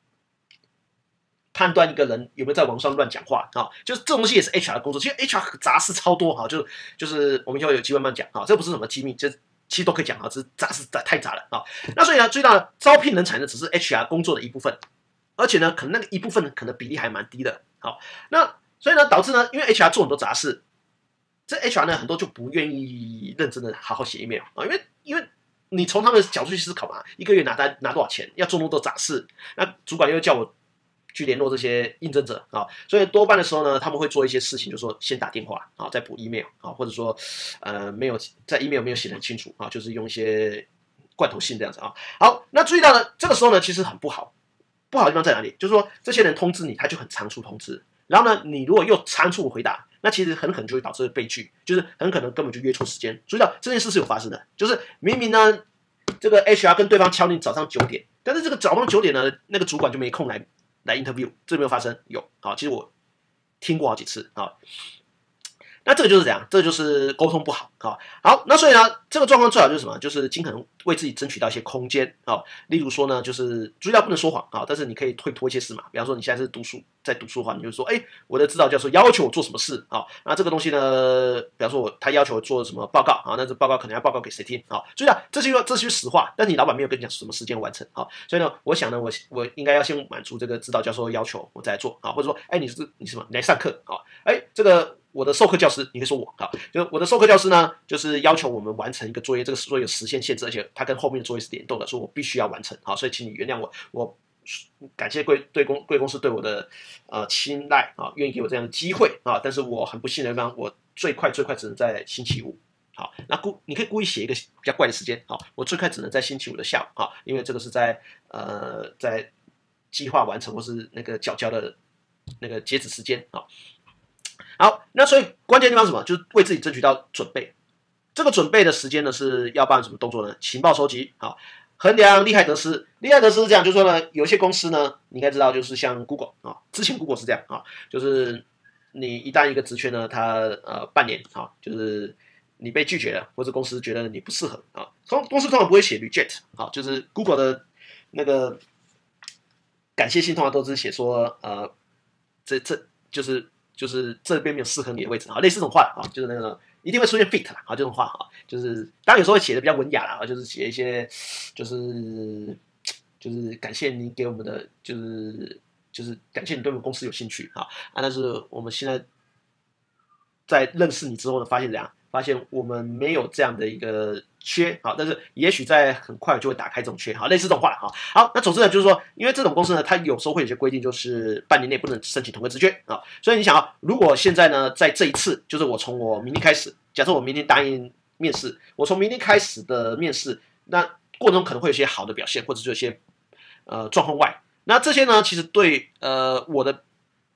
判断一个人有没有在网上乱讲话啊，就是这种东西也是 H R 的工作。其实 H R 杂事超多哈，就就是我们以后有机会慢慢讲啊，这不是什么机密，这其实都可以讲啊，只是杂事太杂了啊。那所以呢，最大的招聘人才呢，只是 H R 工作的一部分，而且呢，可能那个一部分可能比例还蛮低的。好，那所以呢，导致呢，因为 H R 做很多杂事。这 H R 呢，很多就不愿意认真的好好写 email 啊，因为因为你从他们的角度去思考嘛，一个月拿单拿多少钱，要做那么多杂事，那主管又叫我去联络这些应征者啊，所以多半的时候呢，他们会做一些事情，就是说先打电话啊，再补 email 啊，或者说呃没有在 email 没有写得很清楚啊，就是用一些罐头信这样子啊。好，那注意到呢，这个时候呢，其实很不好，不好的地方在哪里？就是说这些人通知你，他就很仓促通知，然后呢，你如果又仓促回答。那其实很可能就会导致悲剧，就是很可能根本就约错时间。注意到这件事是有发生的，就是明明呢，这个 H R 跟对方敲定早上九点，但是这个早上九点呢，那个主管就没空来来 interview， 这有没有发生？有啊，其实我听过好几次啊。那这个就是怎样？这个就是沟通不好啊。好，那所以呢，这个状况最好就是什么？就是尽可能为自己争取到一些空间啊。例如说呢，就是注意到不能说谎啊，但是你可以推脱一些事嘛。比方说你现在是读书，在读书的话，你就说，哎，我的指导教授要求我做什么事啊？那这个东西呢，比方说我他要求我做什么报告啊？那这报告可能要报告给谁听啊？注意到这是这是实话，但是你老板没有跟你讲什么时间完成啊。所以呢，我想呢，我我应该要先满足这个指导教授的要求，我再来做啊。或者说，哎，你是你是什么？你来上课啊？哎，这个。我的授课教师，你可以说我啊，就我的授课教师呢，就是要求我们完成一个作业，这个作业有时限限制，而且它跟后面的作业是联动的，所以我必须要完成，好，所以请你原谅我，我感谢贵对公贵公司对我的呃青睐啊，愿意给我这样的机会啊，但是我很不幸的地方，我最快最快只能在星期五，好，那故你可以故意写一个比较怪的时间，好，我最快只能在星期五的下午啊，因为这个是在呃在计划完成或是那个缴交的那个截止时间啊。好，那所以关键地方是什么？就是为自己争取到准备。这个准备的时间呢，是要办什么动作呢？情报收集，好，衡量利害得失。利害得失是这样，就是说呢，有些公司呢，你应该知道，就是像 Google 啊，之前 Google 是这样啊，就是你一旦一个职缺呢，它呃半年啊，就是你被拒绝了，或者公司觉得你不适合啊，公公司通常不会写 reject 啊，就是 Google 的那个感谢信通常都是写说呃，这这就是。就是这边没有适合你的位置啊，类似这种话啊，就是那个一定会出现 fit 啦啊，这种话啊，就是当然有时候会写的比较文雅啦，就是写一些就是就是感谢你给我们的，就是就是感谢你对我们公司有兴趣啊啊，但是我们现在在认识你之后呢，发现怎样？发现我们没有这样的一个缺啊，但是也许在很快就会打开这种缺，好，类似这种话哈。好，那总之呢，就是说，因为这种公司呢，它有时候会有些规定，就是半年内不能申请同个职缺啊。所以你想啊，如果现在呢，在这一次，就是我从我明天开始，假设我明天答应面试，我从明天开始的面试，那过程中可能会有些好的表现，或者是有些呃状况外，那这些呢，其实对呃我的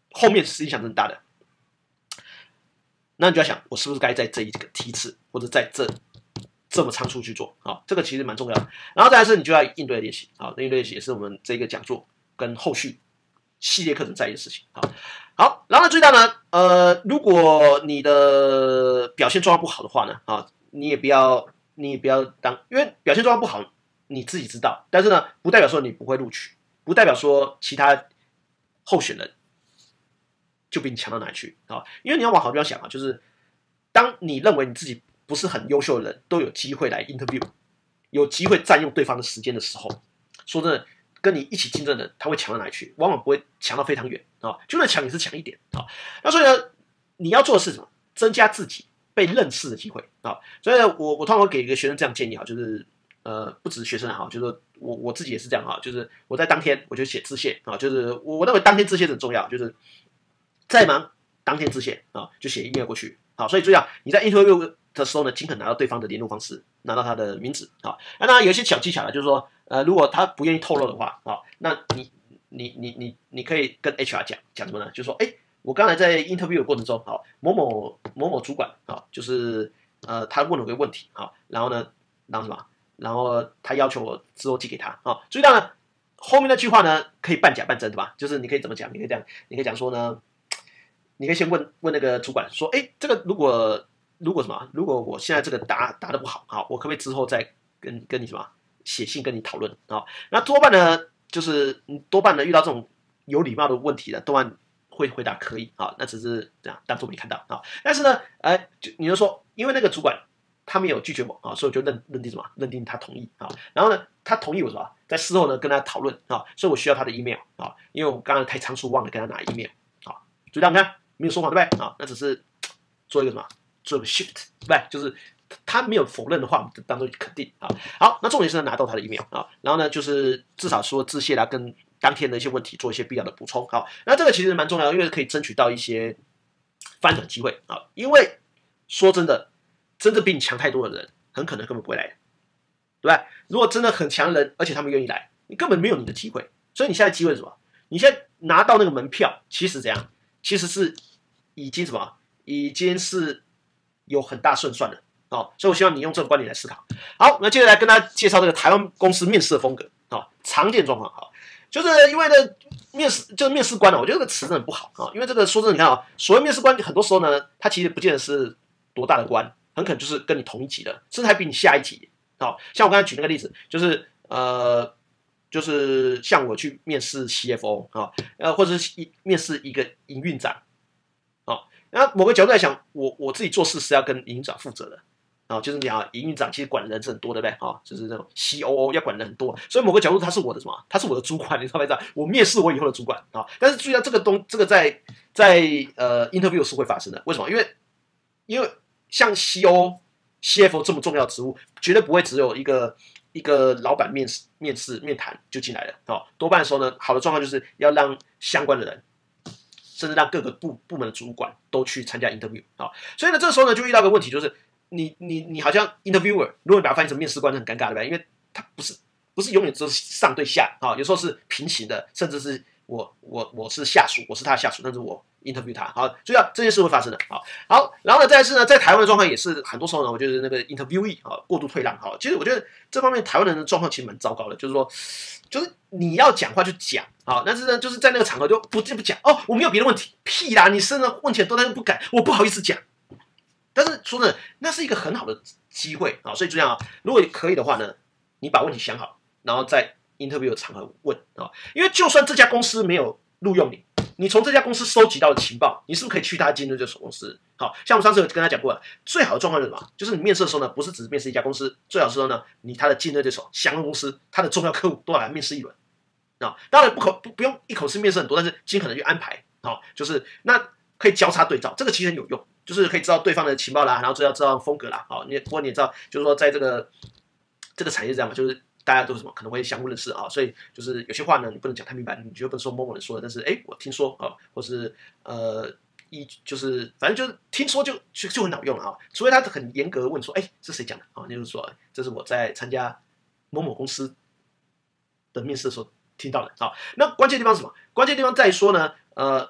后面是影响真的大的。那你就要想，我是不是该在这一个梯次，或者在这这么仓促去做啊？这个其实蛮重要的。然后再来是，你就要应对练习啊，应对练习也是我们这个讲座跟后续系列课程在意的事情啊。好，然后呢，注意到呢，呃，如果你的表现状况不好的话呢，啊，你也不要，你也不要当，因为表现状况不好，你自己知道，但是呢，不代表说你不会录取，不代表说其他候选人就比你强到哪里去啊？因为你要往好地方想啊，就是当你认为你自己不是很优秀的人，都有机会来 interview， 有机会占用对方的时间的时候，说真的，跟你一起竞争的人，他会强到哪里去？往往不会强到非常远啊，就算强也是强一点啊。那所以呢，你要做的是什么？增加自己被认识的机会啊。所以呢，我我通常会给一个学生这样建议啊，就是呃，不只是学生哈，就是我我自己也是这样哈，就是我在当天我就写致谢啊，就是我认为当天致谢很重要，就是再忙当天致谢啊，就写 email 过去。好，所以注意啊，你在 interview 的时候呢，尽可能拿到对方的联络方式，拿到他的名字啊。那当然有一些小技巧了，就是说，呃，如果他不愿意透露的话啊，那你你你你你可以跟 H R 讲讲什么呢？就是说，哎，我刚才在 interview 的过程中，好，某某某某主管啊，就是呃，他问了个问题啊，然后呢，然后什么？然后他要求我之后寄给他啊。注意到呢，后面那句话呢，可以半假半真，对吧？就是你可以怎么讲？你可以这样，你可以讲说呢。你可以先问问那个主管说，哎，这个如果如果什么，如果我现在这个答答的不好，好，我可不可以之后再跟跟你什么写信跟你讨论啊？那多半呢，就是多半呢遇到这种有礼貌的问题的，多半会回答可以啊，那只是这样当做没看到啊。但是呢，哎，就你就说，因为那个主管他没有拒绝我啊，所以我就认认定什么，认定他同意啊。然后呢，他同意我什么，在事后呢跟他讨论啊，所以我需要他的 email 啊，因为我刚刚太仓促忘了跟他拿 email 啊。注意到你看。没有说谎对不对啊？那只是做一个什么，做一个 shift， 对不对？就是他没有否认的话，我们就当做肯定啊。好，那重点是拿到他的 email 啊，然后呢，就是至少说致谢啦，跟当天的一些问题做一些必要的补充。好，那这个其实蛮重要的，因为可以争取到一些翻转机会啊。因为说真的，真的比你强太多的人，很可能根本不会来，对不对？如果真的很强的人，而且他们愿意来，你根本没有你的机会。所以你现在机会是什么？你现在拿到那个门票，其实怎样？其实是已经什么？已经是有很大胜算了哦，所以我希望你用这个观点来思考。好，那接着来跟大家介绍这个台湾公司面试的风格啊，常见状况哈，就是因为呢面试就是面试官呢，我觉得这个词真的很不好啊，因为这个说真的，你看啊，所谓面试官，很多时候呢，他其实不见得是多大的官，很可能就是跟你同一级的，甚至还比你下一级。好，像我刚才举那个例子，就是呃。就是像我去面试 C F O 啊，呃，或者是一面试一个营运长，啊，那某个角度来讲，我我自己做事是要跟营运长负责的，啊，就是你啊，营运长其实管的人是很多的，对不对？啊，就是那种 C O O 要管的人很多，所以某个角度他是我的什么？他是我的主管，你知道不知道？我面试我以后的主管啊，但是注意到这个东，这个在在呃 interview 是会发生的，为什么？因为因为像 C O O、C F O 这么重要的职务，绝对不会只有一个。一个老板面试、面试、面谈就进来了，哦，多半的时候呢，好的状况就是要让相关的人，甚至让各个部部门的主管都去参加 interview 啊、哦，所以呢，这个时候呢就遇到个问题，就是你你你好像 interviewer， 如果你把它翻译成面试官，很尴尬，对吧？因为他不是不是永远都是上对下啊、哦，有时候是平行的，甚至是我我我是下属，我是他的下属，但是我 interview 他，好，注意到这件事会发生的，好，好，然后呢，再是呢，在台湾的状况也是很多时候呢，我觉得那个 interviewee 啊过度退让，好，其实我觉得这方面台湾人的状况其实蛮糟糕的，就是说，就是你要讲话就讲，好，但是呢，就是在那个场合就不不讲，哦，我没有别的问题，屁啦，你真的问起来多，但是不敢，我不好意思讲。但是说呢，那是一个很好的机会啊，所以就这样啊，如果可以的话呢，你把问题想好，然后在 interview 的场合问啊，因为就算这家公司没有录用你。你从这家公司收集到的情报，你是不是可以去他竞争对手公司？好像我上次有跟他讲过了，最好的状况是什么？就是你面试的时候呢，不是只是面试一家公司，最好是说呢，你他的竞争对手、相关公司、他的重要客户都要来面试一轮啊。当然不可不不用一口气面试很多，但是尽可能去安排，好，就是那可以交叉对照，这个其实很有用，就是可以知道对方的情报啦，然后知道知道风格啦，好，你不过你也知道，就是说在这个这个产业这样嘛，就是。大家都是什么可能会相互认识啊，所以就是有些话呢，你不能讲太明白，你就不能说某某人说的，但是哎，我听说啊，或是呃一就是反正就是听说就就就很好用了啊，除非他很严格问说，哎，是谁讲的啊？就是说这是我在参加某某公司的面试的时候听到的啊。那关键地方是什么？关键地方在于说呢，呃，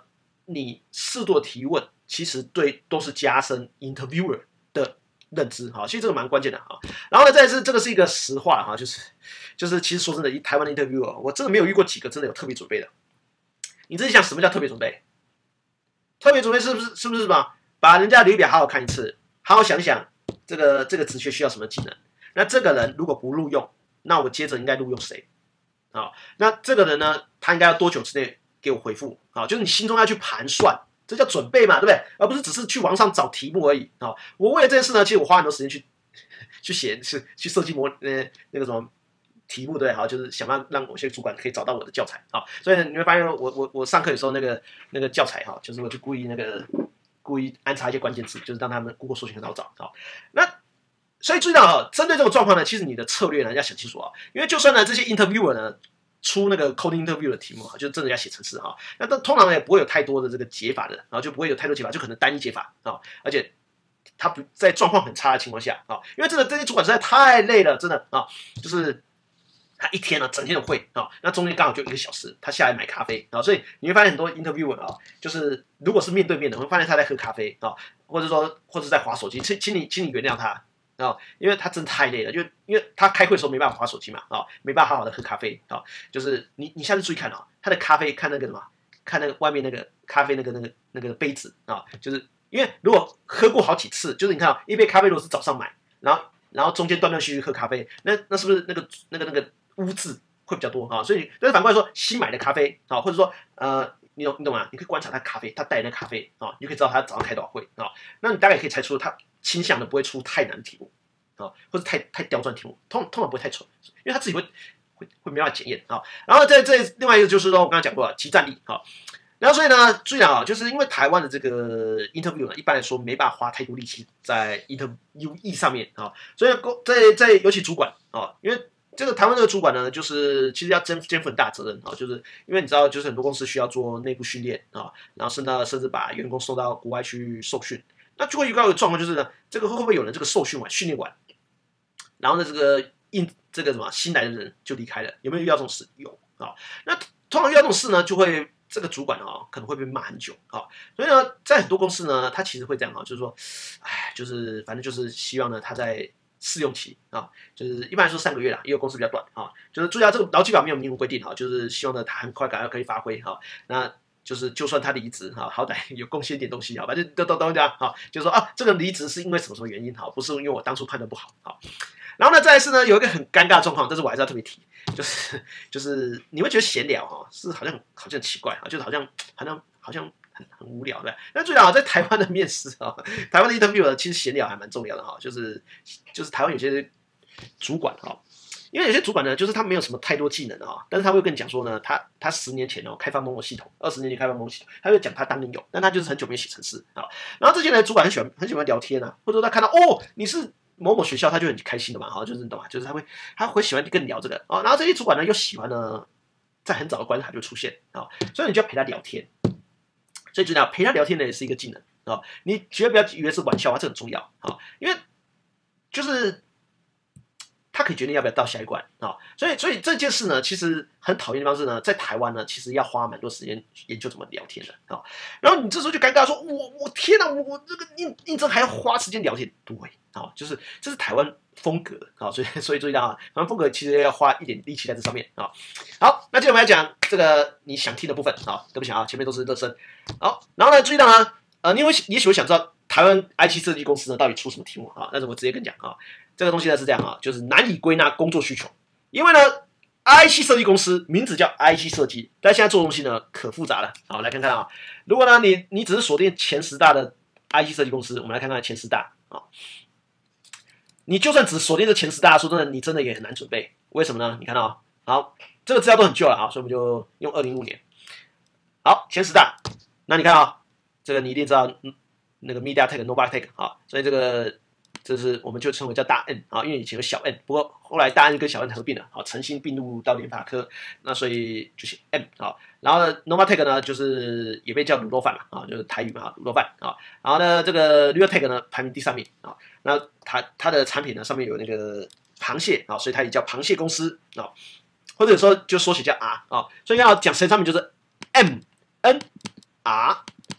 你适度的提问，其实对都是加深 interviewer 的认知哈，其实这个蛮关键的哈。然后呢，再是这个是一个实话哈，就是就是其实说真的，台湾的 interviewer 我真的没有遇过几个真的有特别准备的。你自己想什么叫特别准备？特别准备是不是是不是什么？把人家履历表好好看一次，好好想一想这个这个职缺需要什么技能。那这个人如果不录用，那我接着应该录用谁？啊，那这个人呢，他应该要多久之内给我回复？啊，就是你心中要去盘算，这叫准备嘛，对不对？而不是只是去网上找题目而已。啊，我为了这件事呢，其实我花很多时间去去写，去去设计模呃那个什么题目，对，好，就是想办法让某些主管可以找到我的教材。啊，所以你会发现我我我上课有时候那个那个教材哈，就是我就故意那个故意安插一些关键字，就是让他们 Google 搜寻很好找。好，那。所以注意到啊，针对这种状况呢，其实你的策略呢要想清楚啊，因为就算呢这些 interviewer 呢出那个 coding interview 的题目啊，就真的要写程式哈，那都通常也不会有太多的这个解法的，然后就不会有太多解法，就可能单一解法啊，而且他不在状况很差的情况下啊，因为真的这些主管实在太累了，真的啊，就是他一天呢整天的会啊，那中间刚好就一个小时，他下来买咖啡啊，所以你会发现很多 interviewer 啊，就是如果是面对面的，会发现他在喝咖啡啊，或者说或者在滑手机，请请你请你原谅他。啊，因为他真的太累了，就因为他开会的时候没办法滑手机嘛，啊，没办法好好的喝咖啡，啊，就是你你下次注意看啊，他的咖啡看那个什么，看那个外面那个咖啡那个那个那个杯子啊，就是因为如果喝过好几次，就是你看啊，一杯咖啡如果是早上买，然后然后中间断断续续喝咖啡，那那是不是那个那个那个污渍会比较多啊？所以但是反过来说，新买的咖啡啊，或者说呃。你懂你懂吗？你可以观察他咖啡，他带的那咖啡啊，你就可以知道他早上开多少会啊。那你大概可以猜出他倾向的不会出太难的题目啊，或者太太刁钻题目，通通常不会太蠢，因为他自己会会会没办法检验啊。然后在这另外一个就是说，我刚刚讲过了，即战力啊。然后所以呢，注意啊，就是因为台湾的这个 interview 呢，一般来说没办法花太多力气在 interview 上面啊，所以在在尤其主管啊，因为。这个台湾这个主管呢，就是其实要肩肩负很大责任啊，就是因为你知道，就是很多公司需要做内部训练啊，然后甚至甚至把员工送到国外去受训，那就会遇到一个状况，就是呢，这个会不会有人这个受训完、训练完，然后呢，这个应这个什么新来的人就离开了，有没有遇到这种事？有啊，那通常遇到这种事呢，就会这个主管啊可能会被骂很久啊，所以呢，在很多公司呢，他其实会这样啊，就是说，哎，就是反正就是希望呢他在。试用期啊，就是一般来说三个月啦，也有公司比较短啊。就是注意到这个劳基法没有明文规定哈，就是希望呢他很快赶快可以发挥哈。那就是就算他离职哈，好歹有贡献一点东西哈，反正都都都这样哈。就是说啊，这个离职是因为什么什么原因哈，不是因为我当初判断不好好。然后呢，再来是呢有一个很尴尬的状况，这是我还是要特别提，就是就是你会觉得闲聊哈是好像好像很奇怪啊，就是好像好像好像。很无聊的，但最好在台湾的面试啊，台湾的 interview 其实闲聊还蛮重要的哈，就是就是台湾有些主管哈，因为有些主管呢，就是他没有什么太多技能啊，但是他会跟你讲说呢，他他十年前哦开发某某系统，二十年前开发某某系统，他会讲他当年有，但他就是很久没写程式啊。然后这些呢，主管很喜欢很喜欢聊天啊，或者说他看到哦你是某某学校，他就很开心的嘛，哈，就是你懂吗？就是他会他会喜欢跟你聊这个啊，然后这些主管呢又喜欢呢，在很早的关卡就出现啊，所以你就要陪他聊天。所以知道陪他聊天的也是一个技能啊、哦！你绝对不要以为是玩笑啊，这很重要啊、哦！因为就是他可以决定要不要到下一关啊、哦！所以，所以这件事呢，其实很讨厌的方式呢，在台湾呢，其实要花蛮多时间研究怎么聊天的啊、哦。然后你这时候就尴尬说：“我我天哪，我我这个应应征还要花时间聊天，对啊、哦，就是这是台湾风格啊、哦，所以所以注意到啊，台湾风格其实要花一点力气在这上面啊、哦。好，那接着我们来讲这个你想听的部分啊、哦，对不起啊，前面都是热身。好，然后呢，注意到呢，呃，你会也许会想知道台湾 I T 设计公司呢到底出什么题目啊？但是我直接跟你讲啊，这个东西呢是这样啊，就是难以归纳工作需求，因为呢 I T 设计公司名字叫 I T 设计，但现在做东西呢可复杂了。好，来看看啊，如果呢你你只是锁定前十大的 I T 设计公司，我们来看看前十大啊。你就算只锁定这前十大，说真的，你真的也很难准备。为什么呢？你看到、哦、好，这个资料都很旧了啊，所以我们就用二零一五年。好，前十大，那你看啊、哦，这个你一定知道，嗯，那个 MediaTek、Novatech 啊，所以这个这是我们就称为叫大 N 啊，因为以前有小 N， 不过后来大 N 跟小 N 合并了，好，诚心并入到联发科，那所以就是 M 啊，然后呢 Novatech 呢就是也被叫卤肉饭嘛啊，就是台语嘛，卤肉饭啊，然后呢这个 Realtek 呢排名第三名啊，那它它的产品呢上面有那个螃蟹啊，所以它也叫螃蟹公司啊，或者有时候就缩写叫 R 啊，所以要讲谁产品就是 M N R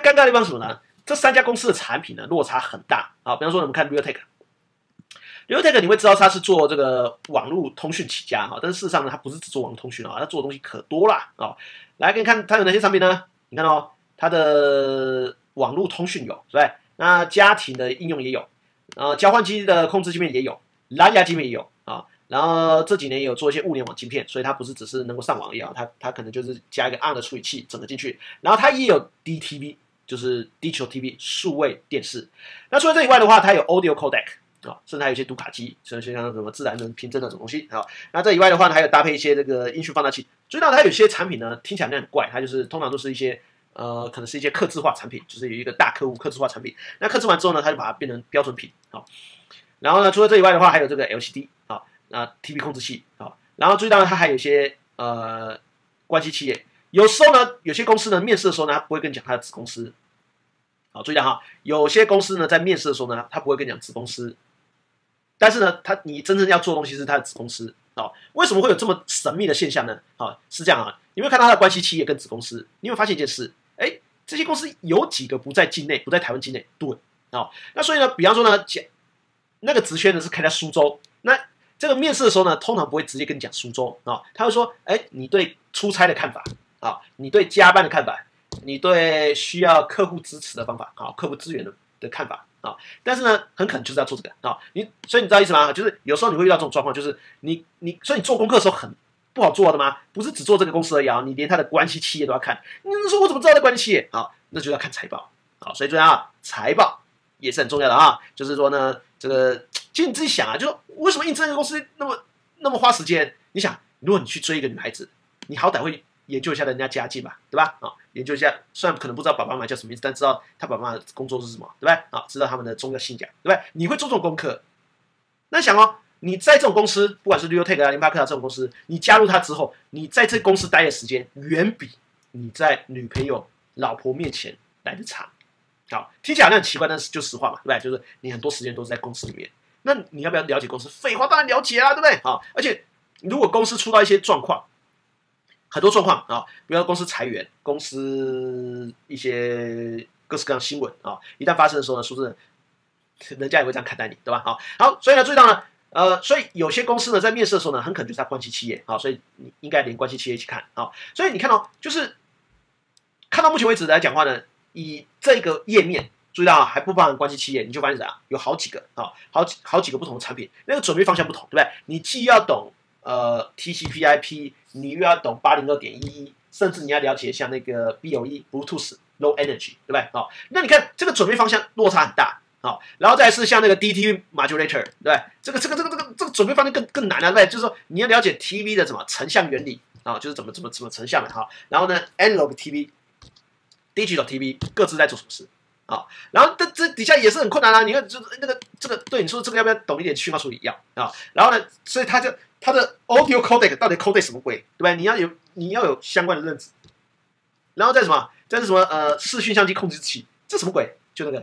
尴尬的地方是什么呢？这三家公司的产品呢落差很大啊。比方说，我们看 Realtek。Realtek 你会知道它是做这个网络通讯起家哈，但是事实上呢，它不是只做网络通讯啊，它做的东西可多啦啊。来给你看它有哪些产品呢？你看哦，它的网络通讯有，对不对？那家庭的应用也有，呃，交换机的控制晶片也有，蓝牙晶片也有啊。然后这几年也有做一些物联网晶片，所以它不是只是能够上网而已啊，它它可能就是加一个 A R M 的处理器整个进去，然后它也有 D T V， 就是 Digital T V 数位电视。那除了这以外的话，它有 Audio Codec。啊，甚至还有一些读卡机，像像什么自然人凭证那种东西啊。那这以外的话呢，还有搭配一些这个音讯放大器。注意到它有些产品呢，听起来很怪，它就是通常都是一些呃，可能是一些客制化产品，就是有一个大客户客制化产品。那客制完之后呢，它就把它变成标准品啊。然后呢，除了这以外的话，还有这个 L C D 啊，那 T V 控制器啊。然后注意到它还有一些呃关系企业。有时候呢，有些公司呢面试的时候呢，它不会跟你讲它的子公司。好，注意到哈，有些公司呢在面试的时候呢，它不会跟你讲子公司。但是呢，它你真正要做的东西是它的子公司哦。为什么会有这么神秘的现象呢？啊、哦，是这样啊，你会看到它的关系企业跟子公司，你会发现一件事，哎，这些公司有几个不在境内，不在台湾境内，对，哦，那所以呢，比方说呢，讲那个职缺呢是开在苏州，那这个面试的时候呢，通常不会直接跟你讲苏州啊、哦，他会说，哎，你对出差的看法啊、哦，你对加班的看法，你对需要客户支持的方法啊、哦，客户资源的的看法。啊，但是呢，很可能就是要做这个啊，你所以你知道意思吗？就是有时候你会遇到这种状况，就是你你所以你做功课的时候很不好做的吗？不是只做这个公司而已啊，你连它的关系企业都要看。你说我怎么知道它关系企业啊？那就要看财报啊，所以注意啊，财报也是很重要的啊。就是说呢，这个其实你自己想啊，就是为什么应征这个公司那么那么花时间？你想，如果你去追一个女孩子，你好歹会研究一下人家家境吧，对吧？啊，研究一下，虽然可能不知道爸爸妈妈叫什么名字，但知道他爸爸妈妈的工作是什么，对不对？啊，知道他们的重要信仰，对不对？你会做这种功课。那想哦，你在这种公司，不管是 Realtek 啊、联发科啊这种公司，你加入它之后，你在这公司待的时间远比你在女朋友、老婆面前来的长。好，听起来很奇怪，但是就实话嘛，对不对？就是你很多时间都是在公司里面，那你要不要了解公司？废话，当然了解啊，对不对？啊，而且如果公司出到一些状况，很多状况啊，比如说公司裁员，公司一些各式各样的新闻啊，一旦发生的时候呢，是不是人家也会这样看待你，对吧？好，好，所以呢，注意到呢，呃，所以有些公司呢，在面试的时候呢，很可能就是他关系企业啊，所以你应该连关系企业一起看啊。所以你看到、哦，就是看到目前为止来讲话呢，以这个页面。注意到啊，还不包含关系企业，你就发现啥？有好几个啊，好几好几个不同的产品，那个准备方向不同，对不对？你既要懂呃 T C P/I P， 你又要懂八零二点一一，甚至你要了解像那个 B L E Bluetooth Low Energy， 对不对？好、哦，那你看这个准备方向落差很大，好、哦，然后再是像那个 D T V Modulator， 对不对？这个这个这个这个这个准备方向更更难了、啊，对不对？就是说你要了解 T V 的什么成像原理啊、哦，就是怎么怎么怎么成像的哈、哦，然后呢 Analog T V、Digital T V 各自在做什么事。啊、哦，然后这这底下也是很困难啊！你看，就是那个这个，对你说这个要不要懂一点讯号处理要啊、哦？然后呢，所以他就他的 audio codec 到底 codec 什么鬼，对不对？你要有你要有相关的认知。然后再什么，再是什么呃视讯相机控制器，这什么鬼？就那个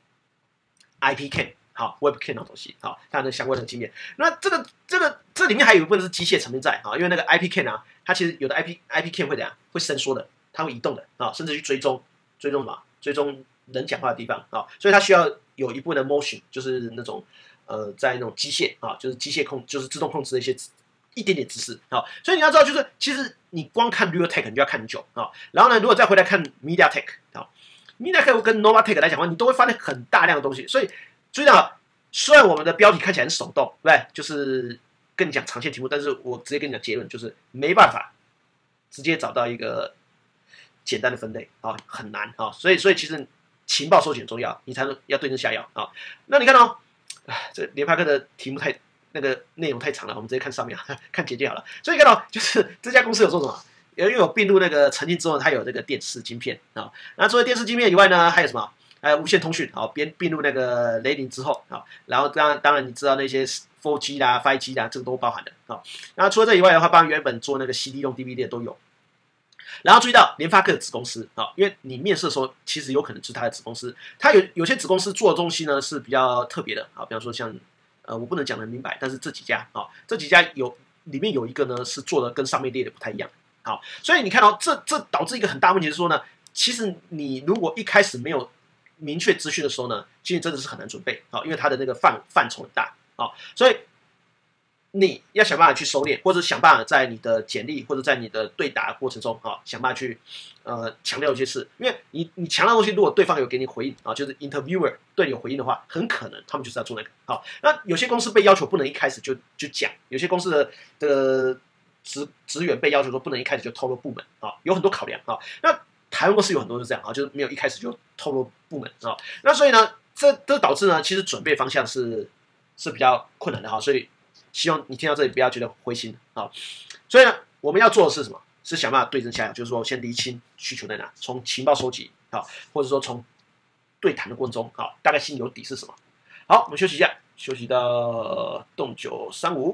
I P cam 好 webcam 那种东西，好，它的相关的经验。那这个这个这里面还有一部分是机械层面在啊，因为那个 I P cam 啊，它其实有的 I P I P cam 会怎样？会伸缩的，它会移动的啊，甚至去追踪追踪什么？追踪人讲话的地方啊，所以它需要有一部分的 motion， 就是那种呃，在那种机械啊，就是机械控，就是自动控制的一些一点点知识啊。所以你要知道，就是其实你光看 Realtek 你就要看很久啊。然后呢，如果再回来看 MediaTek 啊 ，MediaTek 跟 Novatek 来讲的话，你都会发现很大量的东西。所以注意到，虽然我们的标题看起来很耸动，对不对？就是跟你讲长线题目，但是我直接跟你讲结论，就是没办法直接找到一个简单的分类啊，很难啊。所以所以其实情报收集很重要，你才能要对症下药啊。那你看哦，这联发科的题目太那个内容太长了，我们直接看上面，看简介好了。所以你看到、哦、就是这家公司有做什么？因为有并入那个成绩之后，它有这个电视晶片啊。那除了电视晶片以外呢，还有什么？还有无线通讯啊，并并入那个雷凌之后啊。然后当然当然你知道那些 四 G 啦、五 G 啦，这个都包含的啊。然后除了这以外的话，包含原本做那个 C D 用 D V D 的都有。然后注意到联发科的子公司啊，因为你面试的时候，其实有可能是它的子公司，它有有些子公司做的东西呢是比较特别的啊，比方说像呃，我不能讲得明白，但是这几家啊，这几家有里面有一个呢是做的跟上面列的不太一样，好，所以你看到、哦、这这导致一个很大问题是说呢， 其实你如果一开始没有明确资讯的时候呢，其实真的是很难准备啊，因为它的那个范范畴很大啊，所以你要想办法去收敛，或者想办法在你的简历或者在你的对答过程中啊，想办法去呃强调一些事，因为你你强调的东西，如果对方有给你回应啊，就是 interviewer 对你有回应的话，很可能他们就是要做那个好。那有些公司被要求不能一开始就就讲，有些公司的的职职员被要求说不能一开始就透露部门啊，有很多考量啊。那台湾公司有很多是这样啊，就是没有一开始就透露部门啊。那所以呢，这这导致呢，其实准备方向是是比较困难的哈。所以希望你听到这里不要觉得灰心啊。所以呢，我们要做的是什么？是想办法对症下药，就是说先厘清需求在哪，从情报收集啊，或者说从对谈的过程中啊，大概心里有底是什么。好，我们休息一下，休息到洞九三五。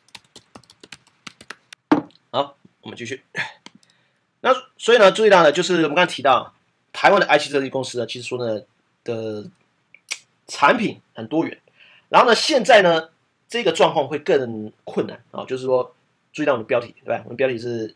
好，我们继续。那所以呢，注意到呢，就是我们刚才提到，台湾的 I C 设计公司呢，其实说呢的产品很多元，然后呢，现在呢这个状况会更困难啊，就是说，注意到我们的标题，对吧？我们标题是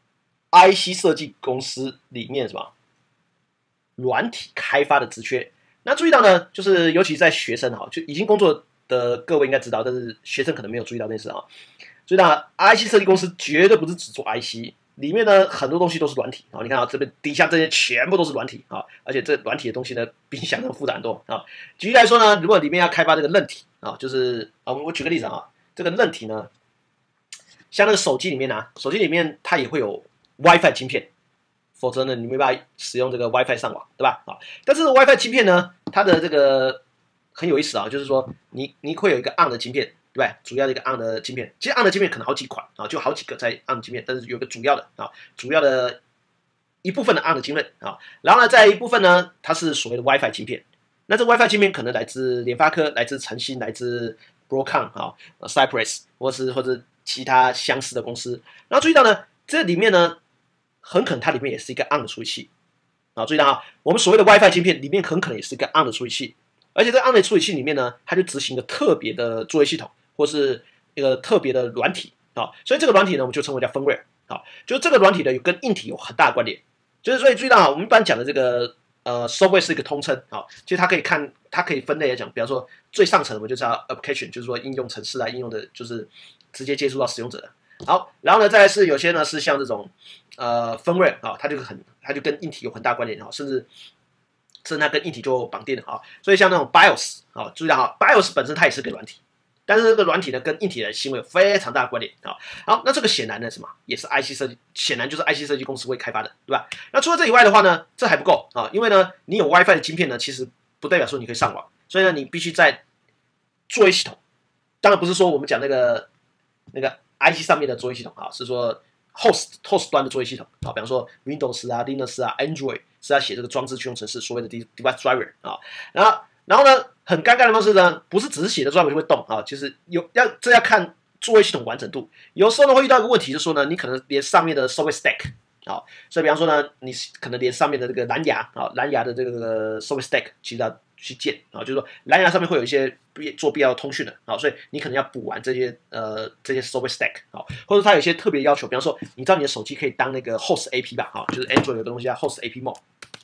I C 设计公司里面什么软体开发的职缺。那注意到呢，就是尤其在学生哈，就已经工作的各位应该知道，但是学生可能没有注意到这件事啊。注意到 I C 设计公司绝对不是只做 I C。里面呢很多东西都是软体啊，你看啊，这边底下这些全部都是软体啊，而且这软体的东西呢比你想象复杂很多啊。举例来说呢，如果里面要开发这个韧体啊，就是啊，我举个例子啊，这个韧体呢，像那个手机里面啊，手机里面它也会有 WiFi 晶片，否则呢你没办法使用这个 WiFi 上网，对吧？啊，但是 WiFi 晶片呢，它的这个很有意思啊，就是说你你会有一个 on 的晶片。对吧？主要的一个 on 的晶片，其实 on 的晶片可能好几款啊，就好几个在 on 晶片，但是有个主要的啊，主要的一部分的 on 的晶片啊，然后呢，再一部分呢，它是所谓的 WiFi 晶片。那这 WiFi 晶片可能来自联发科、来自晨芯、来自 Broadcom 啊、Cypress 或是或者其他相似的公司。然后注意到呢，这里面呢，很可能它里面也是一个 on 的处理器啊。注意到啊，我们所谓的 WiFi 晶片里面很可能也是一个 on 的处理器，而且在 on 的处理器里面呢，它就执行了特别的作业系统。或是一个特别的软体啊，所以这个软体呢，我们就称为叫 firmware 啊，就是这个软体呢，跟硬体有很大的关联。就是所以注意到啊，我们一般讲的这个呃 software 是一个通称啊，其实它可以看，它可以分类来讲，比方说最上层我们就叫 application， 就是说应用程式啊，应用的就是直接接触到使用者的。好，然后呢，再来是有些呢是像这种呃 firmware 啊，它就很它就跟硬体有很大关联啊，甚至甚至它跟硬体就绑定了啊。所以像那种 BIOS 啊，注意到啊 ，BIOS 本身它也是个软体。但是这个软体呢，跟硬体的行为有非常大的关联啊。好，那这个显然呢，什么也是 I C 设计，显然就是 I C 设计公司会开发的，对吧？那除了这以外的话呢，这还不够啊，因为呢，你有 WiFi 的晶片呢，其实不代表说你可以上网，所以呢，你必须在作业系统，当然不是说我们讲那个那个 I C 上面的作业系统啊，是说 host host 端的作业系统啊，比方说 Windows 啊、Linux 啊、Android 是要写这个装置驱动程式，所谓的 device driver 啊，然后然后呢？很尴尬的方式呢，不是只是写的专门就会动啊，其实有要这要看作业系统完整度。有时候呢会遇到一个问题，就是说呢，你可能连上面的 software stack 啊，所以比方说呢，你可能连上面的这个蓝牙啊，蓝牙的这个 software stack 其实要去建啊，就是说蓝牙上面会有一些做必要的通讯的啊，所以你可能要补完这些呃这些 software stack 啊，或者它有一些特别要求，比方说你知道你的手机可以当那个 host A P 吧，啊，就是 Android 有个东西叫 host A P mode。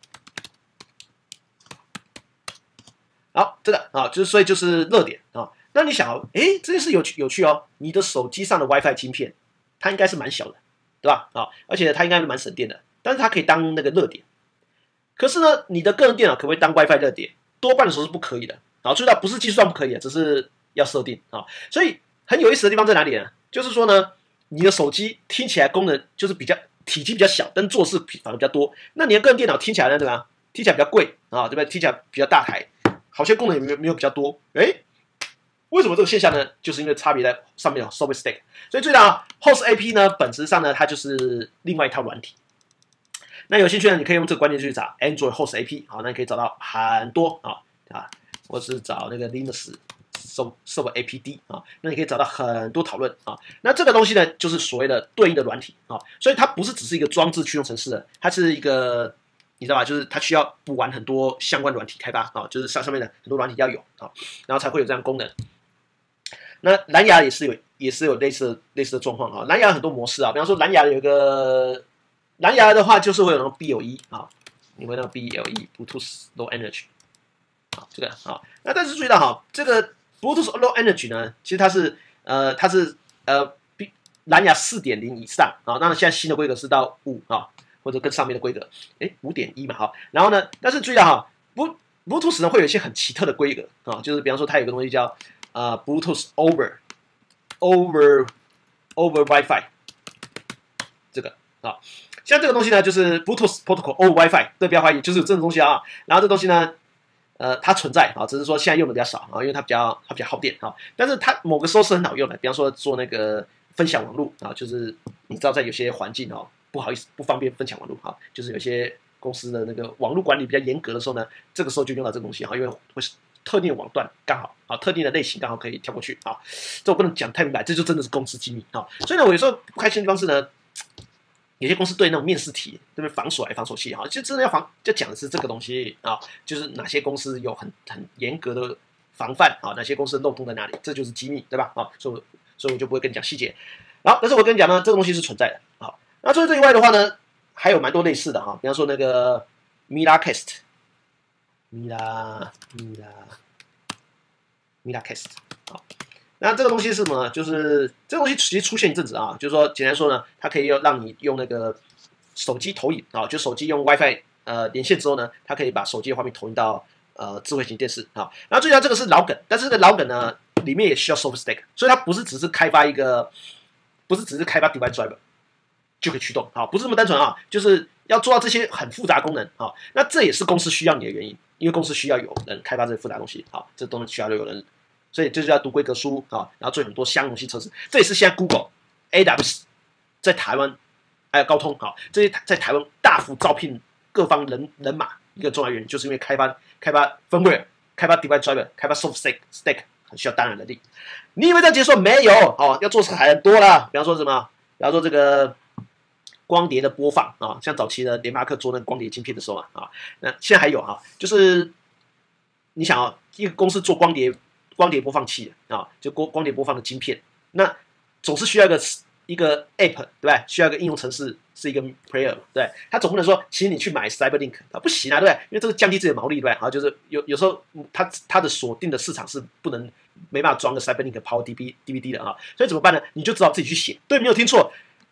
好，这个啊，就是所以就是热点啊。那你想哦，哎，这件事有趣有趣哦。你的手机上的 WiFi 晶片，它应该是蛮小的，对吧？啊，而且它应该是蛮省电的，但是它可以当那个热点。可是呢，你的个人电脑可不可以当 WiFi 热点？多半的时候是不可以的。啊，注意到不是技术上不可以的，只是要设定啊。所以很有意思的地方在哪里呢？就是说呢，你的手机听起来功能就是比较体积比较小，但做事反而比较多。那你的个人电脑听起来呢，对吧？听起来比较贵啊，对不对？听起来比较大台。好些功能也没有没有比较多，哎，为什么这个现象呢？就是因为差别在上面有 software stack， 所以注意到啊 ，host A P 呢，本质上呢，它就是另外一套软体。那有兴趣呢，你可以用这个关键去找 Android host A P， 好，那你可以找到很多啊啊，或是找那个 Linux server A P D 啊，那你可以找到很多讨论啊。那这个东西呢，就是所谓的对应的软体啊，所以它不是只是一个装置驱动程式的，它是一个。你知道吧？就是它需要补完很多相关软体开发啊，就是上上面的很多软体要有啊，然后才会有这样的功能。那蓝牙也是有，也是有类似的类似的状况啊。蓝牙有很多模式啊，比方说蓝牙有一个蓝牙的话，就是会有那种 B 九一啊你们那个 B L E Bluetooth Low Energy， 好，这个好，那但是注意到哈，这个 Bluetooth Low Energy 呢，其实它是呃它是呃比蓝牙 四点零 以上啊，那现在新的规格是到五啊，或者更上面的规格，哎 五点一 嘛哈，然后呢，但是注意到哈，不 Bluetooth 呢会有一些很奇特的规格啊，就是比方说它有个东西叫呃 Bluetooth Over Over Over Wi-Fi 这个啊。像这个东西呢，就是 Bluetooth Protocol over Wi-Fi， 对，不要怀疑，就是有这种东西啊。然后这东西呢，呃，它存在啊，只是说现在用的比较少啊，因为它比较它比较耗电啊。但是它某个时候是很好用的，比方说做那个分享网络啊，就是你知道在有些环境哦，不好意思不方便分享网络啊，就是有些公司的那个网络管理比较严格的时候呢，这个时候就用到这个东西啊，因为会是特定的网段刚好啊，特定的类型刚好可以跳过去啊。这我不能讲太明白，这就真的是公司机密啊。所以呢，我有时候不开心的地方是呢。有些公司对那种面试题，对不对？防锁来防锁器哈，就真的要防，就讲的是这个东西啊，就是哪些公司有很很严格的防范啊，哪些公司漏洞在哪里，这就是机密，对吧？啊，所以所以我就不会跟你讲细节。好，但是我跟你讲呢，这个东西是存在的。好，那除了这以外的话呢，还有蛮多类似的哈，比方说那个 Miracast，Mira Mira Miracast， 好。那这个东西是什么呢？就是这个东西其实出现一阵子啊，就是说简单说呢，它可以让你用那个手机投影啊，就手机用 WiFi 呃连线之后呢，它可以把手机的画面投影到呃智慧型电视啊。然后注意到这个是老梗，但是这个老梗呢里面也需要 soft stack， 所以它不是只是开发一个，不是只是开发 device driver 就可以驱动啊，不是这么单纯啊，就是要做到这些很复杂功能啊。那这也是公司需要你的原因，因为公司需要有人开发这些复杂东西啊，这东西需要有人。所以这就要读规格书啊，然后做很多相容性测试。这也是现在 Google、A W S 在台湾还有高通啊，这些在台湾大幅招聘各方人人马一个重要原因，就是因为开发开发 firmware、开发 device driver、开发 soft stack stack 很需要大量人力。你以为这样结束没有？哦，要做事还很多啦。比方说什么？比方说这个光碟的播放啊，像早期的联发科做那个光碟晶片的时候啊，啊，那现在还有啊，就是你想啊，一个公司做光碟。光碟播放器啊，就光光碟播放的晶片，那总是需要一个一个 app 对不对？需要一个应用程式是一个 player 对，它总不能说，其实你去买 Cyberlink 啊，不行啊，对不对？因为这个降低自己的毛利，对不对？啊，就是有有时候它它的锁定的市场是不能没办法装个 Cyberlink Power D V D V D 的啊，所以怎么办呢？你就只好自己去写，对，没有听错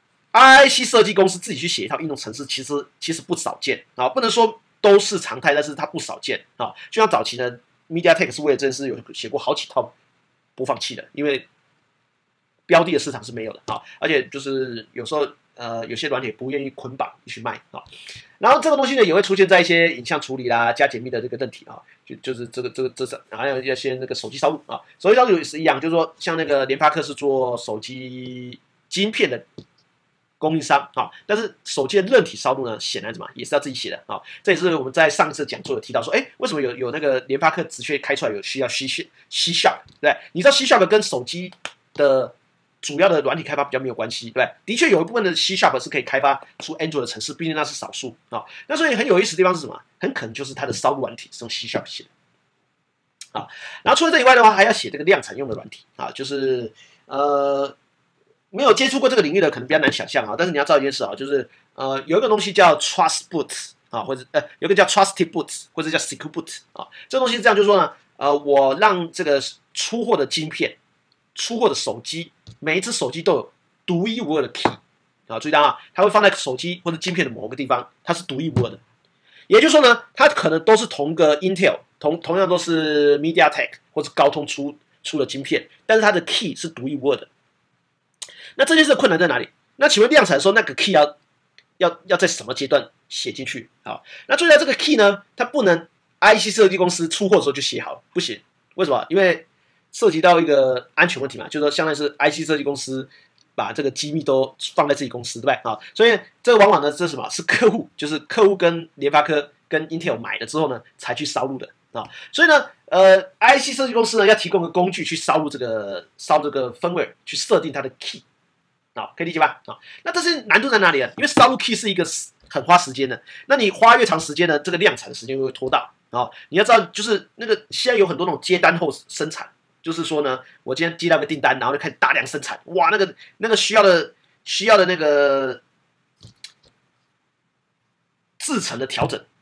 ，I C 设计公司自己去写一套应用程式，其实其实不少见啊，不能说都是常态，但是它不少见啊，就像早期呢。MediaTek 是为了这件事有写过好几套播放器的，因为标的的市场是没有的啊，而且就是有时候呃有些软体不愿意捆绑去卖啊，然后这个东西呢也会出现在一些影像处理啦、加解密的这个韧体啊，就就是这个这个这是还有一些那个手机烧录啊，手机烧录也是一样，就是说像那个联发科是做手机晶片的。供应商啊，但是手机的韧体烧录呢，显然什么也是要自己写的啊。这也是我们在上次讲座有提到说，哎，为什么有有那个联发科直缺开出来有需要 C C Sharp， 对不对？你知道 C Sharp 跟手机的主要的软体开发比较没有关系，对不对？的确有一部分的 C Sharp 是可以开发出 Android 的程式，毕竟那是少数啊。那所以很有意思的地方是什么？很可能就是它的烧录软体是用 C Sharp 写的啊。然后除了这以外的话，还要写这个量产用的软体啊，就是呃。没有接触过这个领域的，可能比较难想象啊。但是你要知道一件事啊，就是呃，有一个东西叫 Trust Boot 啊，或者呃，有一个叫 Trusted Boot， 或者叫 Secure Boot 啊。这个东西是这样，就是说呢，呃，我让这个出货的晶片、出货的手机，每一只手机都有独一无二的 key 啊。注意到啊，它会放在手机或者晶片的某个地方，它是独一无二的。也就是说呢，它可能都是同个 Intel， 同同样都是 MediaTek 或者高通出出的晶片，但是它的 key 是独一无二的。那这件事的困难在哪里？那请问量产的时候，那个 key 要要要在什么阶段写进去？好，那注意到这个 key 呢，它不能 I C 设计公司出货的时候就写好，不行。为什么？因为涉及到一个安全问题嘛，就是说，相当于是 I C 设计公司把这个机密都放在自己公司，对不对啊？所以这个往往呢，这是什么？是客户，就是客户跟联发科跟 Intel 买了之后呢，才去烧录的啊。所以呢，呃 ，I C 设计公司呢要提供个工具去烧录这个烧这个 firmware，去设定它的 key。啊，可以理解吧？啊，那这是难度在哪里啊？因为烧录 key 是一个很花时间的，那你花越长时间呢，这个量产的时间就会拖大啊。你要知道，就是那个现在有很多那种接单后生产，就是说呢，我今天接到个订单，然后就开始大量生产，哇，那个那个需要的需要的那个制程的调整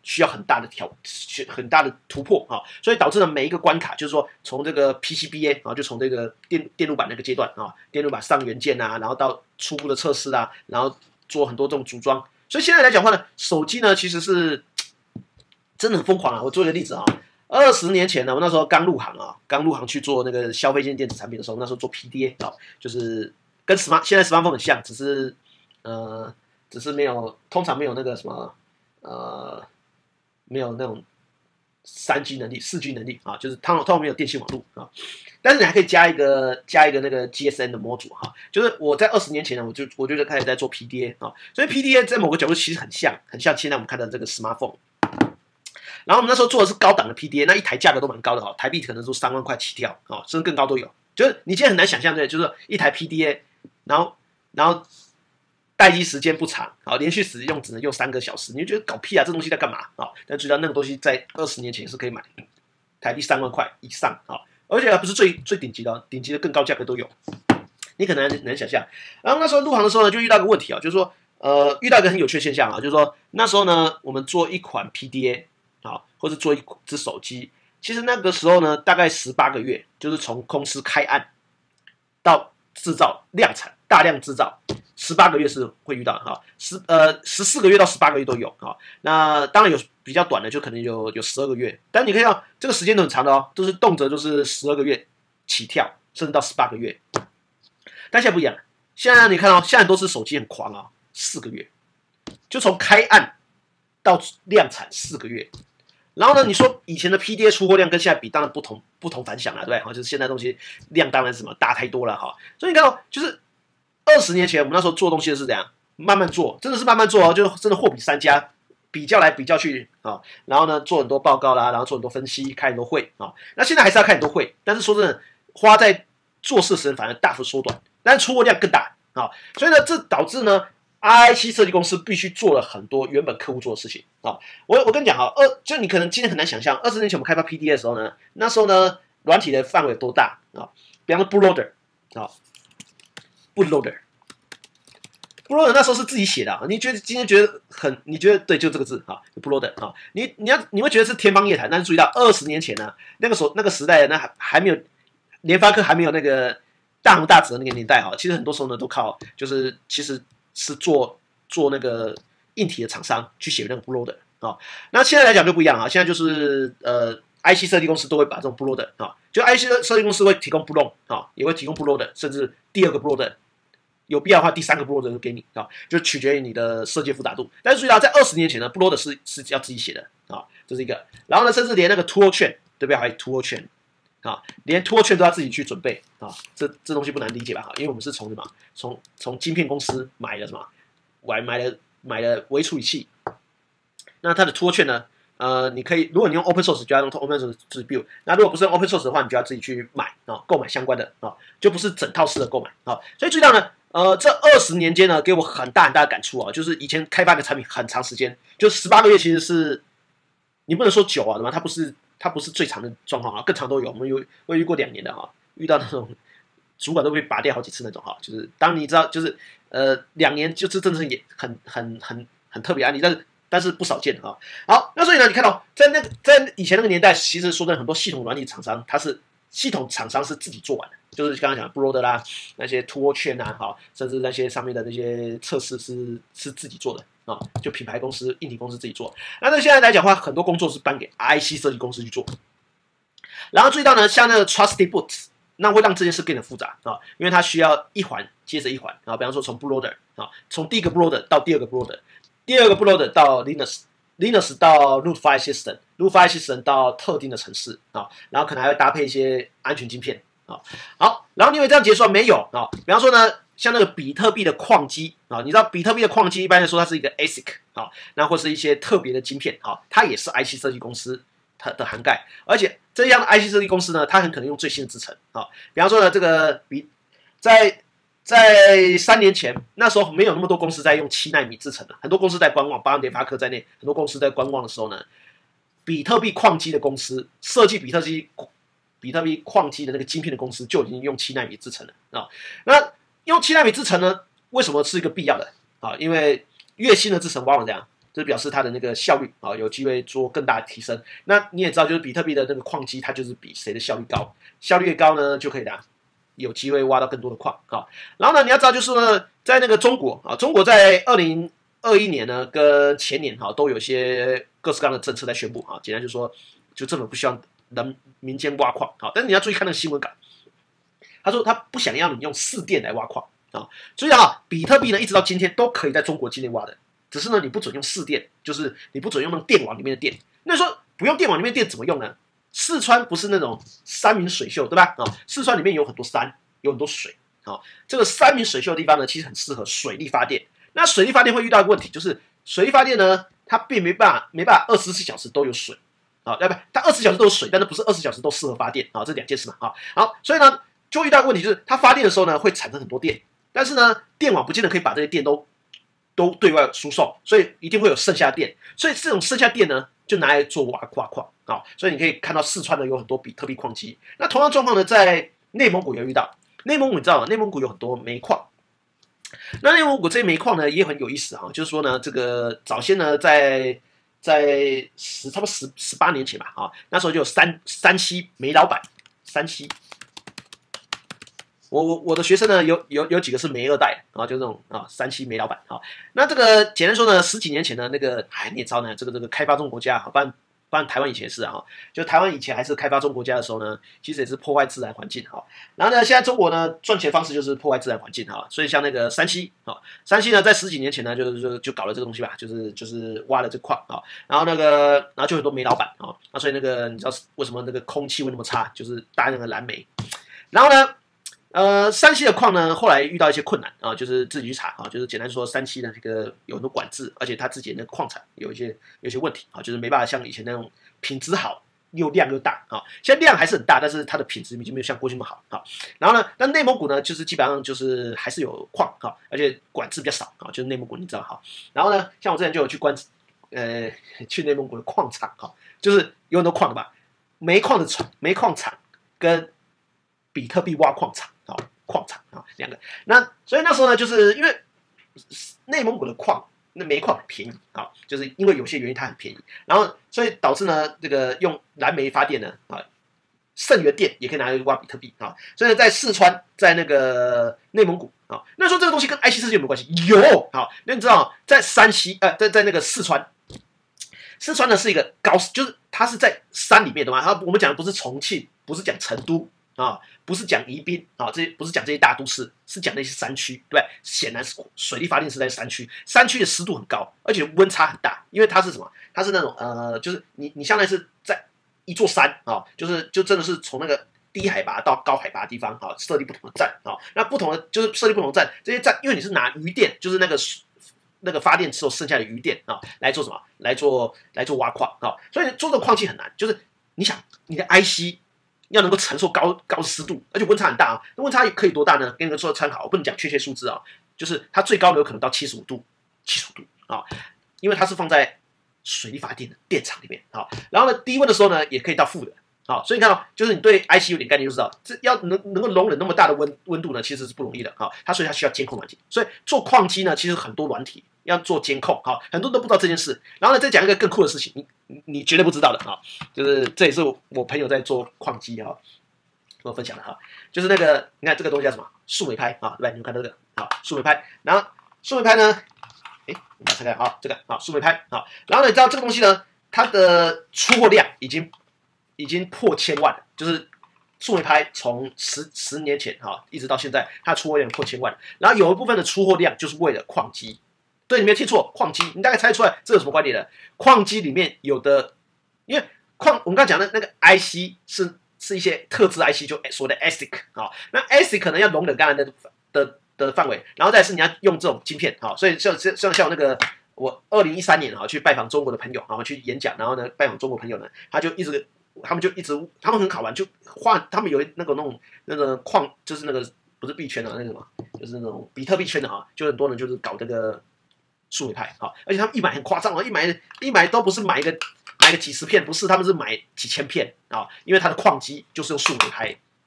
需要很大的挑很大的突破啊，所以导致了每一个关卡，就是说从这个 P C B A 啊，就从这个电电路板那个阶段啊，电路板上元件啊，然后到初步的测试啊，然后做很多这种组装。所以现在来讲的话呢，手机呢其实是真的很疯狂啊。我做一个例子啊，二十年前呢，我那时候刚入行啊，刚入行去做那个消费性电子产品的时候，那时候做 P D A 啊，就是跟 smart 现在 smartphone 很像，只是呃，只是没有通常没有那个什么呃。没有那种三 G 能力、四 G 能力啊，就是它通常没有电信网络啊，但是你还可以加一个加一个那个 G S M 的模组哈、啊。就是我在二十年前呢，我就我就开始在做 P D A 啊，所以 P D A 在某个角度其实很像，很像现在我们看到这个 smartphone。然后我们那时候做的是高档的 P D A， 那一台价格都蛮高的哈，台币可能都三万块起跳啊，甚至更高都有。就是你现在很难想象的，就是一台 P D A， 然后然后。待机时间不长，好，连续使用只能用三个小时，你就觉得搞屁啊，这东西在干嘛啊？但知道那个东西在二十年前是可以买，台币三万块以上啊，而且还不是最最顶级的，顶级的更高价格都有，你可能能想象。然后那时候入行的时候呢，就遇到个问题啊，就是说，呃，遇到一个很有趣的现象啊，就是说那时候呢，我们做一款 P D A 啊，或者做一只手机，其实那个时候呢，大概十八个月，就是从公司开案到制造量产，大量制造。十八个月是会遇到的哈，十呃十四个月到十八个月都有啊。那当然有比较短的，就可能有有十二个月。但你可以看到这个时间都很长的哦，都是动辄就是十二个月起跳，甚至到十八个月。但现在不一样，现在你看到、哦、现在都是手机很狂啊、哦，四个月就从开案到量产四个月。然后呢，你说以前的 P D A 出货量跟现在比，当然不同不同凡响了，对不对？哈，就是现在东西量当然是什么大太多了哈。所以你看到、哦、就是。二十年前，我们那时候做东西的是怎样？慢慢做，真的是慢慢做哦，就真的货比三家，比较来比较去啊。然后呢，做很多报告啦，然后做很多分析，开很多会啊。那现在还是要开很多会，但是说真的，花在做事的时间反而大幅缩短，但是出货量更大啊。所以呢，这导致呢 ，I C 设计公司必须做了很多原本客户做的事情啊。我我跟你讲啊，二就你可能今天很难想象，二十年前我们开发 P D A 的时候呢，那时候呢，软体的范围有多大啊？比方说 Bootloader 啊。Bootloader，Bootloader 那时候是自己写的啊，你觉得今天觉得很，你觉得对，就这个字啊 ，Bootloader 啊，你你要你会觉得是天方夜谭，但是注意到二十年前呢、啊，那个时候那个时代那还还没有联发科还没有那个大红大紫的那个年代哈，其实很多时候呢都靠就是其实是做做那个硬体的厂商去写那个 Bootloader 啊，那现在来讲就不一样啊，现在就是呃 I C 设计公司都会把这种 Bootloader 啊，就 I C 设计公司会提供 Bootloader 啊，也会提供 Bootloader，甚至第二个 Bootloader。有必要的话，第三个 Bootloader 就给你啊，就取决于你的设计复杂度。但是注意到，在二十年前呢 ，Bootloader 是是要自己写的啊，这是一个。然后呢，甚至连那个 tool 券，对不对？还有 tool 券啊，连 tool 券都要自己去准备啊。这这东西不难理解吧？因为我们是从什么？从从晶片公司买了什么？买买了买了微处理器。那它的 tool 券呢？呃，你可以，如果你用 open source，就要用 open source distribute。那如果不是用 open source 的话，你就要自己去买啊，购买相关的啊，就不是整套式的购买啊。所以注意到呢。呃，这二十年间呢，给我很大很大的感触啊，就是以前开发一个产品很长时间，就十八个月，其实是你不能说久啊，对吗？它不是它不是最长的状况啊，更长都有。我们有我有遇过两年的哈，遇到那种主管都被拔掉好几次那种哈，就是当你知道，就是呃两年就是真的是也很很很很特别案例，但是但是不少见啊。好，那所以呢，你看到在那个在以前那个年代，其实说的很多系统软体厂商，它是系统厂商是自己做完的。就是刚刚讲的 Bootloader 啦，那些 tool 券啊，哈，甚至那些上面的那些测试是是自己做的啊，就品牌公司、硬体公司自己做。那那现在来讲的话，很多工作是颁给 I C 设计公司去做。然后注意到呢，像那个 Trusted Boot， 那会让这件事变得复杂啊，因为它需要一环接着一环啊，比方说从 Bootloader 啊，从第一个 Bootloader 到第二个 Bootloader， 第二个 Bootloader 到 Linux。Linux 到 root file system，root file system 到特定的程式啊，然后可能还会搭配一些安全晶片啊。好，然后你以为这样结束没有啊？比方说呢，像那个比特币的矿机啊，你知道比特币的矿机一般来说它是一个 A S I C 啊，那或是一些特别的晶片啊，它也是 I C 设计公司它的涵盖，而且这样的 I C 设计公司呢，它很可能用最新的制程啊。比方说呢，这个比在在三年前，那时候没有那么多公司在用七纳米制程的，很多公司在观望，包括联发科在内，很多公司在观望的时候呢，比特币矿机的公司设计比特币比特币矿机的那个晶片的公司就已经用七纳米制程了啊。那用七纳米制程呢，为什么是一个必要的啊？因为越新的制程往往这样， 这表示它的那个效率啊有机会做更大的提升。那你也知道，就是比特币的那个矿机，它就是比谁的效率高，效率越高呢，就可以的有机会挖到更多的矿啊。然后呢，你要知道就是呢，在那个中国啊，中国在二零二一年呢跟前年哈都有些各式各样的政策在宣布啊，简单就是说，就政府不希望人民间挖矿啊，但是你要注意看那个新闻稿，他说他不想要你用市电来挖矿啊，所以啊，比特币呢一直到今天都可以在中国境内挖的。只是呢，你不准用市电，就是你不准用那个电网里面的电。那说不用电网里面的电怎么用呢？四川不是那种山明水秀，对吧？啊，四川里面有很多山，有很多水。啊，这个山明水秀的地方呢，其实很适合水力发电。那水力发电会遇到一个问题，就是水力发电呢，它并没办法没办法二十四小时都有水。啊，对不？它二十四小时都有水，但是不是二十四小时都适合发电啊？这两件事嘛。啊，好，所以呢，就遇到一个问题，就是它发电的时候呢，会产生很多电，但是呢，电网不见得可以把这些电都。都对外输送，所以一定会有剩下电，所以这种剩下电呢，就拿来做挖挖矿啊。所以你可以看到四川呢有很多比特币矿机。那同样状况呢，在内蒙古也遇到。内蒙古你知道吗？内蒙古有很多煤矿。那内蒙古这些煤矿呢也很有意思啊，就是说呢，这个早先呢在在十差不多十十八年前吧啊，那时候就有山山西煤老板，山西。我我我的学生呢，有有有几个是煤二代啊，就这种啊，山西煤老板啊。那这个简单说呢，十几年前的那个，哎，你也知道呢，这个这个开发中国家，不然不然台湾以前是啊，就台湾以前还是开发中国家的时候呢，其实也是破坏自然环境哈。然后呢，现在中国呢赚钱方式就是破坏自然环境哈，所以像那个山西啊，山西呢在十几年前呢，就是就就搞了这个东西吧，就是就是挖了这矿啊，然后那个然后就很多煤老板啊，那所以那个你知道为什么那个空气会那么差，就是大量的燃煤，然后呢。呃，山西的矿呢，后来遇到一些困难啊，就是自己去查啊，就是简单说，山西的这个有很多管制，而且他自己的那个矿产有一些有一些问题啊，就是没办法像以前那种品质好又量又大啊。现在量还是很大，但是它的品质已经没有像过去那么好啊。然后呢，但内蒙古呢，就是基本上就是还是有矿啊，而且管制比较少啊，就是内蒙古你知道哈。然后呢，像我之前就有去观呃去内蒙古的矿场哈，就是有很多矿的吧，煤矿的厂、煤矿厂跟比特币挖矿场。啊，矿场啊，两个。那所以那时候呢，就是因为内蒙古的矿，那煤矿很便宜啊，就是因为有些原因它很便宜，然后所以导致呢，这个用燃煤发电呢，啊，剩余的电也可以拿来挖比特币啊。所以在四川，在那个内蒙古啊，那时候这个东西跟 I C 世界有没有关系？有啊，那你知道在山西呃，在在那个四川，四川呢是一个高，就是它是在山里面的嘛。它我们讲的不是重庆，不是讲成都。啊，不是讲宜宾啊，这些不是讲这些大都市，是讲那些山区，对不对？显然是水力发电是在山区，山区的湿度很高，而且温差很大，因为它是什么？它是那种呃，就是你你相当于是在一座山啊，就是就真的是从那个低海拔到高海拔的地方啊，设立不同的站啊，那不同的就是设立不同的站，这些站因为你是拿余电，就是那个那个发电之后剩下的余电啊，来做什么？来做来做挖矿啊，所以做这个矿机很难，就是你想你的 I C。要能够承受高高湿度，而且温差很大啊。那温差可以多大呢？给你们说参考，我不能讲确切数字啊，就是它最高的有可能到七十五度，七十五度啊，因为它是放在水力发电的电厂里面啊。然后呢，低温的时候呢，也可以到负的啊。所以你看到，就是你对 I C 有点概念就知道，这要能能够容忍那么大的温温度呢，其实是不容易的啊。它所以它需要监控软体，所以做矿机呢，其实很多软体。要做监控，好，很多人都不知道这件事。然后呢，再讲一个更酷的事情，你你你绝对不知道的啊，就是这也是我朋友在做矿机哈，跟我分享的哈，就是那个你看这个东西叫什么？树莓拍啊，对吧？你们看到这个啊，树莓拍。然后树莓拍呢，哎，我们来看看啊，这个啊，树莓拍啊。然后呢，你知道这个东西呢，它的出货量已经已经破千万了，就是树莓拍从十十年前哈一直到现在，它出货量破千万。然后有一部分的出货量就是为了矿机。对，你没有听错，矿机，你大概猜出来这有什么关联的？矿机里面有的，因为矿我们刚刚讲的那个 I C 是是一些特制 I C， 就所谓的 A S I C 啊，那 A S I C 可能要容忍刚才的的的范围，然后再是你要用这种晶片啊，所以像像像那个我二零一三年啊去拜访中国的朋友，然后去演讲，然后呢拜访中国朋友呢，他就一直他们就一直他们很好玩，就画他们有那个那种那个矿，就是那个不是币圈啊，那个什么，就是那种比特币圈的啊，就很多人就是搞这个。树莓派啊，而且他们一买很夸张啊，一买一买都不是买一个买个几十片，不是，他们是买几千片啊，因为它的矿机就是用树莓拍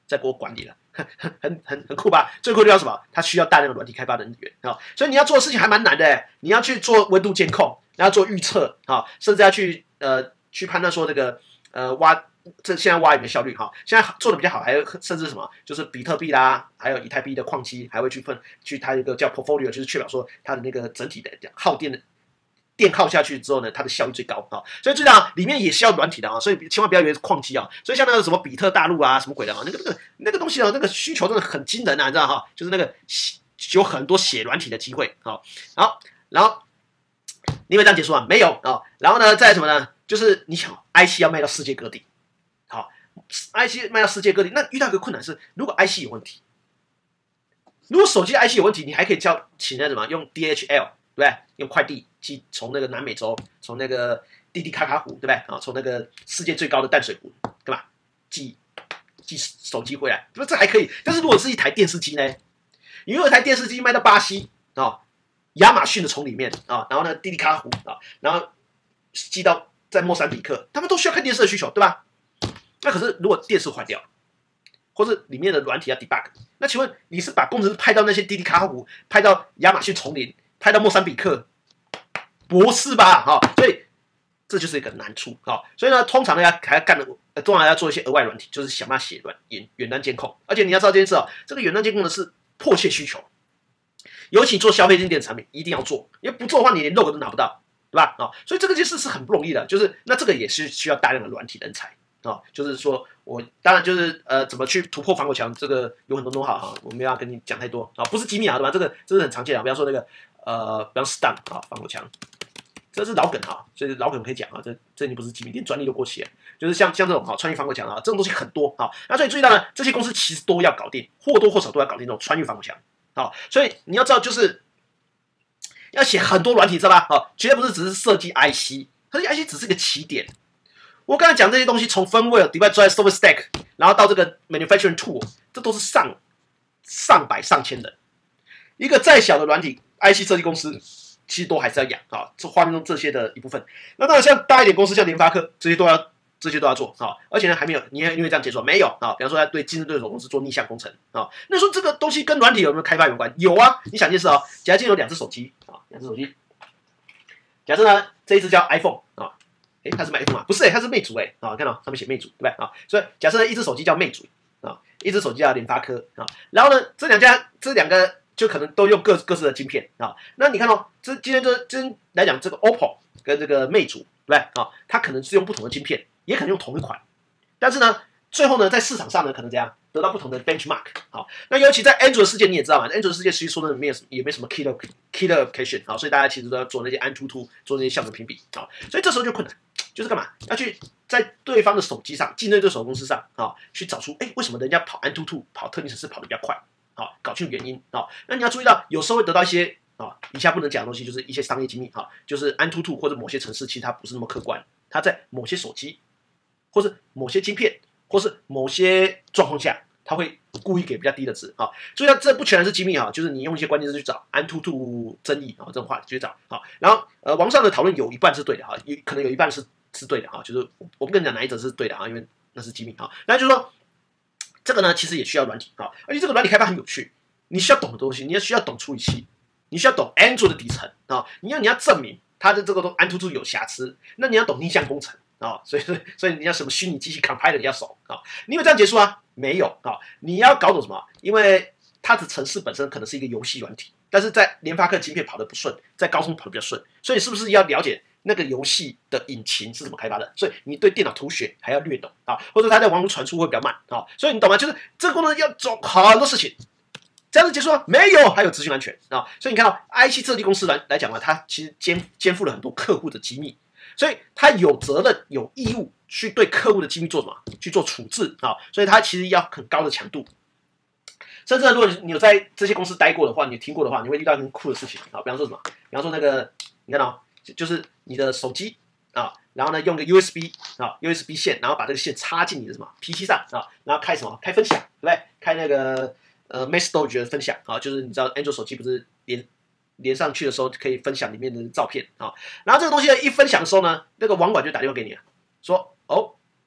在给我管理了，很很很很酷吧？最酷的要什么？它需要大量的软体开发人员啊、哦，所以你要做的事情还蛮难的，你要去做温度监控，然后做预测啊、哦，甚至要去呃去判断说那个呃挖这现在挖有没有效率哈、哦，现在做的比较好，还有甚至什么就是比特币啦，还有以太币的矿机，还会去分去它一个叫 portfolio， 就是确保说它的那个整体的耗电的。电耗下去之后呢，它的效率最高啊、哦，所以最常里面也是要软体的啊、哦，所以千万不要以为是矿机啊、哦。所以像那个什么比特大陆啊，什么鬼的啊，那个那个那个东西啊，那个需求真的很惊人啊，你知道哈、哦？就是那个有很多写软体的机会啊、哦。好，然后你以为这样结束啊？没有啊、哦。然后呢，再来什么呢？就是你想 I C 要卖到世界各地，好 ，I C 卖到世界各地，那遇到一个困难是，如果 I C 有问题，如果手机 I C 有问题，你还可以叫请那什么用 D H L。对不对？用快递寄从那个南美洲，从那个蒂蒂卡卡湖，对不对？啊，从那个世界最高的淡水湖，干嘛寄寄手机回来？不，这还可以。但是如果是一台电视机呢？你如果一台电视机卖到巴西啊，亚马逊的丛里面啊，然后呢蒂蒂卡湖啊，然后寄到在莫桑比克，他们都需要看电视的需求，对吧？那可是如果电视坏掉，或是里面的软体要 debug， 那请问你是把工程师派到那些蒂蒂卡湖，派到亚马逊丛林？派到莫桑比克，不是吧？哈、哦，所以这就是一个难处啊、哦。所以呢，通常呢要还要干的，呃，通常要做一些额外软体，就是想办法写软远远端监控。而且你要知道这件事哦，这个远端监控呢是迫切需求，尤其做消费性电子产品一定要做，因为不做的话你连 log 都拿不到，对吧？啊、哦，所以这个件事是很不容易的，就是那这个也是需要大量的软体人才啊、哦。就是说我当然就是呃怎么去突破防火墙，这个有很多东西哈，我没有要跟你讲太多啊、哦，不是机密啊，对吧？这个这是很常见的，比方说那个。呃，比方 stun 啊，防火墙，这是老梗啊，所以老梗可以讲啊，这这已经不是机密，连专利都过期了。就是像像这种啊，穿越防火墙啊，这种东西很多啊。那所以注意到呢，这些公司其实都要搞定，或多或少都要搞定这种穿越防火墙啊。所以你要知道，就是要写很多软体，知道吧？啊，绝对不是只是设计 I C， 设计 I C 只是一个起点。我刚才讲这些东西，从 firmware、device software stack， 然后到这个 manufacturing tool， 这都是上上百上千人。一个再小的软体 I C 设计公司，其实都还是要养啊，这画面中这些的一部分。那当然，像大一点公司，像联发科，这些都要这些都要做啊。而且呢，还没有，你因为这样结束没有啊？比方说，要对竞争对手公司做逆向工程啊。那说这个东西跟软体有没有开发有关？有啊。你想一件事啊，假如今天有两只手机啊，两只手机，假设呢这一只叫 iPhone 啊，诶，它是卖 iPhone 吗？不是、欸，它是魅族哎、欸、啊，看到上面写魅族对不对啊？所以假设呢一只手机叫魅族啊，一只手机叫联发科啊，然后呢这两家这两个。就可能都用各各自的晶片啊，那你看哦，这今天这今来讲，这个 O P P O 跟这个魅族，对不对啊？它可能是用不同的晶片，也可能用同一款，但是呢，最后呢，在市场上呢，可能怎样得到不同的 benchmark。好，那尤其在 Android 世界你也知道嘛 ，Android 世界其实说真的没有也没什么 killer killer application 啊，所以大家其实都要做那些 AnTuTu 做那些效能评比啊，所以这时候就困难，就是干嘛？要去在对方的手机上，竞争对手公司上啊，去找出哎为什么人家跑 AnTuTu 跑特定程式跑得比较快。好，搞清楚原因啊、哦。那你要注意到，有时候会得到一些啊、哦，以下不能讲的东西，就是一些商业机密哈、哦，就是 AnTuTu 或者某些程式，其实它不是那么客观，它在某些手机，或是某些晶片，或是某些状况下，它会故意给比较低的值啊、哦。注意到，这不全然是机密哈、哦，就是你用一些关键字去找 AnTuTu 争议啊、哦，这种话去找好、哦。然后呃，网上的讨论有一半是对的哈，有可能有一半是是对的哈，就是我不跟你讲哪一则是对的哈，因为那是机密哈。那就是说。这个呢，其实也需要软体啊，而且这个软体开发很有趣，你需要懂的东西，你要需要懂处理器，你需要懂 Android 的底层啊，你要你要证明它的这个都 AnTuTu 有瑕疵，那你要懂逆向工程啊，所以所以你要什么虚拟机器 compiler 你要熟啊，你有这样结束啊？没有啊，你要搞懂什么？因为它的程式本身可能是一个游戏软体，但是在联发科晶片跑得不顺，在高通跑得比较顺，所以是不是要了解？那个游戏的引擎是怎么开发的？所以你对电脑图学还要略懂啊，或者它在网络传输会比较慢啊，所以你懂吗？就是这个功能要做很多事情，这样子结束了没有？还有资讯安全啊，所以你看到 I C 设计公司来来讲呢，它其实肩肩负了很多客户的机密，所以它有责任有义务去对客户的机密做什么？去做处置啊，所以它其实要很高的强度。甚至如果你有在这些公司待过的话，你听过的话，你会遇到很酷的事情啊，比方说什么？比方说那个，你看到、哦、就是你的手机啊，然后呢用个 U S B 啊 U S B 线，然后把这个线插进你的什么 P C 上啊，然后开什么？开分享，对不对？开那个呃 Messenger 的分享啊，就是你知道 Android 手机不是连连上去的时候可以分享里面的照片啊，然后这个东西一分享的时候呢，那个网管就打电话给你了，说哦，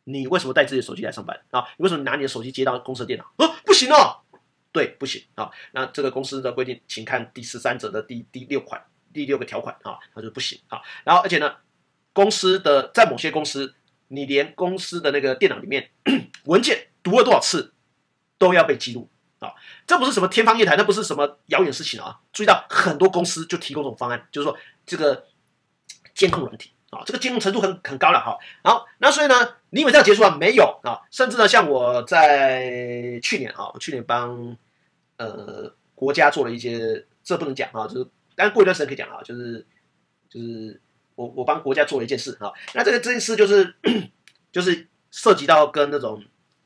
你为什么带自己的手机来上班啊？你为什么拿你的手机接到公司的电脑啊？不行哦，对，不行啊。那这个公司的规定，请看第十三则的第第六款第六个条款啊，它就不行啊。然后而且呢，公司的在某些公司，你连公司的那个电脑里面文件读了多少次都要被记录啊。这不是什么天方夜谭，那不是什么遥远事情啊。注意到很多公司就提供这种方案，就是说这个监控软体。啊，这个监控程度很很高了哈。好，那所以呢，你以为这样结束了没有啊？甚至呢，像我在去年啊，我去年帮呃国家做了一些，这不能讲啊，就是，但过一段时间可以讲啊，就是就是我我帮国家做了一件事啊。那这个这件事就是就是涉及到跟那种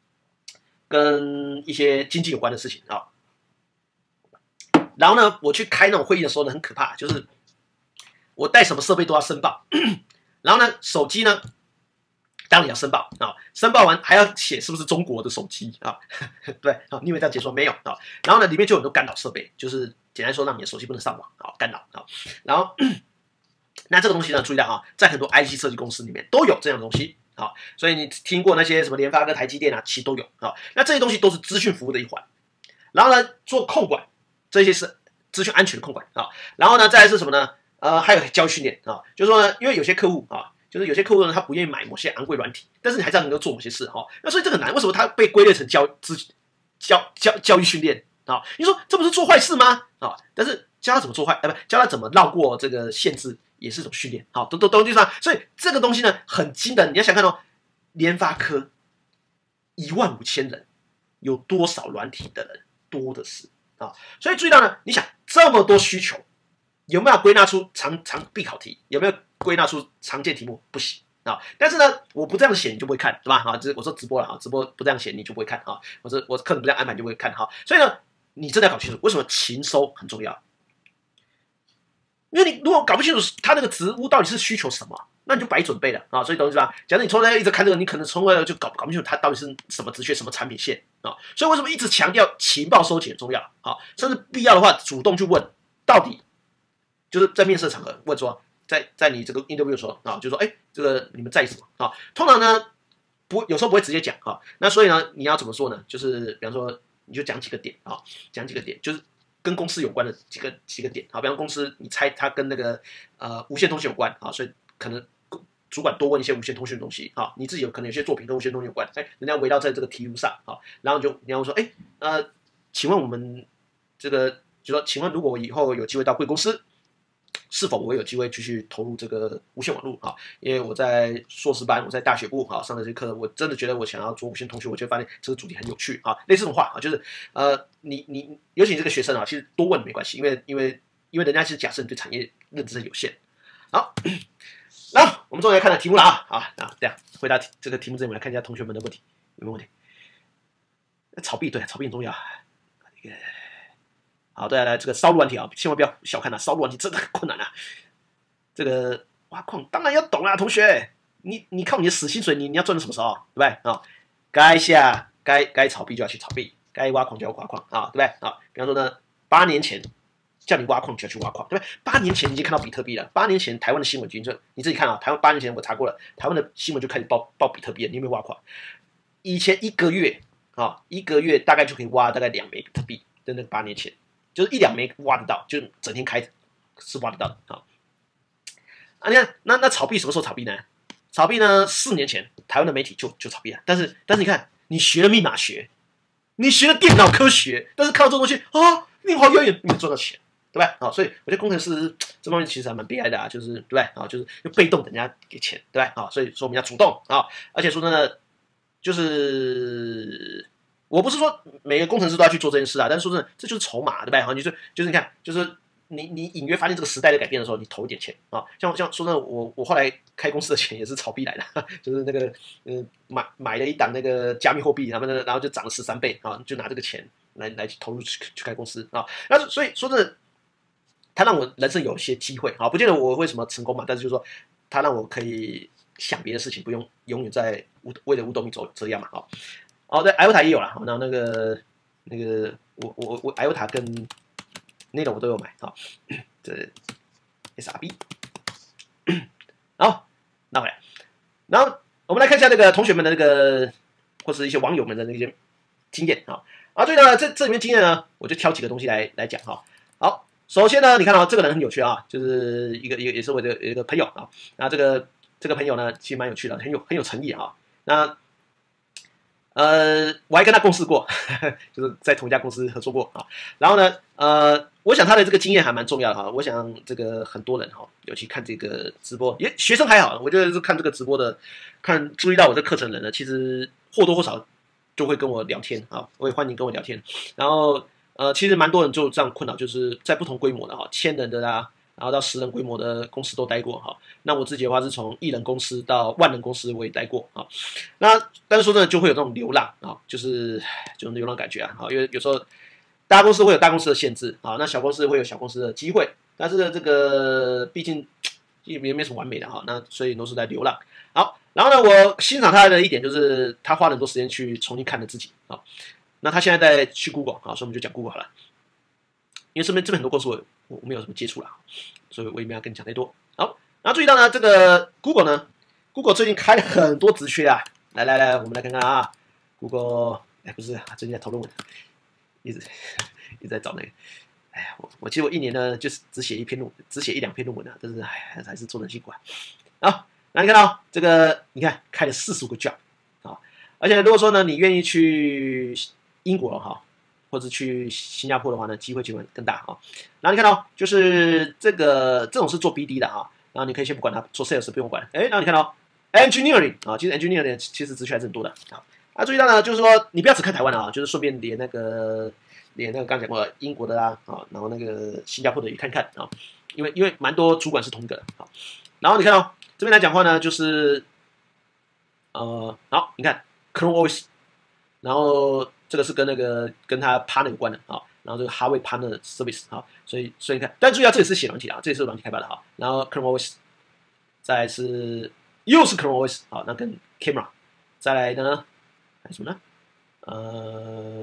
跟一些经济有关的事情啊。然后呢，我去开那种会议的时候呢，很可怕，就是我带什么设备都要申报。然后呢，手机呢，当然要申报啊，申报完还要写是不是中国的手机啊？对啊，你以为这样解说没有啊？然后呢，里面就有很多干扰设备，就是简单说，让你的手机不能上网啊，干扰啊。然后，那这个东西呢，注意到啊，在很多 I C 设计公司里面都有这样的东西啊，所以你听过那些什么联发科、台积电啊，其实都有啊。那这些东西都是资讯服务的一环。然后呢，做控管，这些是资讯安全的控管啊。然后呢，再来是什么呢？呃，还有教育训练啊，就是说呢，因为有些客户啊，就是有些客户呢，他不愿意买某些昂贵软体，但是你还是要能够做某些事哈、哦。那所以这个难，为什么它被归类成教资教教教育训练啊？你说这不是做坏事吗？啊，但是教他怎么做坏，呃，不，教他怎么绕过这个限制，也是一种训练。好，都都懂意思吗？所以这个东西呢，很惊人。你要想看哦，联发科一万五千人，有多少软体的人多的是啊？所以注意到呢，你想这么多需求。有没有归纳出常常必考题？有没有归纳出常见题目？不行啊！但是呢，我不这样写你就不会看，对吧？啊，这我说直播了啊，直播不这样写你就不会看啊。我说我课程不这样安排你就不会看哈。所以呢，你真的要搞清楚为什么勤收很重要。因为你如果搞不清楚他那个职务到底是需求什么，那你就白准备了啊。所以懂意思吧？假如你从来一直看这个，你可能从来就搞搞不清楚他到底是什么职缺、什么产品线啊。所以为什么一直强调情报收集很重要啊？甚至必要的话主动去问到底。就是在面试场合问说，在在你这个 interview 的时候啊，就说哎，这个你们在意什么啊？通常呢，不有时候不会直接讲啊。那所以呢，你要怎么说呢？就是比方说，你就讲几个点啊，讲几个点，就是跟公司有关的几个几个点啊。比方公司，你猜它跟那个呃无线通讯有关啊，所以可能主管多问一些无线通讯的东西啊。你自己有可能有些作品跟无线通讯有关，哎，人家围绕在这个题目上啊，然后就你要说，哎，呃，请问我们这个就说，请问如果我以后有机会到贵公司。是否我有机会继续投入这个无线网络啊？因为我在硕士班，我在大学部啊上的这些课，我真的觉得我想要做无线通讯，我就发现这个主题很有趣啊。类似这种话啊，就是呃，你你尤其你这个学生啊，其实多问没关系，因为因为因为人家是假设你对产业认知很有限。好，那我们终于来看到题目了啊啊啊！这样回答这个题目之前，我们来看一下同学们的问题，有没有问题？炒币对，炒币很重要。这个。好，对啊，来这个烧录软体啊，千万不要小看它，烧录软体真的很困难啊。这个挖矿当然要懂啦，同学，你你靠你的死薪水，你你要赚到什么时候，对不对啊？该下该该炒币就要去炒币，该挖矿就要挖矿啊，对不对啊？比方说呢，八年前叫你挖矿就要去挖矿，对不对？八年前你已经看到比特币了，八年前台湾的新闻局就你自己看啊，台湾八年前我查过了，台湾的新闻就开始报报比特币了，你有没有挖矿？以前一个月啊，一个月大概就可以挖大概两枚比特币，在那个八年前。就是一两枚挖得到，就整天开是挖得到的啊。啊，你看，那那炒币什么时候炒币呢？炒币呢，四年前台湾的媒体就就炒币了。但是但是你看，你学了密码学，你学了电脑科学，但是看到这种东西啊，你好遥远，你能赚到钱，对吧？啊，所以我觉得工程师这方面其实还蛮悲哀的啊，就是对不对啊？就是就被动等人家给钱，对吧？啊，所以说我们要主动啊，而且说真的，就是。我不是说每个工程师都要去做这件事啊，但是说真的，这就是筹码，对不对？好，你就就是你看，就是你你隐约发现这个时代的改变的时候，你投一点钱啊，像像说真的，我我后来开公司的钱也是炒币来的，就是那个嗯、呃、买买了一档那个加密货币，然后呢然后就涨了十三倍啊，就拿这个钱来来投入去去开公司啊，那所以说真的，他让我人生有一些机会啊，不见得我会什么成功嘛，但是就是说他让我可以想别的事情，不用永远在为了五斗米折折腰嘛啊。哦，对 ，I O T A 也有啦。然后那个那个，我我我 I O T A 跟那种我都有买啊。这 S R B， 好，拿回来。然后我们来看一下那个同学们的那个，或是一些网友们的那些经验啊。啊，对呢，这这里面经验呢，我就挑几个东西来来讲哈。好，首先呢，你看到、哦、这个人很有趣啊，就是一个一个也是我的一个朋友啊。那这个这个朋友呢，其实蛮有趣的，很有很有诚意啊。那呃，我还跟他共事过，呵呵就是在同一家公司合作过啊。然后呢，呃，我想他的这个经验还蛮重要的哈。我想这个很多人哈，尤其看这个直播，也学生还好，我觉得是看这个直播的，看注意到我这课程的人呢，其实或多或少就会跟我聊天啊，我也欢迎跟我聊天。然后呃，其实蛮多人就这样困扰，就是在不同规模的哈，千人的啦。然后到十人规模的公司都待过哈，那我自己的话是从一人公司到万人公司我也待过啊。那但是说真的就会有这种流浪啊，就是就是流浪感觉啊，因为有时候大公司会有大公司的限制啊，那小公司会有小公司的机会，但是呢这个毕竟也没什么完美的哈，那所以都是在流浪。好，然后呢我欣赏他的一点就是他花了很多时间去重新看了自己啊。那他现在在去 Google 啊，所以我们就讲 Google 好了，因为身边这边很多公司我我没有什么接触啦，所以我也没有跟你讲太多。好，然后注意到呢，这个 Google 呢 ，Google 最近开了很多职缺啊。来来来，我们来看看啊 ，Google， 哎不是，最近在讨论文，一直一直在找那个。哎呀，我我其实我一年呢，就是只写一篇论，只写一两篇论文啊，但是哎还是做人辛苦啊。好，那你看到这个，你看开了四十五个 job 啊，而且如果说呢，你愿意去英国哈。或者去新加坡的话呢，机会就会更大啊。然后你看到，就是这个这种是做 B D 的啊，然后你可以先不管它，做 sales 不用管。哎，然后你看到 engineering 啊，其实 engineering 其实职缺还是很多的啊。啊，注意到呢，就是说你不要只看台湾的啊，就是顺便连那个连那个刚讲过英国的啦啊，然后那个新加坡的也看看啊，因为因为蛮多主管是同一个的啊。然后你看到这边来讲话呢，就是呃，好，你看 Chrome O S， 然后。这个是跟那个跟他 partner 有关的啊，然后这个 Hardware Partner Service 啊，所以所以你看，但注意到这里是写软体啊，这里是软体开发的哈，然后 Chrome O S， 再来是又是 Chrome O S 好，那跟 Camera， 再来呢还有什么呢？呃，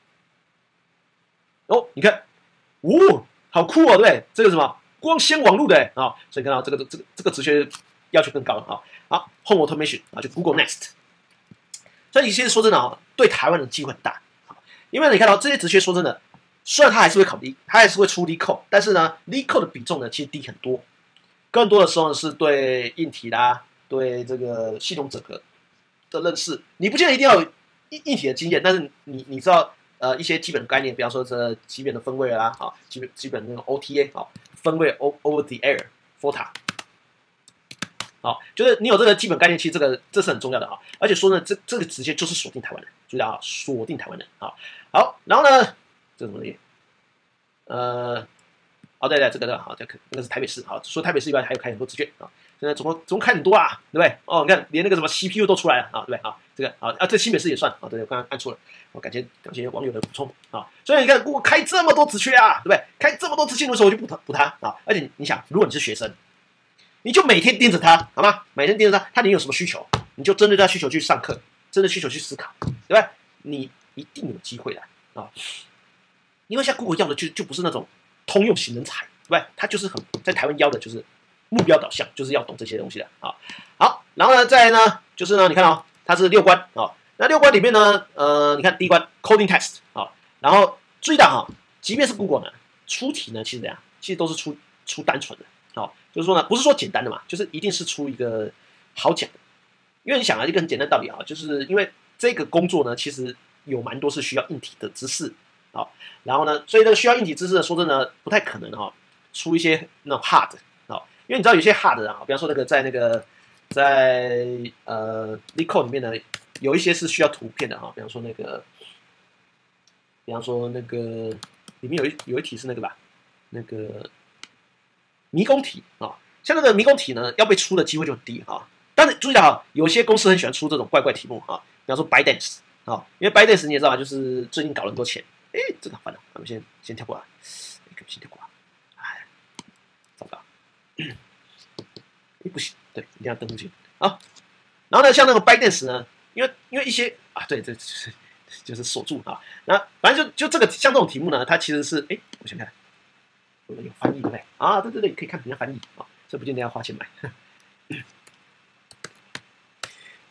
哦，你看，哦，好酷哦，对不对？这个什么光纤网络的啊，所以看到这个这个这个职缺要求更高了啊。好 ，Home Automation 啊，就 Google Nest。所以你其实说真的啊，对台湾的机会很大，因为你看到这些职缺，说真的，虽然他还是会考 lead， 他还是会出 lead code， 但是呢 lead code 的比重呢其实低很多，更多的时候呢是对硬体啦，对这个系统整合的认识，你不见得一定要有硬硬体的经验，但是你你知道呃一些基本的概念，比方说这基本的分位啦，啊，基本基本那种 O T A 啊，分位 over the air F O T A。好，就是你有这个基本概念，其实这个这是很重要的啊。而且说呢，这这个直接就是锁定台湾人，注意到啊，锁定台湾人啊。好，然后呢，这什么东西？呃，哦对对，这个的好，这个那个是台北市，好，除了台北市以外，还有开很多职缺啊。现在总共总共开很多啊，对不对？哦，你看连那个什么 C P U 都出来了啊，对不对啊？这个啊啊，这新北市也算啊，对，我刚刚按错了，我感谢感谢网友的补充啊。所以你看，我开这么多职缺啊，对不对？开这么多职缺的时候，我就补他补他啊。而且你想，如果你是学生。你就每天盯着他，好吗？每天盯着他，他你有什么需求，你就针对他需求去上课，针对需求去思考，对吧？你一定有机会的啊！因为像 Google 要的就就不是那种通用型人才，对吧？他就是很在台湾要的就是目标导向，就是要懂这些东西的啊。好，然后呢，再来呢，就是呢，你看哦，它是六关啊。那六关里面呢，呃，你看第一关 coding test 啊，然后注意到哈，即便是 Google 呢，出题呢，其实怎样，其实都是出出单纯的。哦，就是说呢，不是说简单的嘛，就是一定是出一个好讲的，因为你想啊，一个很简单的道理啊，就是因为这个工作呢，其实有蛮多是需要硬体的知识啊、哦，然后呢，所以这个需要硬体知识的，说真的不太可能哈、哦，出一些那种 hard 啊、哦，因为你知道有些 hard 啊，比方说那个在那个在呃 LeetCode 里面呢，有一些是需要图片的哈、哦，比方说那个，比方说那个里面有一有一题是那个吧，那个。迷宫题啊、哦，像那个迷宫题呢，要被出的机会就很低啊。但是注意到啊，有些公司很喜欢出这种怪怪题目啊，比方说 ByteDance 啊，因为 ByteDance 你也知道啊，就是最近搞了很多钱，哎，这个好烦啊，我们先先跳过来，先跳过来，哎，糟糕，哎不行，对，一定要登录去啊。然后呢，像那个 ByteDance 呢，因为因为一些啊，对，这就是就是锁住啊。那反正就就这个像这种题目呢，它其实是哎，我想看。有翻译对不对？啊，对对对，可以看人家翻译啊，这不见得要花钱买。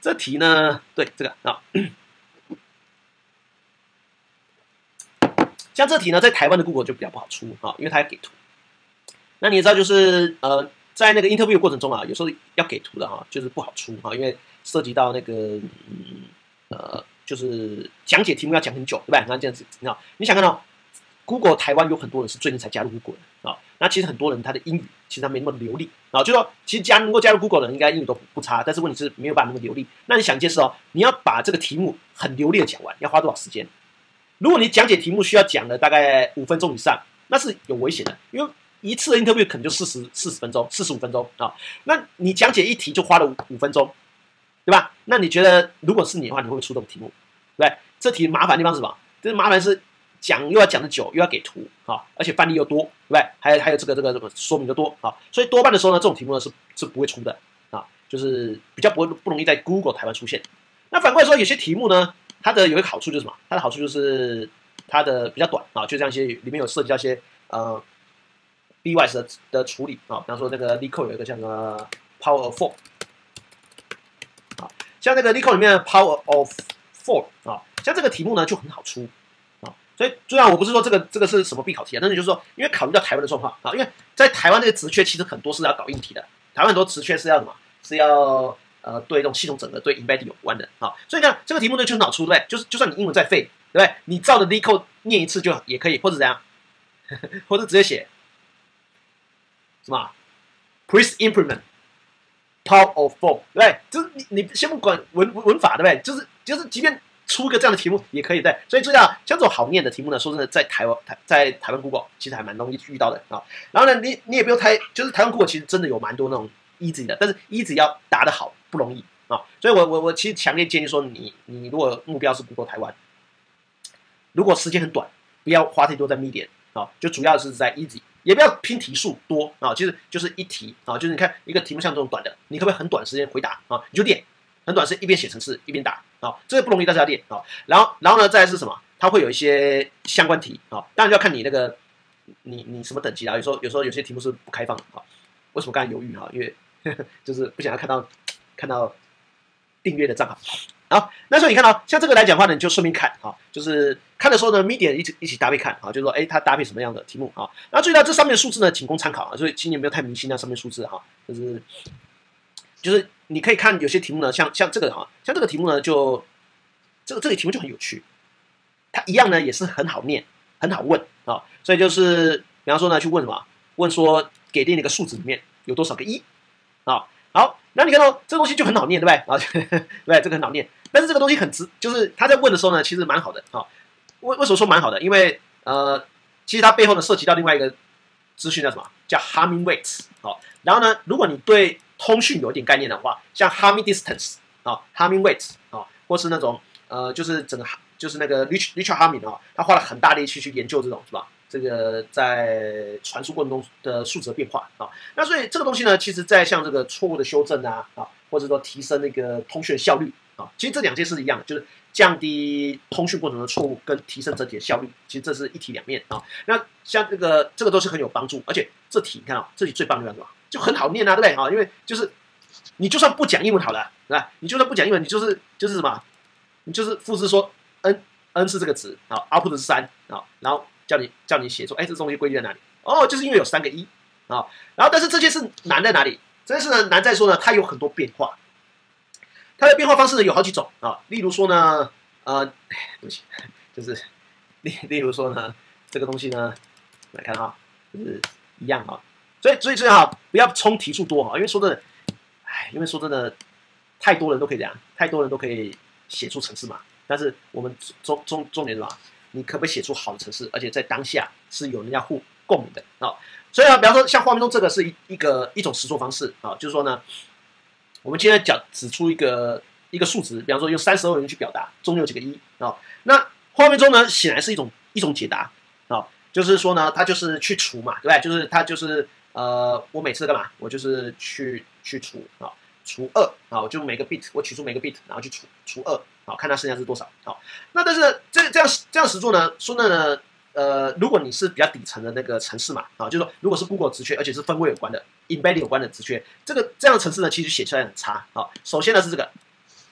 这题呢，对这个啊，像这题呢，在台湾的 Google 就比较不好出啊，因为它要给图。那你也知道，就是呃，在那个 interview 过程中啊，有时候要给图的哈、啊，就是不好出啊，因为涉及到那个嗯呃，就是讲解题目要讲很久，对吧？那这样子，你知道，你想看到 Google 台湾有很多人是最近才加入 Google 的啊，那其实很多人他的英语其实他没那么流利啊，就说其实加能够加入 Google 的人应该英语都不差，但是问题是没有办法那么流利。那你想一件事哦，你要把这个题目很流利的讲完，要花多少时间？如果你讲解题目需要讲的大概五分钟以上，那是有危险的，因为一次的 interview 可能就四十四十分钟、四十五分钟啊，那你讲解一题就花了五五分钟，对吧？那你觉得如果是你的话，你会不会出这种题目？对不对？这题麻烦的地方是什么？这麻烦是讲又要讲的久，又要给图啊，而且范例又多，对不对？还有还有这个这个这个说明的多啊，所以多半的时候呢，这种题目呢是是不会出的啊，就是比较不会不容易在 Google 台湾出现。那反过来说，有些题目呢，它的有一个好处就是什么？它的好处就是它的比较短啊，就这样一些里面有涉及到一些呃 B Y S 的的处理啊，比方说那个 LeetCode 有一个像什么 Power of Four 啊，像那个 LeetCode 里面的 Power of Four 啊，像这个题目呢就很好出啊，所以虽然我不是说这个这个是什么必考题啊，但是就是说，因为考虑到台湾的状况啊，因为在台湾这个职缺其实很多是要搞硬题的，台湾很多职缺是要什么？是要呃对这种系统整合、对 embedding 有关的啊，所以呢这个题目呢就很好出，对不对？就是就算你英文再废，对不对？你照着 LeetCode 念一次就也可以，或者怎样，或者直接写什么 please implement Power of Four， 对不对？就是你你先不管文文法，对不对？就是就是即便出一个这样的题目也可以，对。所以注意到像这种好念的题目呢，说真的，在台湾台在台湾 Google 其实还蛮容易遇到的啊。然后呢，你你也不用太，就是台湾 Google 其实真的有蛮多那种 easy 的，但是 easy 要答得好不容易啊。所以我我我其实强烈建议说你，你你如果目标是 Google 台湾，如果时间很短，不要花太多在 medium 啊，就主要是在 easy。也不要拼题数多啊，其实就是一题啊，就是你看一个题目像这种短的，你可不可以很短时间回答啊？你就练，很短时间一边写程式一边打啊，这个不容易，但是要练啊。然后，然后呢，再来是什么？它会有一些相关题啊，当然就要看你那个你你什么等级啦。有时候有时候有些题目是不开放的啊。为什么刚才犹豫哈？因为呵呵就是不想要看到看到订阅的账号。好，那时候你看到像这个来讲的话呢，你就顺便看啊，就是看的时候呢 ，media 一起一起搭配看啊，就是说，哎，它搭配什么样的题目啊？然后注意到这上面的数字呢，仅供参考啊，所以请你不要太迷信那上面数字哈，就是就是你可以看有些题目呢，像像这个哈，像这个题目呢，就这个这个题目就很有趣，它一样呢也是很好念，很好问啊，所以就是比方说呢，去问什么？问说给定的一个数字里面有多少个一啊？好，那你看到这个东西就很好念，对不对？啊，对不对？这个很好念。但是这个东西很直，就是他在问的时候呢，其实蛮好的啊。为为什么说蛮好的？因为呃，其实它背后呢涉及到另外一个资讯叫什么？叫 Hamming weight 好。然后呢，如果你对通讯有一点概念的话，像 Hamming distance 啊 ，Hamming weight 啊，或是那种呃，就是整个就是那个 Richard Richard Hamming 啊，他花了很大力气去研究这种是吧？这个在传输过程中的数值的变化啊。那所以这个东西呢，其实在像这个错误的修正啊啊，或者说提升那个通讯的效率。啊，其实这两件事是一样的，就是降低通讯过程的错误跟提升整体的效率，其实这是一体两面啊。那像这个这个都是很有帮助，而且这题你看啊，这题最棒的地方是什么？就很好念啊，对不对啊？因为就是你就算不讲英文好了，对吧？你就算不讲英文，你就是就是什么？你就是复制说 n n 是这个值啊 ，output 是三啊，然后叫你叫你写出，哎，这东西规律在哪里？哦，就是因为有三个一啊。然后但是这些是难在哪里？这些是呢难在说呢，它有很多变化。它的变化方式呢有好几种啊，例如说呢，呃，对不起，就是例例如说呢，这个东西呢，来看哈，就是一样哈，所以所以所以哈，不要冲题数多哈，因为说真的，哎，因为说真的，太多人都可以这样，太多人都可以写出程式嘛，但是我们重重重点是什么？你可不可以写出好的程式，而且在当下是有人家互共鸣的啊？所以啊，比方说像画面中这个是一一个一种实作方式啊，就是说呢。我们今天讲指出一个一个数值，比方说用三十二元去表达，中间有几个一啊？那画面中呢，显然是一种一种解答啊，就是说呢，它就是去除嘛，对不对？就是它就是呃，我每次干嘛？我就是去去除啊，除二啊，我就每个 bit 我取出每个 bit， 然后去除除二啊，看它剩下是多少啊？那但是这这样这样实作呢，说呢。呃，如果你是比较底层的那个程式嘛，啊，就是说，如果是 Google 职缺，而且是分位有关的、embedding 有关的职缺，这个这样的程式呢，其实写出来很差啊。首先呢是这个，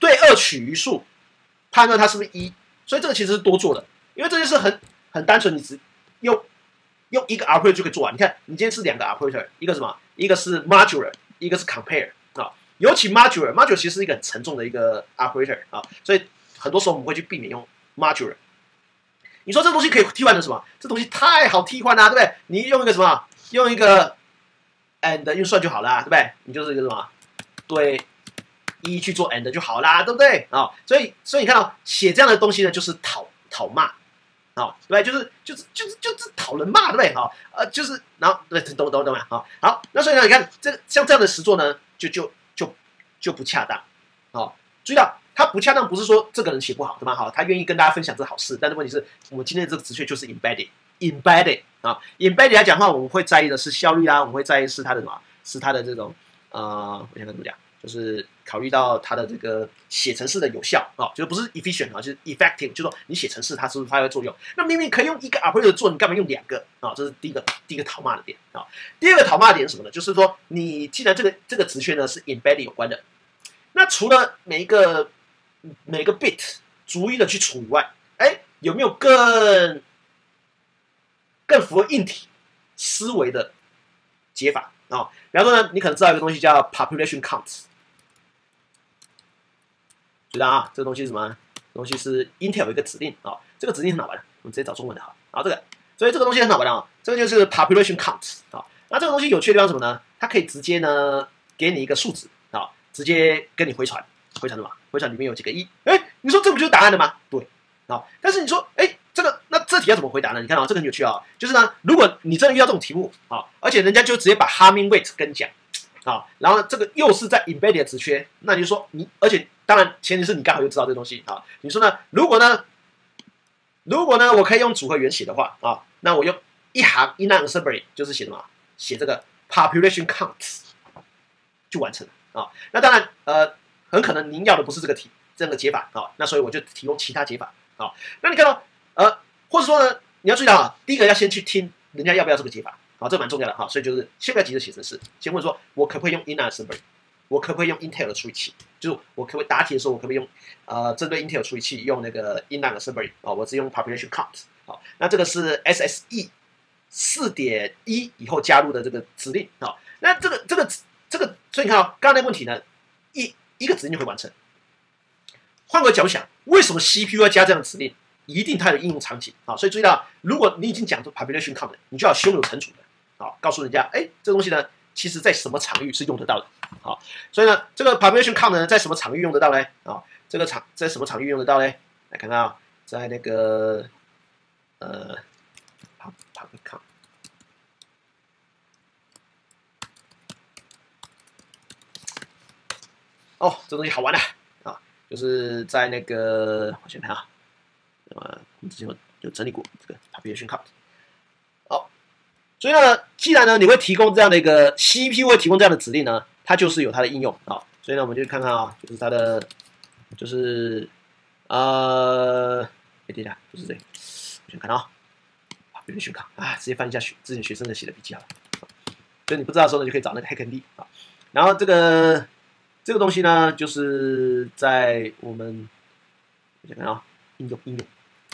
对二取余数，判断它是不是一，所以这个其实是多做的，因为这件事很很单纯，你只用用一个 operator 就可以做完。你看，你今天是两个 operator， 一个什么？一个是 modular， 一个是 compare 啊。尤其 modular，modular 其实是一个很沉重的一个 operator 啊，所以很多时候我们会去避免用 modular。你说这东西可以替换成什么？这东西太好替换啦、啊，对不对？你用一个什么？用一个 and 运算就好啦，对不对？你就是一个什么？对一去做 and 就好啦，对不对？啊、哦，所以所以你看到、哦、写这样的东西呢，就是讨讨骂，啊、哦，对不对？就是就是就是就是讨人骂，对不对？啊、哦，呃，就是然后对，懂懂懂嘛？啊，好，那所以呢，你看这像这样的实作呢，就就就就不恰当，啊、哦，注意到。他不恰当，不是说这个人写不好，对吗？好，他愿意跟大家分享这好事，但是问题是我们今天的这个职缺就是 embedded，embedded 啊 ，embedded 来讲的话，我们会在意的是效率啦，我们会在意是它的什么？是它的这种呃，我想跟怎么讲，就是考虑到它的这个写程式的有效啊，就是不是 efficient 啊，就是 effective， 就是说你写程式它是不是发挥作用？那明明可以用一个 operator 做，你干嘛用两个啊？这是第一个第一个讨骂的点啊。第二个讨骂的点是什么呢？就是说你既然这个这个职缺呢是 embedded 有关的，那除了每一个每个 bit 逐一的去除以外，哎，有没有更更符合硬体思维的解法啊、哦？比方说呢，你可能知道一个东西叫 population count， 知道啊？这个东西是什么？这个东西是 Intel 有一个指令啊、哦，这个指令很好玩的，我们直接找中文的好。然后这个，所以这个东西很好玩的啊、哦，这个就是 population count 啊、哦。那这个东西有趣的地方是什么呢？它可以直接呢给你一个数值啊、哦，直接跟你回传。回传什么？回传里面有几个一？哎，你说这不就是答案了吗？对，啊，但是你说，哎，这个那这题要怎么回答呢？你看啊，这个很有趣啊、哦，就是呢，如果你真的遇到这种题目啊，而且人家就直接把 Hamming weight 跟你讲啊，然后这个又是在 embedded 的职缺，那你就说你，而且当然前提是你刚好又知道这个东西啊，你说呢？如果呢，如果呢，我可以用组合原写的话啊，那我用一行 inline assembly 就是写什么？写这个 population count 就完成了啊。那当然，呃。很可能您要的不是这个题这个解法啊、哦，那所以我就提供其他解法啊、哦。那你看到呃，或者说呢，你要注意到啊，第一个要先去听人家要不要这个解法啊、哦，这蛮重要的哈、哦。所以就是先不要急着写程式，先问说我可不可以用 inline assembly， 我可不可以用 Intel 的处理器，就是我可不可以答题的时候我可不可以用呃针对 Intel 处理器用那个 inline assembly 啊、哦，我只用 population count 好、哦，那这个是 S S E 四点一以后加入的这个指令啊、哦。那这个这个这个，所以你看啊、哦，刚才那个问题呢一。一个指令就会完成。换个角度想，为什么 C P U 要加这样的指令？一定它有应用场景啊，所以注意到，如果你已经讲出 population count， 你就要胸有成竹的啊，告诉人家，哎，这个东西呢，其实在什么场域是用得到的。好，所以呢，这个 population count 呢，在什么场域用得到呢？啊，这个场在什么场域用得到呢？来看看啊，在那个呃 population count。哦，这东西好玩的啊，就是在那个我先看啊，呃，我们之前有有整理过这个 population count。好，所以呢，既然呢你会提供这样的一个 C P U 会提供这样的指令呢，它就是有它的应用啊。所以呢，我们就看看啊，就是它的就是呃，哎，等一下，不是这个，我先看啊 ，population count 啊，直接翻一下学之前学生的写的笔记好了。所以你不知道的时候呢，就可以找那个 HackMD 啊。然后这个。这个东西呢，就是在我们我想看啊，应用应用，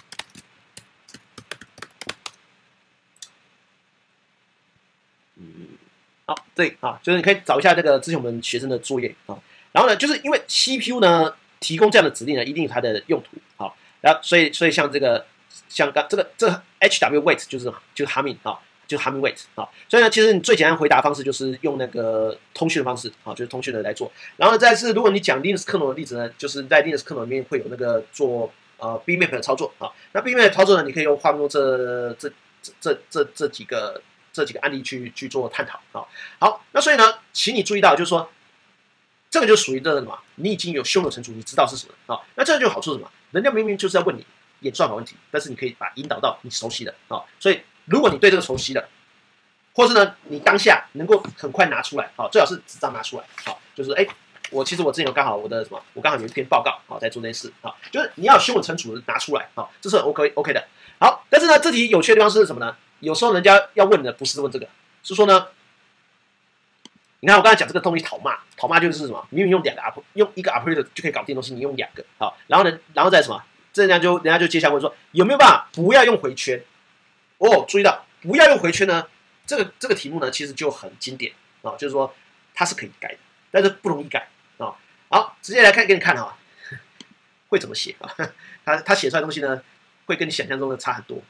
嗯，好，对啊，就是你可以找一下这个之前我们学生的作业啊。然后呢，就是因为 C P U 呢提供这样的指令呢，一定有它的用途啊。然后所以所以像这个像刚这个这个 H W weight 就是就是 Hamming 啊。就是 Hamming weight 啊，所以呢，其实你最简单回答的方式就是用那个通讯的方式啊，就是通讯的来做。然后再是，如果你讲 Linux 克隆的例子呢，就是在 Linux 克隆里面会有那个做呃 B map 的操作啊。那 B map 的操作呢，你可以用画面中这这这这这这几个这几个案例去去做探讨啊。好，那所以呢，请你注意到，就是说这个就属于这个什么，你已经有胸有成竹，你知道是什么啊。那这个就好处是什么？人家明明就是要问你演算法问题，但是你可以把引导到你熟悉的啊，所以。如果你对这个熟悉的，或是呢，你当下能够很快拿出来，好，最好是纸张拿出来，好，就是哎，我其实我之前有刚好我的什么，我刚好有一篇报告，好，在做这件事，好，就是你要胸有成竹的拿出来，好，这是 OK OK 的，好，但是呢，这题有趣的地方是什么呢？有时候人家要问的不是问这个，是说呢， 你看我刚才讲这个东西讨骂，讨骂就是什么？明明用两个 up 用一个 operator 就可以搞定的东西，你用两个，好，然后呢，然后再什么？这人家就人家就接下来问说有没有办法不要用回圈？哦，注意到不要用回圈呢，这个这个题目呢其实就很经典啊、哦，就是说它是可以改的，但是不容易改啊、哦。好，直接来看给你看哈、哦，会怎么写啊？他他写出来的东西呢，会跟你想象中的差很多，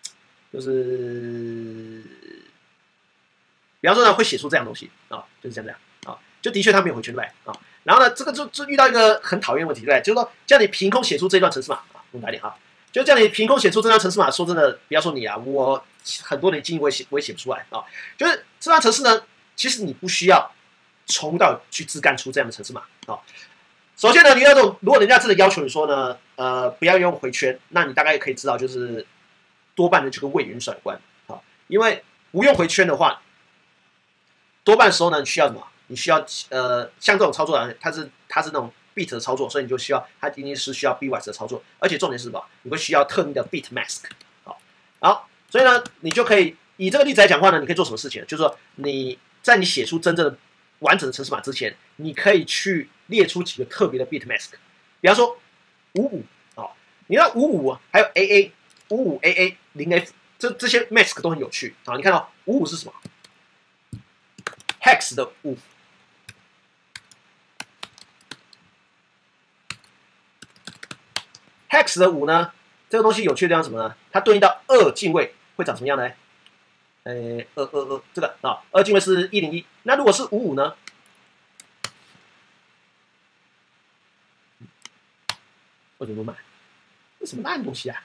就是比方说呢会写出这样的东西啊、哦，就是这样这样啊、哦，就的确他没有回圈对不对啊？然后呢，这个就就遇到一个很讨厌的问题对不对？就是说叫你凭空写出这段程式码啊，用大一点哈。就叫你凭空写出这段程式码，说真的，不要说你啊，我很多年经验我也写我也写不出来啊。就是这段程式呢，其实你不需要从到去自干出这样的程式码啊。首先呢，你要这种，如果人家真的要求你说呢，呃，不要用回圈，那你大概也可以知道，就是多半的就跟位运算有关啊。因为不用回圈的话，多半时候呢，你需要什么？你需要呃，像这种操作啊，它是它是那种 bit 的操作，所以你就需要它一定是需要 bitwise 的操作，而且重点是什么？你会需要特定的 bit mask。好，好，所以呢，你就可以以这个例子来讲话呢，你可以做什么事情？就是说你在你写出真正的完整的程式码之前，你可以去列出几个特别的 bit mask， 比方说五五啊，你看五五还有 A A 五五 A A 零 F 这这些 mask 都很有趣啊。你看到五五是什么 ？hex 的五。hex 的五呢，这个东西有趣的地方是什么呢？它对应到二进位会长什么样呢？呃，二二二这个啊，二进位是一零一。那如果是五五呢？为什么不买？这什么烂东西啊！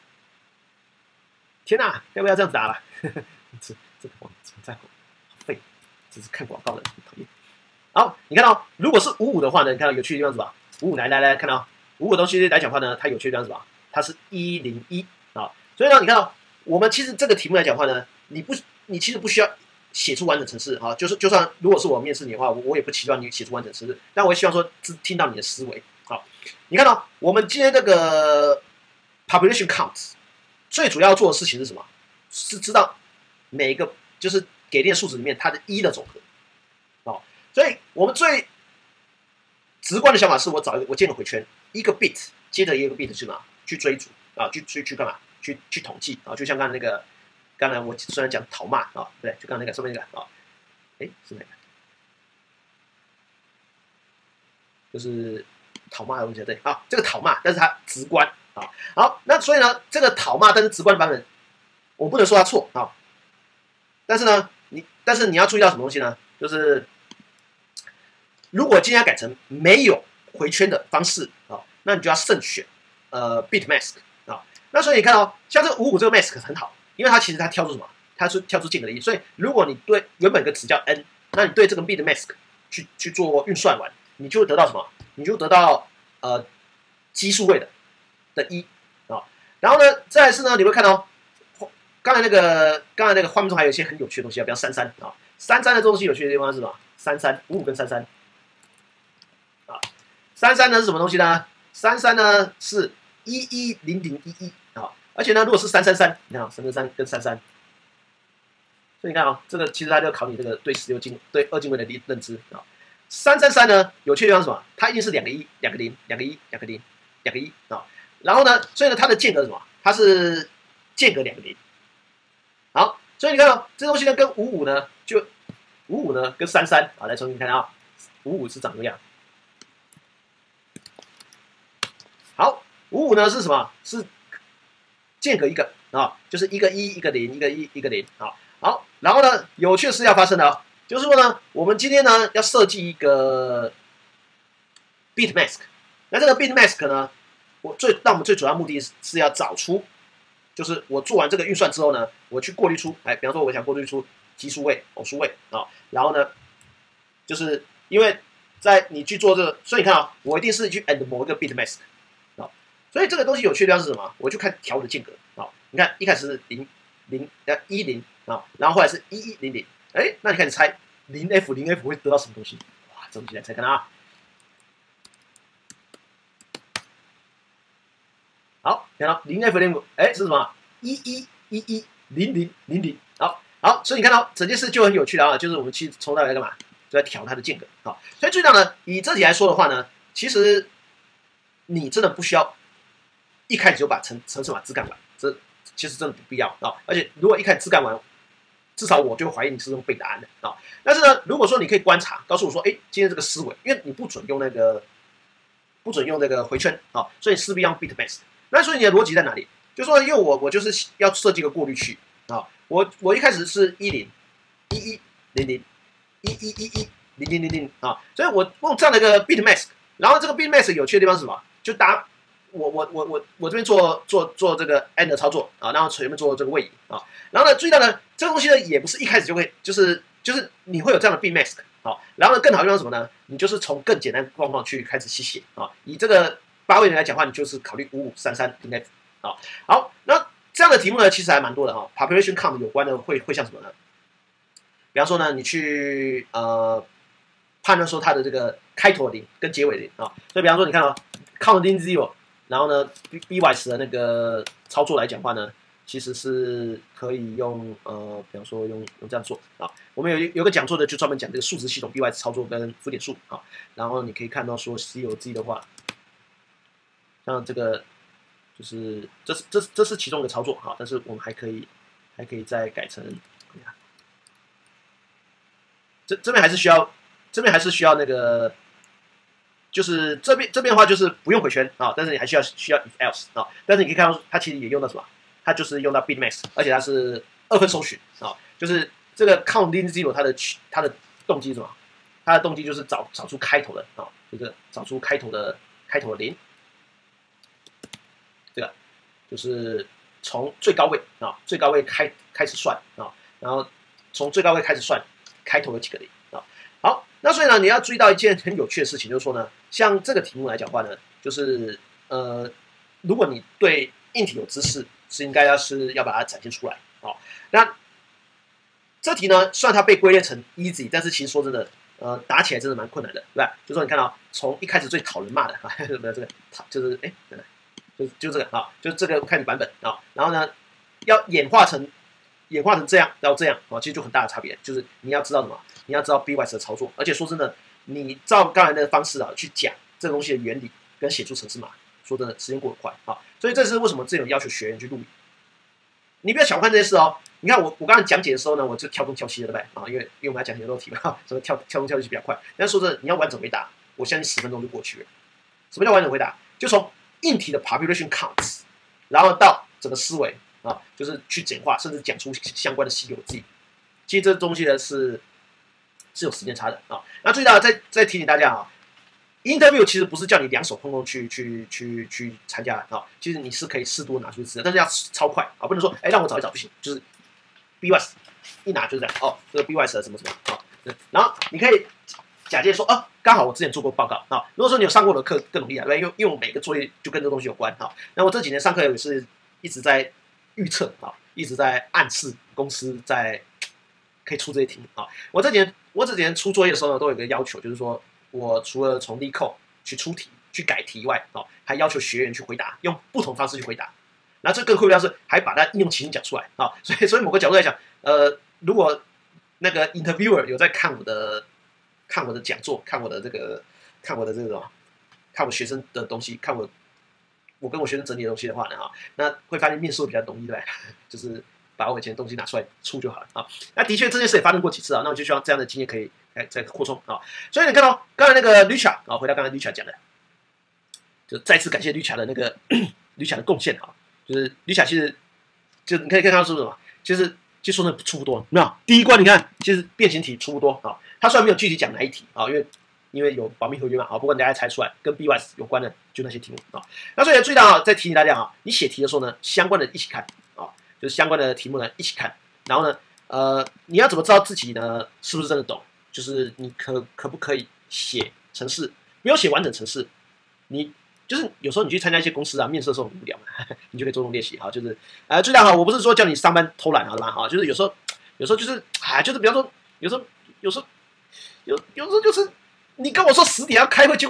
天哪，要不要这样子打了？这这个网怎么在乎？好废，这是看广告的，很讨厌。好，你看到如果是五五的话呢？你看到有趣的地方是吧？五五来来来，看到。五五东西来讲话呢，它有趣的地方是什么？它是一零一啊，所以呢，你看到我们其实这个题目来讲话呢，你不，你其实不需要写出完整程式啊，就是就算如果是我面试你的话，我我也不期望你写出完整程式，但我也希望说听到你的思维。好，你看到我们今天这个 population count 最主要做的事情是什么？是知道每一个就是给定数值里面它的一的总和。哦，所以我们最直观的想法是我找一个我建个回圈。一个 bit 接着一个 bit 去嘛，去追逐啊，去去去干嘛？去去统计啊，就像刚才那个，刚才我虽然讲讨骂啊，对，就刚才那个上面那个啊，哎是哪个？就是讨骂的东西对啊，这个讨骂，但是它直观啊，好，那所以呢，这个讨骂但是直观的版本，我不能说它错啊，但是呢，你但是你要注意到什么东西呢？就是如果今天要改成没有回圈的方式啊，那你就要慎选呃 bit mask 啊。那所以你看到像这个五五这个 mask 很好，因为它其实它跳出什么？它是跳出间隔的一，所以如果你对原本有个词叫 n， 那你对这个 bit mask 去去做运算完，你就会得到什么？你就得到呃奇数位的的一啊。然后呢，再来是呢，你会看到刚才那个刚才那个画面中还有一些很有趣的东西啊，比方三三啊，三三的东西有趣的地方是什么？三三五五跟三三。三三呢是什么东西呢？三三呢是一一零零一一啊，而且呢，如果是三三三，你看啊，三三三跟三三，所以你看啊，这个其实它就考你这个对十六进对二进位的认知啊。三三三呢有趣的地方是什么？它一定是两个一，两个零，两个一，两个零，两个一啊。然后呢，所以呢它的间隔是什么？它是间隔两个零。好，所以你看啊，这东西呢跟五五呢就五五呢跟三三啊，来重新看啊，五五是长这样。好，五五呢是什么？是间隔一个啊，就是一个一，一个零，一个一，一个零啊。好，然后呢，有趣的事要发生了，就是说呢，我们今天呢要设计一个 bit mask。那这个 bit mask 呢，我最让我们最主要目的是是要找出，就是我做完这个运算之后呢，我去过滤出，哎，比方说我想过滤出奇数位、偶数位啊，然后呢，就是因为在你去做这个，所以你看啊，我一定是去 and 某一个 bit mask。所以这个东西有趣的地方是什么？我就看调我的间隔啊。你看一开始是零零呃一零啊，然后后来是一一零零，哎，那你开始猜零 F 零 F 会得到什么东西？哇，这东西来猜看啊。好，看到零 F 零 F， 哎是什么？一一一一零零零零。好，好，所以你看到整件事就很有趣了啊，就是我们去从到来干嘛？ 就在调它的间隔啊。所以注意到呢，以这题来说的话呢，其实你真的不需要一开始就把程程式码自干完，这其实真的不必要啊。而且如果一开始自干完，至少我就会怀疑你是用背答案的啊。但是呢，如果说你可以观察，告诉我说，哎，今天这个思维，因为你不准用那个不准用那个回圈啊，所以势必要用 bitmask。那所以你的逻辑在哪里？就说因为我我就是要设计一个过滤器啊，我我一开始是一零一一零零一一一一零零零零啊，所以我用这样的一个 bitmask， 然后这个 bitmask 有趣的地方是什么？就打我我我我我这边做做做这个 and 的操作啊，然后前面做这个位移啊，然后呢注意到呢，这个东西呢也不是一开始就会就是就是你会有这样的 bitmask 啊，然后呢更好的地方是什么呢？你就是从更简单的状况去开始去写啊，以这个八位人来讲话，你就是考虑五五三三零 F 啊，好，那这样的题目呢其实还蛮多的哈、啊、，population count 有关的会会像什么呢？比方说呢，你去呃判断说它的这个开头的零跟结尾的零啊，所以比方说你看哦 ，counting zero， 然后呢 bitwise 的那个操作来讲话呢，其实是可以用呃，比方说用用这样做啊。我们有有个讲座的就专门讲这个数值系统 bitwise 操作跟浮点数啊，然后你可以看到说 C O G 的话，像这个就是这是这这是其中一个操作哈，但是我们还可以还可以再改成。这这边还是需要，这边还是需要那个，就是这边这边的话就是不用回圈啊，但是你还需要需要 if else 啊，但是你可以看到它其实也用到什么，它就是用到 bitmask， 而且它是二分搜寻啊，就是这个 counting zero 它的它的动机是什么？它的动机就是找找出开头的啊，这个找出开头的开头的零，这个就是从最高位啊最高位开开始算啊，然后从最高位开始算。开头有几个零啊？好，那所以呢，你要注意到一件很有趣的事情，就是说呢，像这个题目来讲话呢，就是呃，如果你对硬体有知识，是应该要是要把它展现出来啊、哦。那这题呢，虽然它被归类成 easy， 但是其实说真的，呃，打起来真的蛮困难的，对吧？就说你看到从一开始最讨人骂的啊，没有这个，就是哎，就是就这个啊，就这个看你版本啊，然后呢，要演化成。演化成这样，然后这样啊，其实就很大的差别，就是你要知道什么？你要知道 bitwise 的操作，而且说真的，你照刚才的方式啊去讲这个东西的原理跟写出程式码，说真的，时间过得快啊，所以这是为什么这种要求学员去录影。你不要小看这些事哦。你看我我刚才讲解的时候呢，我就跳东跳西的，对不对啊？因为因为我们要讲很多题嘛，所以跳跳东跳西比较快。但是说真的，你要完整回答，我相信十分钟就过去了。什么叫完整回答？就从硬体的 population counts， 然后到整个思维。啊，就是去简化，甚至讲出相关的稀有字。其实这东西呢是是有时间差的啊。那注意到，再再提醒大家啊 ，interview 其实不是叫你两手空空去去去去参加啊，其实你是可以适度拿出资料，但是要超快啊，不能说哎让我找一找不行，就是 bitwise 一拿就是这样哦，这个 bitwise 什么什么啊，然后你可以假借说啊，刚好我之前做过报告啊，如果说你有上过我的课更容易啊，因为因为我每个作业就跟这个东西有关啊。那我这几年上课也是一直在。预测啊，一直在暗示公司在可以出这些题啊。我这几年我这几年出作业的时候呢，都有一个要求，就是说我除了从 LeetCode 去出题、去改题以外啊，还要求学员去回答，用不同方式去回答。那这更酷的是还把它应用情境讲出来啊。所以所以某个角度来讲，呃，如果那个 interviewer 有在看我的看我的讲座、看我的这个看我的这个看我学生的东西、看我。我跟我学生整理的东西的话呢，哈，那会发现面试比较容易，对不对？就是把我以前的东西拿出来出就好了啊。那的确这件事也发生过几次啊，那我就希望这样的经验可以哎再扩充啊。所以你看到刚才那个 Lucia 啊，回到刚才 Lucia 讲的，就再次感谢 Lucia 的那个 Lucia 的贡献啊，就是 Lucia 其实就你可以看到是什么，其实其实说真的出不多，有没有？第一关你看，其实变形题出不多啊，他虽然没有具体讲哪一题啊，因为。因为有保密合约嘛，啊，不过大家猜出来跟 bitwise 有关的就那些题目啊。那所以注意到啊，再提醒大家啊，你写题的时候呢，相关的一起看啊，就是相关的题目呢一起看。然后呢，呃，你要怎么知道自己呢是不是真的懂？就是你可可不可以写程式？没有写完整程式，你就是有时候你去参加一些公司啊，面试的时候很无聊嘛，你就可以做这种练习啊。就是呃，注意到哈，我不是说叫你上班偷懒好吧？哈，就是有时候有时候就是哎，就是比方说有时候有时候有有时候就是。你跟我说十点要开会，结果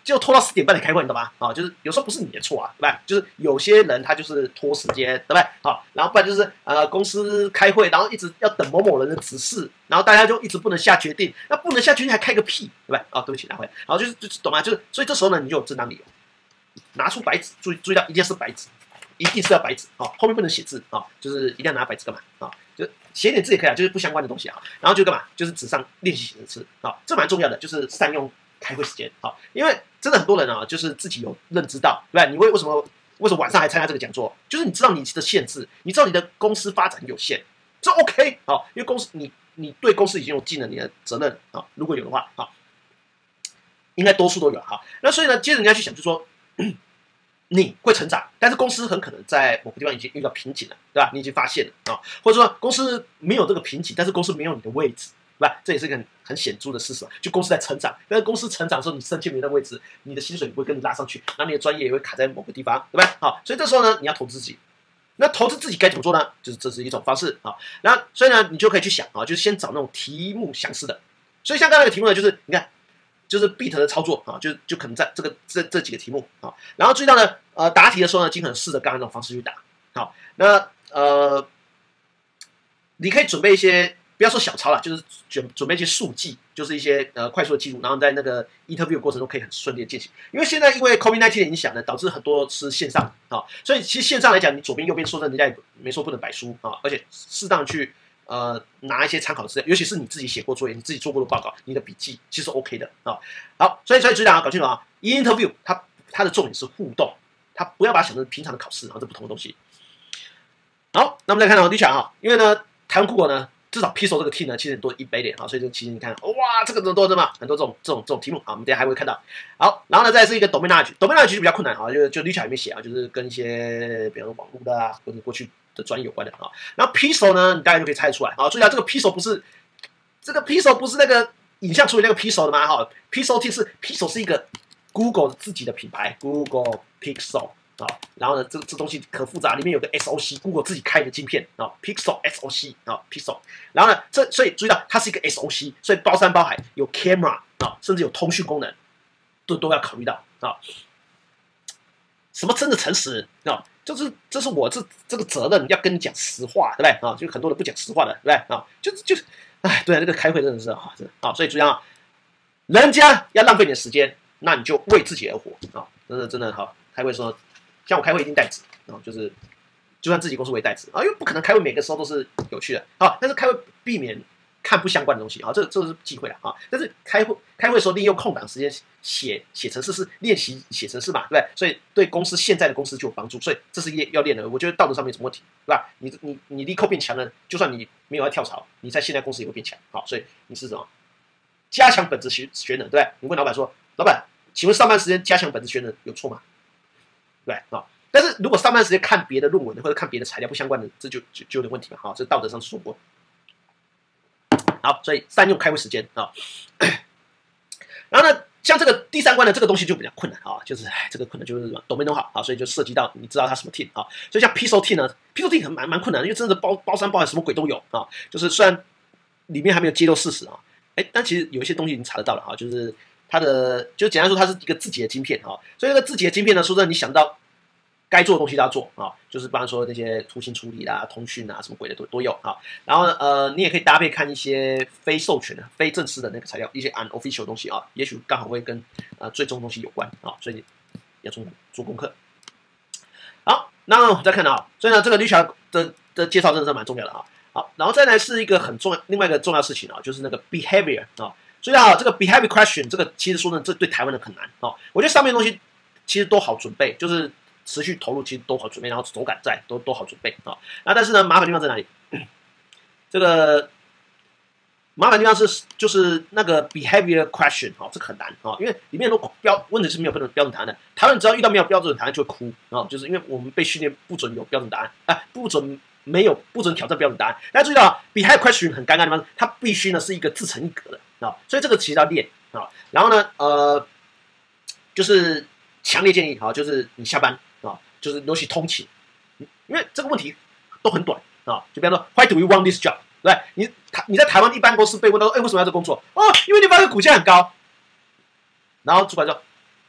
就拖到十点半才开会，你懂吗？啊，就是有时候不是你的错啊，对吧？就是有些人他就是拖时间，对不对？好，然后不然就是呃公司开会，然后一直要等某某人的指示，然后大家就一直不能下决定，那不能下决定还开个屁，对吧？啊，对不起，拿回来。然后就是就是懂吗？就是所以这时候呢，你就有正当理由，拿出白纸，注意注意到一定是白纸。一定是要白纸啊，后面不能写字啊，就是一定要拿白纸干嘛啊？就写点字也可以啊，就是不相关的东西啊。然后就干嘛？就是纸上练习写字啊，这蛮重要的，就是善用开会时间啊。因为真的很多人啊，就是自己有认知到，对吧？你为为什么为什么晚上还参加这个讲座？就是你知道你的限制，你知道你的公司发展有限，这 OK 啊，因为公司你你对公司已经有尽了你的责任啊，如果有的话啊，应该多数都有哈。那所以呢，接着你要去想，就是说。你会成长，但是公司很可能在某个地方已经遇到瓶颈了，对吧？你已经发现了啊、哦，或者说公司没有这个瓶颈，但是公司没有你的位置，对吧？这也是一个很很显著的事实。就公司在成长，但是公司成长的时候，你升迁没那位置，你的薪水也会跟你拉上去，然后你的专业也会卡在某个地方，对吧？好，所以这时候呢，你要投资自己。那投资自己该怎么做呢？就是这是一种方式啊。然后所以呢，你就可以去想啊，就是先找那种题目相似的。所以像刚才那个题目呢，就是你看。就是 beat 的操作啊，就就可能在这个这这几个题目啊，然后注意到呢，呃，答题的时候呢，尽可能试着刚才那种方式去答。好，那呃，你可以准备一些，不要说小抄了，就是准准备一些速记，就是一些呃快速的记录，然后在那个 interview 过程中可以很顺利的进行。因为现在因为 COVID 十九 的影响呢，导致很多是线上啊，所以其实线上来讲，你左边右边说真的，人家也没说不能摆书啊，而且适当去。呃，拿一些参考资料，尤其是你自己写过作业、你自己做过的报告、你的笔记，其实 OK 的啊、哦。好，所以所以注意啊，搞清楚啊 ，interview 它它的重点是互动，它不要把它想成平常的考试啊，这不同的东西。好，那我们再看到第一项啊，因为呢，台湾酷狗呢，至少 P I S O 这个 team 呢，其实很多一百点啊，所以这其实你看，哇，这个人多的嘛，很多这种这种这种题目啊，我们等一下还会看到。好，然后呢，再是一个 domain knowledge，domain knowledge 就比较困难啊，就就 Richard 里面写啊，就是跟一些比如说网络的啊，或者过去。的专业有关的啊，然后 P I S O 呢，你大概就可以猜出来啊。注意啊，这个 P I S O 不是这个 P I S O 不是那个影像处理那个 P I S O 的吗？哈 ，P I S O T 是 P I S O 是一个 Google 自己的品牌 ，Google Pixel 啊。然后呢，这这东西可复杂，里面有个 S O C，Google 自己开的晶片啊 ，Pixel S O C 啊 ，P I S O。然后呢，这所以注意到它是一个 S O C，所以包山包海，有 camera 啊，甚至有通讯功能，都都要考虑到啊。什么真的诚实啊？就是这是我这这个责任要跟你讲实话，对不对啊？就很多人不讲实话的，对不对啊？就是就是，哎，对啊，这个开会真的是啊，真的啊，所以注意啊，人家要浪费你的时间，那你就为自己而活啊！真的真的好，开会说，像我开会一定带纸啊，就是就算自己公司我也带纸啊，因为不可能开会每个时候都是有趣的啊，但是开会避免。看不相关的东西啊，这这是忌讳了啊。但是开会开会的时候利用空档时间写写程式是练习写程式嘛，对不对？所以对公司现在的公司就有帮助，所以这是要练的。我觉得道德上没什么问题，对吧？你你你立刻变强了，就算你没有要跳槽，你在现在公司也会变强。好，所以你是什么？加强本质学学能，对不对？你问老板说，老板，请问上班时间加强本质学能有错吗？对啊。但是如果上班时间看别的论文或者看别的材料不相关的，这就就就有点问题嘛。好，这道德上说过。好，所以善用开会时间啊。然后呢，像这个第三关的这个东西就比较困难啊，就是哎，这个困难就是什么都没弄好啊，所以就涉及到你知道它什么 team 啊。所以像 P I S O team 呢 ，P I S O team 很蛮蛮困难的，因为真的包包山包海，什么鬼都有啊。就是虽然里面还没有揭露事实啊，哎，但其实有一些东西已经查得到了啊，就是它的就简单说，它是一个自己的晶片啊。所以这个自己的晶片呢，说真的，你想到。该做的东西都要做啊，就是比方说那些图形处理啦、通讯啊什么鬼的都都有啊。然后呢，呃，你也可以搭配看一些非授权的、非正式的那个材料，一些 unofficial 的东西啊，也许刚好会跟呃最终东西有关啊，所以要做做功课。好，那我们再看啊，所以呢，这个 Richard 的的介绍真的是蛮重要的啊。好，然后再来是一个很重要，另外一个重要事情啊，就是那个 behavior 啊。所以啊，这个 behavior question 这个其实说呢，这对台湾人很难啊。我觉得上面的东西其实都好准备，就是。持续投入其实都好准备，然后手感在都都好准备啊。那但是呢，麻烦地方在哪里？这个麻烦地方是就是那个 behavior question 啊，这个很难啊，因为里面都标问题是没有标准标准答案的。台湾人只要遇到没有标准答案就会哭啊，就是因为我们被训练不准有标准答案啊，不准没有不准挑战标准答案。大家注意到啊 behavior question 很尴尬的地方，它必须呢是一个自成一格的啊，所以这个其实要练啊。然后呢，呃，就是强烈建议啊，就是你下班。啊，就是尤其通勤，因为这个问题都很短啊。就比方说 ，Why do you want this job？ 对不对？你台你在台湾一般公司被问到，哎，为什么要这工作？哦，因为你发现股价很高。然后主管说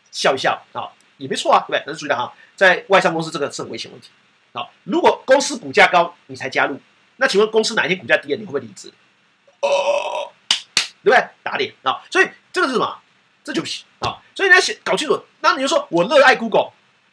笑一笑啊，也没错啊，对不对？但是注意到哈，在外商公司这个是很危险问题啊。如果公司股价高你才加入，那请问公司哪一天股价低了，你会不会离职？哦，对不对？打脸啊！所以这个是什么？这就不行啊！所以你要写搞清楚。那你就说我热爱 Google，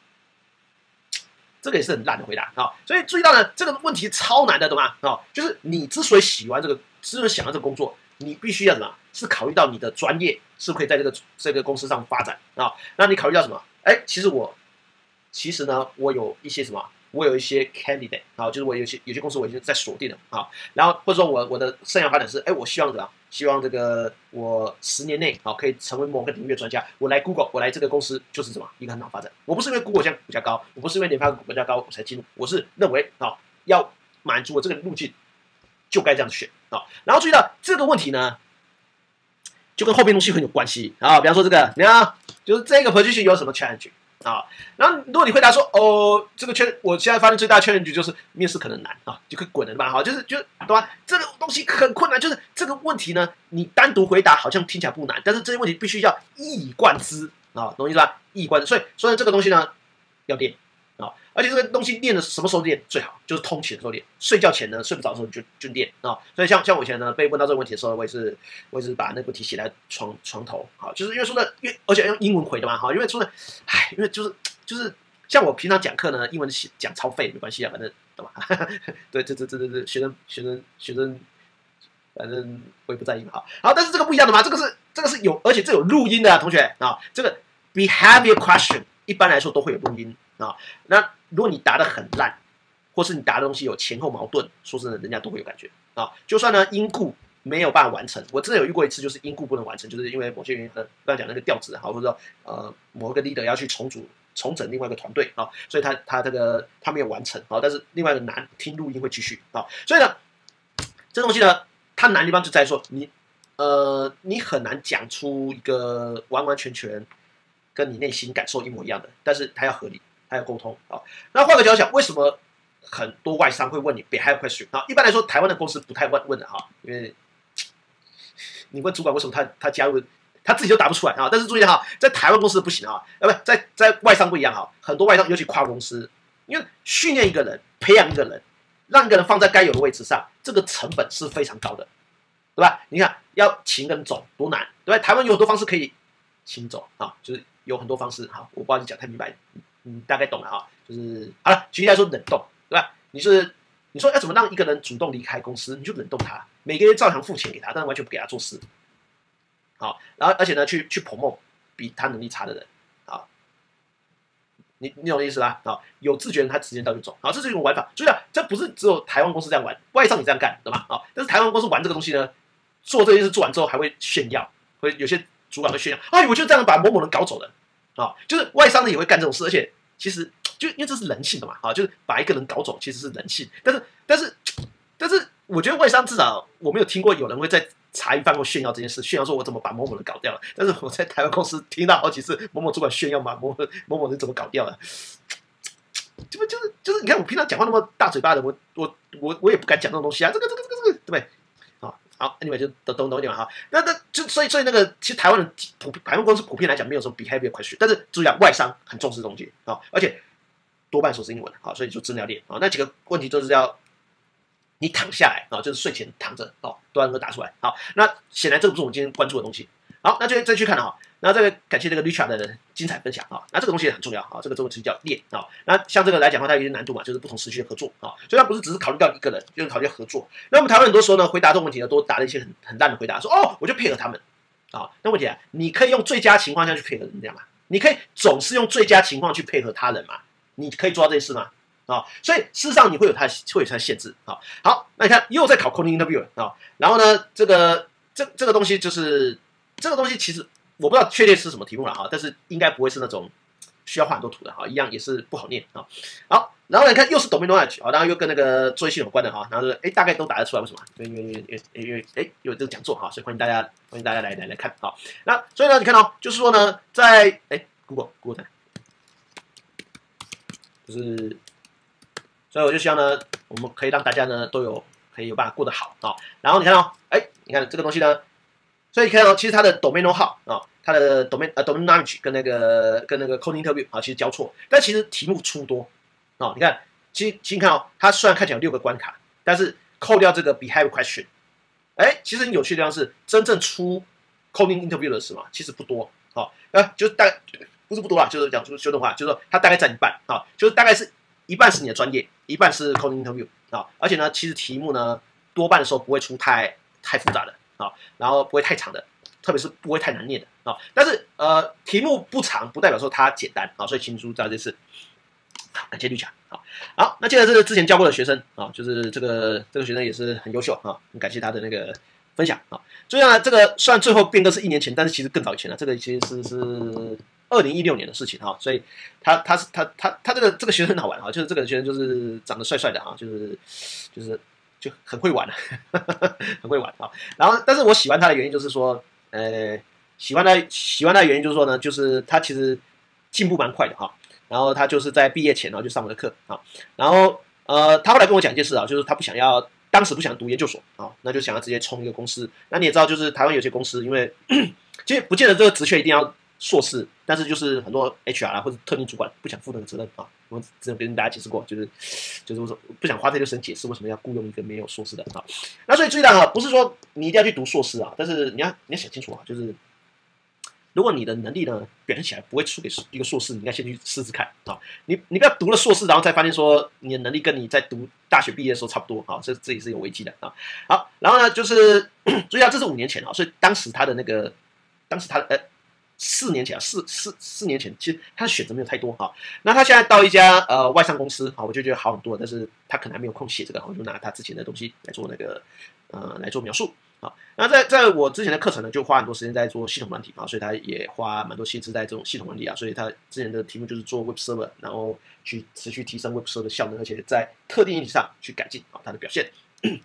这个也是很烂的回答啊！所以注意到呢，这个问题超难的，懂吗？啊，就是你之所以喜欢这个，之所以想要这个工作，你必须要什么？是考虑到你的专业是不是可以在这个这个公司上发展啊？那你考虑到什么？哎，其实我，其实呢，我有一些什么？我有一些 candidate 啊，就是我有些有些公司我已经在锁定了啊，然后或者说我我的生涯发展是，哎，我希望怎么样？希望这个我十年内啊可以成为某个领域的专家。我来 Google， 我来这个公司就是什么一个很好发展。我不是因为 Google 现在股价高，我不是因为联发科股价高我才进入，我是认为啊要满足我这个路径就该这样选啊。然后注意到这个问题呢，就跟后面东西很有关系啊。比方说这个，你看，就是这个 position 有什么 challenge？啊，然后如果你回答说，哦，这个圈，我现在发现最大的 challenge 就是面试可能难啊，就可以滚了吧？哈，就是就对吧？这个东西很困难，就是这个问题呢，你单独回答好像听起来不难，但是这些问题必须要一以贯之啊，懂我意思吧？一以贯之，所以所以这个东西呢要练啊，而且这个东西练的什么时候练最好？就是通勤的时候练，睡觉前呢睡不着的时候就就练啊。所以像像我以前呢被问到这个问题的时候，我也是我也是把那个题写在床床头，好，就是因为说的，因为而且用英文回的嘛，哈，因为说的，唉，因为就是就是像我平常讲课呢，英文讲超废没关系啊，反正懂吧？对，这这这这这学生学生学生，反正我也不在意嘛，好，好，但是这个不一样的嘛，这个是这个是有，而且这有录音的啊，同学啊，这个 behavior question 一般来说都会有录音啊，那如果你答的很烂，或是你答的东西有前后矛盾，说真的，人家都会有感觉啊。就算呢因故没有办法完成，我真的有遇过一次，就是因故不能完成，就是因为某些原因，刚刚讲那个调子好，或者说呃某一个 leader 要去重组重整另外一个团队啊，所以他他这个他没有完成啊，但是另外一个难听录音会继续啊，所以呢，这东西呢，它难的地方就在于说你呃你很难讲出一个完完全全跟你内心感受一模一样的，但是它要合理。还有沟通啊，那换个角度想，为什么很多外商会问你 behavior question 啊？一般来说，台湾的公司不太问问的哈，因为你问主管为什么他他加入，他自己都答不出来啊。但是注意哈，在台湾公司不行啊，呃不在在外商不一样哈，很多外商尤其跨公司，因为训练一个人、培养一个人，让一个人放在该有的位置上，这个成本是非常高的，对吧？你看要请一个人走多难，对吧？台湾有很多方式可以请走啊，就是有很多方式哈，我不知道你讲太明白。你大概懂了哈，就是好了。举例来说，冷冻，对吧？你是你说要怎么让一个人主动离开公司，你就冷冻他，每个月照常付钱给他，但是完全不给他做事。好，然后而且呢，去去 promote 比他能力差的人，好，你你懂我意思吧？啊，有自觉人他直接到就走，好，这是一种玩法。所以啊，这不是只有台湾公司这样玩，外商也这样干，懂吗？啊，但是台湾公司玩这个东西呢，做这件事做完之后还会炫耀，会有些主管会炫耀，哎，我就这样把某某人搞走了。啊，就是外商呢也会干这种事，而且其实就因为这是人性的嘛，啊，就是把一个人搞走其实是人性，但是但是但是我觉得外商至少我没有听过有人会在茶余饭后炫耀这件事，炫耀说我怎么把某某人搞掉了，但是我在台湾公司听到好几次某某主管炫耀嘛，某某某人怎么搞掉了，这不就是就是你看我平常讲话那么大嘴巴的，我我我我也不敢讲这种东西啊，这个这个这个这个对不对？好 ，anyway 就懂懂懂一点嘛哈。那那就所以所以那个其实台湾人普台湾公司普遍来讲没有什么 behavior question，但是注意啊，外商很重视这东西啊，而且多半说是英文啊，所以就真的要练啊。那几个问题都是要你躺下来啊，就是睡前躺着哦，都要能够答出来。好，那显然这个不是我们今天关注的东西。好，那就再去看哈。那这个感谢这个 Richard 的精彩分享啊，那这个东西也很重要啊，这个这个词叫练啊。那像这个来讲的话，它有些难度嘛，就是不同时区的合作啊，所以它不是只是考虑到一个人，就是考虑合作。那我们台湾很多时候呢，回答这种问题呢，都答了一些很很烂的回答，说哦，我就配合他们啊。那问题啊，你可以用最佳情况下去配合人家嘛？你可以总是用最佳情况去配合他人嘛？你可以做到这件事吗？啊，所以事实上你会有它会有它的限制啊。好，那你看又在考 coding interview 啊，然后呢，这个这这个东西就是这个东西其实。我不知道确切是什么题目了哈，但是应该不会是那种需要画很多图的哈，一样也是不好念啊。好，然后来看又是 domain knowledge 啊，然后又跟那个作业系统有关的哈，然后哎大概都答得出来，为什么？因为因为因为因为哎有这个讲座哈，所以欢迎大家欢迎大家来来来看好。那所以呢，你看到、哦、就是说呢，在哎 Google Google 在，就是所以我就希望呢，我们可以让大家呢都有可以有办法过得好啊。然后你看到、哦、哎，你看这个东西呢。 所以你看到、哦、其实它的 domain know-how 啊，它的 domain 呃 domain knowledge 跟那个跟那个 coding interview 啊，其实交错，但其实题目出多啊、哦。你看，其实其实你看哦，它虽然看起来有六个关卡，但是扣掉这个 behavior question， 哎，其实很有趣的地方是，真正出 coding interview 的是嘛，其实不多啊、哦，呃，就是大概不是不多啦，就是讲出修正话，就是说它大概占一半啊、哦，就是大概是一半是你的专业，一半是 coding interview 啊、哦，而且呢，其实题目呢多半的时候不会出太太复杂的啊、哦，然后不会太长的。特别是不会太难念的啊、哦，但是呃题目不长，不代表说它简单啊、哦，所以请注意到这次。好，感谢绿强。好，好，那接着这个之前教过的学生啊、哦，就是这个这个学生也是很优秀啊、哦，很感谢他的那个分享啊。所以呢，这个虽然最后变更是一年前，但是其实更早以前了，这个其实是是二零一六年的事情哈、哦，所以他他是他他他这个这个学生很好玩啊、哦，就是这个学生就是长得帅帅的啊、哦，就是就是就很会玩，很会玩啊、哦。然后，但是我喜欢他的原因就是说。呃，喜欢他喜欢他的原因就是说呢，就是他其实进步蛮快的哈。然后他就是在毕业前，然后就上我的课啊。然后呃，他后来跟我讲一件事啊，就是他不想要，当时不想读研究所啊，那就想要直接冲一个公司。那你也知道，就是台湾有些公司，因为其实不见得这个职缺一定要硕士，但是就是很多 H R 啊或者特定主管不想负那个责任啊。我之前跟大家解释过，就是就是我说不想花太多时间解释为什么要雇佣一个没有硕士的啊。那所以注意到啊，不是说你一定要去读硕士啊，但是你要你要想清楚啊，就是如果你的能力呢表现起来不会输给一个硕士，你应该先去试试看啊。你你不要读了硕士，然后再发现说你的能力跟你在读大学毕业的时候差不多啊，这这也是有危机的啊。好，然后呢就是注意到这是五年前啊，所以当时他的那个当时他的呃。四年前啊，四四四年前，其实他的选择没有太多哈。那他现在到一家呃外商公司啊，我就觉得好很多，但是他可能还没有空写这个，我就拿他之前的东西来做那个呃来做描述啊。那在在我之前的课程呢，就花很多时间在做系统软体啊，所以他也花蛮多心思在这种系统软体啊，所以他之前的题目就是做 Web Server， 然后去持续提升 Web Server 的效能，而且在特定议题上去改进啊他的表现。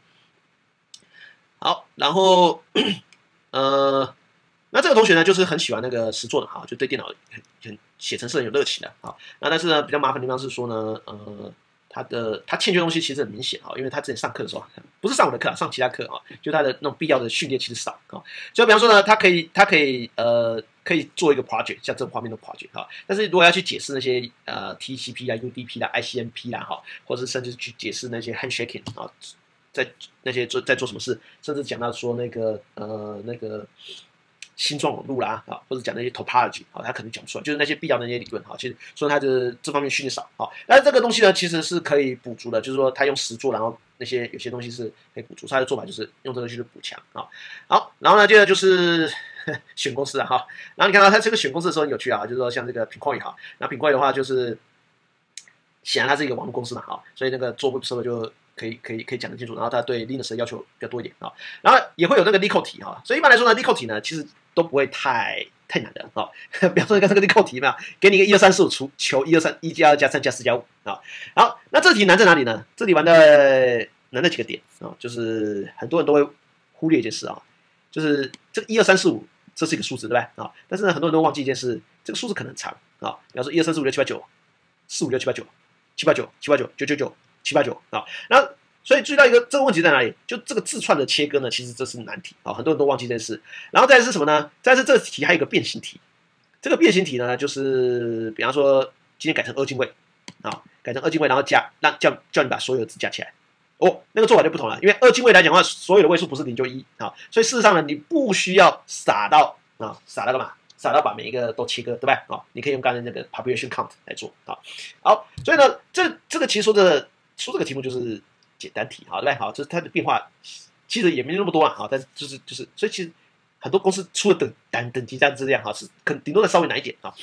好，然后呃。那这个同学呢，就是很喜欢那个实作的哈，就对电脑很很写程式很有热情的哈。那但是呢，比较麻烦的地方是说呢，呃，他的他欠缺的东西其实很明显哈，因为他之前上课的时候不是上我的课啊，上其他课啊，就他的那种必要的训练其实少啊。所以比方说呢，他可以他可以呃可以做一个 project， 像这种画面的 project 哈。但是如果要去解释那些呃 T C P 啦、U D P 啦、I C M P 啦哈，或者是甚至去解释那些 handshaking 啊，在那些做在做什么事，甚至讲到说那个呃那个。星状网路啦啊，或者讲那些 topology 啊，他可能讲不出来，就是那些必要的那些理论哈。其实说他的这方面训练少啊，但是这个东西呢，其实是可以补足的，就是说他用实作，然后那些有些东西是可以补足。他的做法就是用这个去补强啊。好，然后呢，接着就是呵选公司啊哈。然后你看到他这个选公司的时候很有趣啊，就是说像这个品快哈，那品快的话就是显然它是一个网络公司嘛哈，所以那个做 Web Server 就。可以可以可以讲得清楚，然后他对 Linux 的要求比较多一点啊，然后也会有那个 Lico 题哈，所以一般来说呢 ，Lico 题呢其实都不会太太难的啊。比方说你看这个 Lico 题嘛，给你一个一二三四五除求一二三一加二加三加四加五啊。好，那这题难在哪里呢？这里玩的难在几个点啊，就是很多人都会忽略一件事啊，就是这个一二三四五这是一个数字对吧？啊，但是呢很多人都忘记一件事，这个数字可能很长啊。比方说一二三四五六七八九，四五六七八九，七八九七八九九九九。七八九啊，然后所以注意到一个这个问题在哪里？就这个字串的切割呢，其实这是难题啊，很多人都忘记这件事。然后再来是什么呢？再来是这题还有一个变形题，这个变形题呢，就是比方说今天改成二进位啊，改成二进位，然后加让叫叫你把所有的字加起来。哦，那个做法就不同了，因为二进位来讲的话，所有的位数不是零就一啊，所以事实上呢，你不需要傻到啊，傻到干嘛？傻到把每一个都切割，对吧？啊，你可以用刚才那个 population count 来做啊。好，所以呢，这这个其实说的。出这个题目就是简单题，好，对不对？好，就是它的变化其实也没那么多啊，好，但是就是就是，所以其实很多公司出的等等等级这样子这样哈，是可顶多再稍微难一点啊。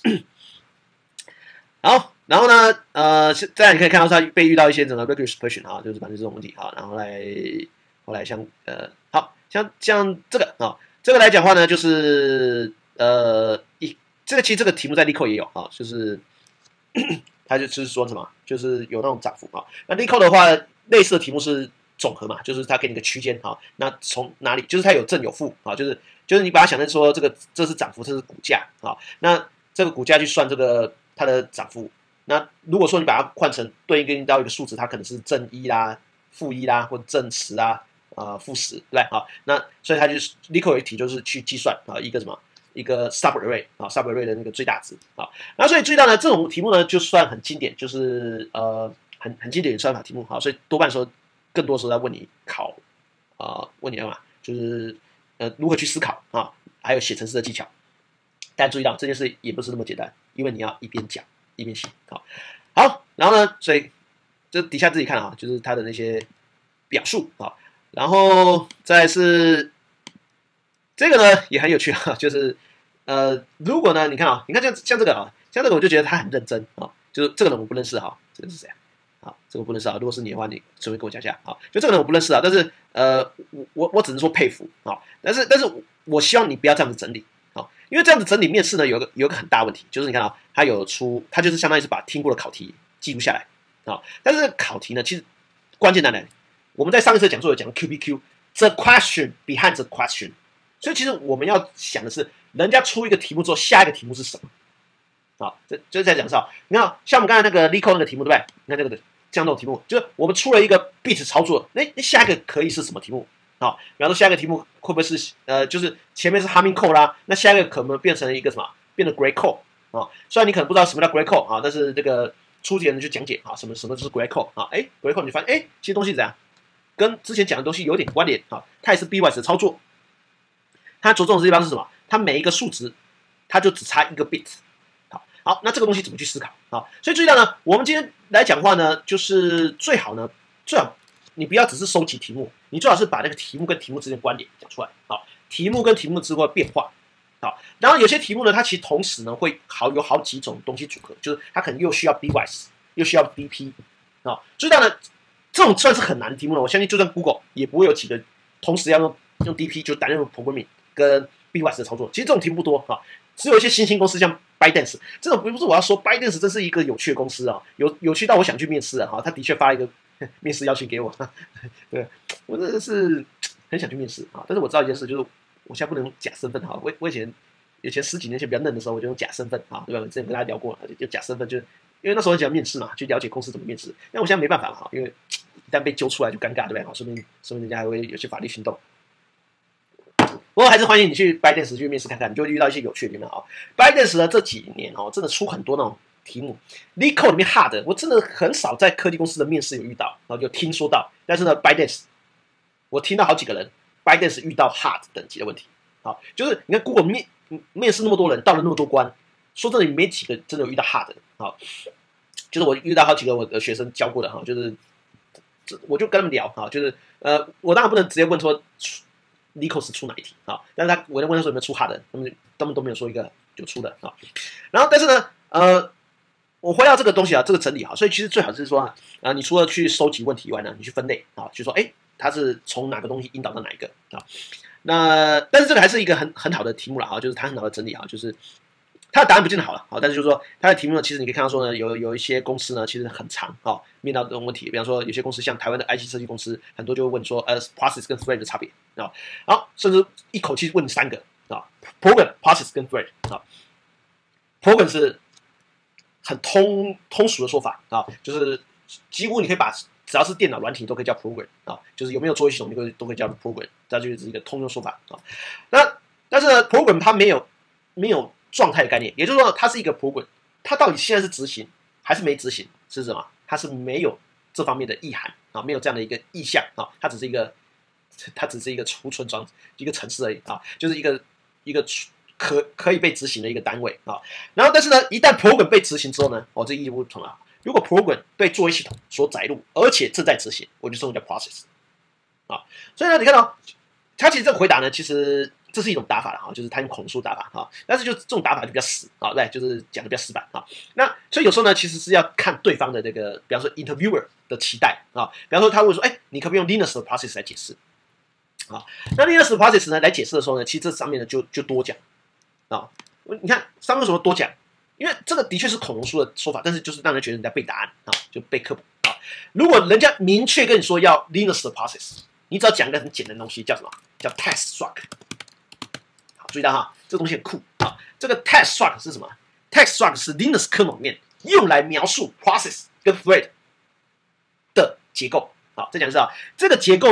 好，然后呢，呃，再来你可以看到它被遇到一些整个 regular expression 啊，就是反正这种问题啊，然后来后来像呃，好像像这个啊，这个来讲话呢，就是呃一这个其实这个题目在 Lico 也有啊，就是。它就是说什么，就是有那种涨幅啊。那 Lico 的话，类似的题目是总和嘛，就是它给你个区间啊。那从哪里，就是它有正有负啊，就是就是你把它想成说这个这是涨幅，这是股价啊。那这个股价去算这个它的涨幅。那如果说你把它换成对应到一个数值，它可能是正一啦、负一啦，或者正十啊， 呃负十，对不对啊？那所以它就是 LeetCode 有一题就是去计算啊一个什么一个 subarray 啊 subarray 的那个最大值啊。然后所以注意到呢，这种题目呢就算很经典，就是呃很很经典的算法题目啊，所以多半说更多时候在问你考啊、呃、问你干嘛，就是呃如何去思考啊，还有写程式的技巧。但注意到这件事也不是那么简单，因为你要一边讲一边写。好，好，然后呢，所以这底下自己看啊，就是它的那些表述啊，然后再来是这个呢也很有趣啊，就是呃，如果呢你看啊，你看像像这个啊，像这个我就觉得他很认真啊，就是这个人我不认识哈，这个是谁啊？好，这个我不认识啊。如果是你的话，你随便跟我讲一下。好，就这个人我不认识啊，但是呃，我我我只能说佩服啊。但是但是我希望你不要这样子整理啊，因为这样子整理面试呢，有个有个很大问题，就是你看啊，他有出，他就是相当于是把听过的考题记录下来啊。但是考题呢，其实关键在哪里？我们在上一次讲座有讲 Q B Q，the question behind the question。所以其实我们要想的是，人家出一个题目之后，下一个题目是什么？啊，这就是在讲到，你看，像我们刚才那个 LeetCode 那个题目，对不对？你看这个的这样的题目，就是我们出了一个 bit 操作，那那下一个可以是什么题目？啊，比方说下一个题目会不会是呃，就是前面是 Humming Code 啦，那下一个可能变成一个什么？变成 Great Code 啊？虽然你可能不知道什么叫 Great Code 啊，但是这个出题人去讲解啊，什么什么就是 Great Code 啊，哎 ，Great Code 你发现哎，其实东西怎样，跟之前讲的东西有点关联啊，它也是 bitwise 的操作。它着重的地方是什么？它每一个数值，它就只差一个 bit。好，好，那这个东西怎么去思考啊？所以注意到呢，我们今天来讲话呢，就是最好呢，最好你不要只是收集题目，你最好是把那个题目跟题目之间的关联讲出来。好，题目跟题目之间的变化。好，然后有些题目呢，它其实同时呢会好有好几种东西组合，就是它可能又需要 bitwise， 又需要 B P。啊，注意到呢，这种算是很难的题目了。我相信就算 Google 也不会有几个同时要用用 D P 就担任 programming。跟 bitwise 的操作，其实这种题目不多啊，只有一些新兴公司像 ByteDance 这种，不是我要说 ByteDance 这是一个有趣的公司啊，有有趣到我想去面试啊，哈，他的确发了一个面试邀请给我，对我真的是很想去面试啊，但是我知道一件事，就是我现在不能用假身份哈，我我以前以前十几年前比较嫩的时候，我就用假身份啊，对吧？我之前跟大家聊过了，就假身份，就是因为那时候很喜欢面试嘛，去了解公司怎么面试，但我现在没办法了哈，因为一旦被揪出来就尴尬，对不对？哈，说明说明人家还会有些法律行动。不过还是欢迎你去 ByteDance 去面试看看，你就会遇到一些有趣的地方啊。ByteDance 呢这几年哦，真的出很多那种题目 ，LeetCode 里面 hard， 我真的很少在科技公司的面试有遇到，然后就听说到。但是呢 ，ByteDance 我听到好几个人 ByteDance 遇到 hard 等级的问题。好，就是你看 Google 面面试那么多人，到了那么多关，说真的，没几个真的有遇到 hard 的。好，就是我遇到好几个我的学生教过的哈，就是我就跟他们聊哈，就是呃，我当然不能直接问说。LeetCode 是出哪一题啊？但是他我在问他说有没有出 hard 的，他们他们都没有说一个有出的啊。然后但是呢，呃，我回到这个东西啊，这个整理哈，所以其实最好是说啊，你除了去收集问题以外呢，你去分类啊，就说哎，它是从哪个东西引导到哪一个啊？那但是这个还是一个很很好的题目了哈，就是它很好的整理哈，就是它的答案不见得好了，好，但是就是说它的题目呢，其实你可以看到说呢，有有一些公司呢，其实很长啊，面到这种问题，比方说有些公司像台湾的 I T 设计公司，很多就会问说，呃 ，process 跟 thread 的差别啊，好，甚至一口气问三个啊 ，program、process 跟 thread 啊 ，program 是很通通俗的说法啊，就是几乎你可以把只要是电脑软体都可以叫 program 啊，就是有没有作业系统，你可以都可以叫 program， 这就是一个通用说法啊。那但是呢 ，program 它没有没有状态的概念，也就是说它是一个 program， 它到底现在是执行还是没执行是什么？它是没有这方面的意涵啊，没有这样的一个意向啊，它只是一个它只是一个储存装一个程式而已啊，就是一个一个可可以被执行的一个单位啊。然后但是呢，一旦 program 被执行之后呢，哦，这意义不同了。如果 program 被作业系统所载入，而且正在执行，我就称为叫 process 啊。所以呢，你看到、哦、它其实这个回答呢，其实这是一种打法了哈，就是它用孔数打法哈，但是就这种打法就比较死啊，对，就是讲的比较死板啊。那所以有时候呢，其实是要看对方的这个，比方说 interviewer 的期待啊，比方说他会说，哎，你可不可以用 Linus 的 process 来解释啊？那 Linus 的 process 呢来解释的时候呢，其实这上面呢就就多讲啊。你看上面为什么多讲？因为这个的确是恐龙书的说法，但是就是让人觉得你在背答案啊，就背课本啊。如果人家明确跟你说要 Linus 的 process， 你只要讲一个很简单的东西，叫什么？叫 test struct。好，注意到哈，这个东西很酷啊。这个 test struct 是什么 ？test struct 是 Linus 可能里面用来描述 process 跟 thread 的结构。好，再讲一次啊，这个结构呢，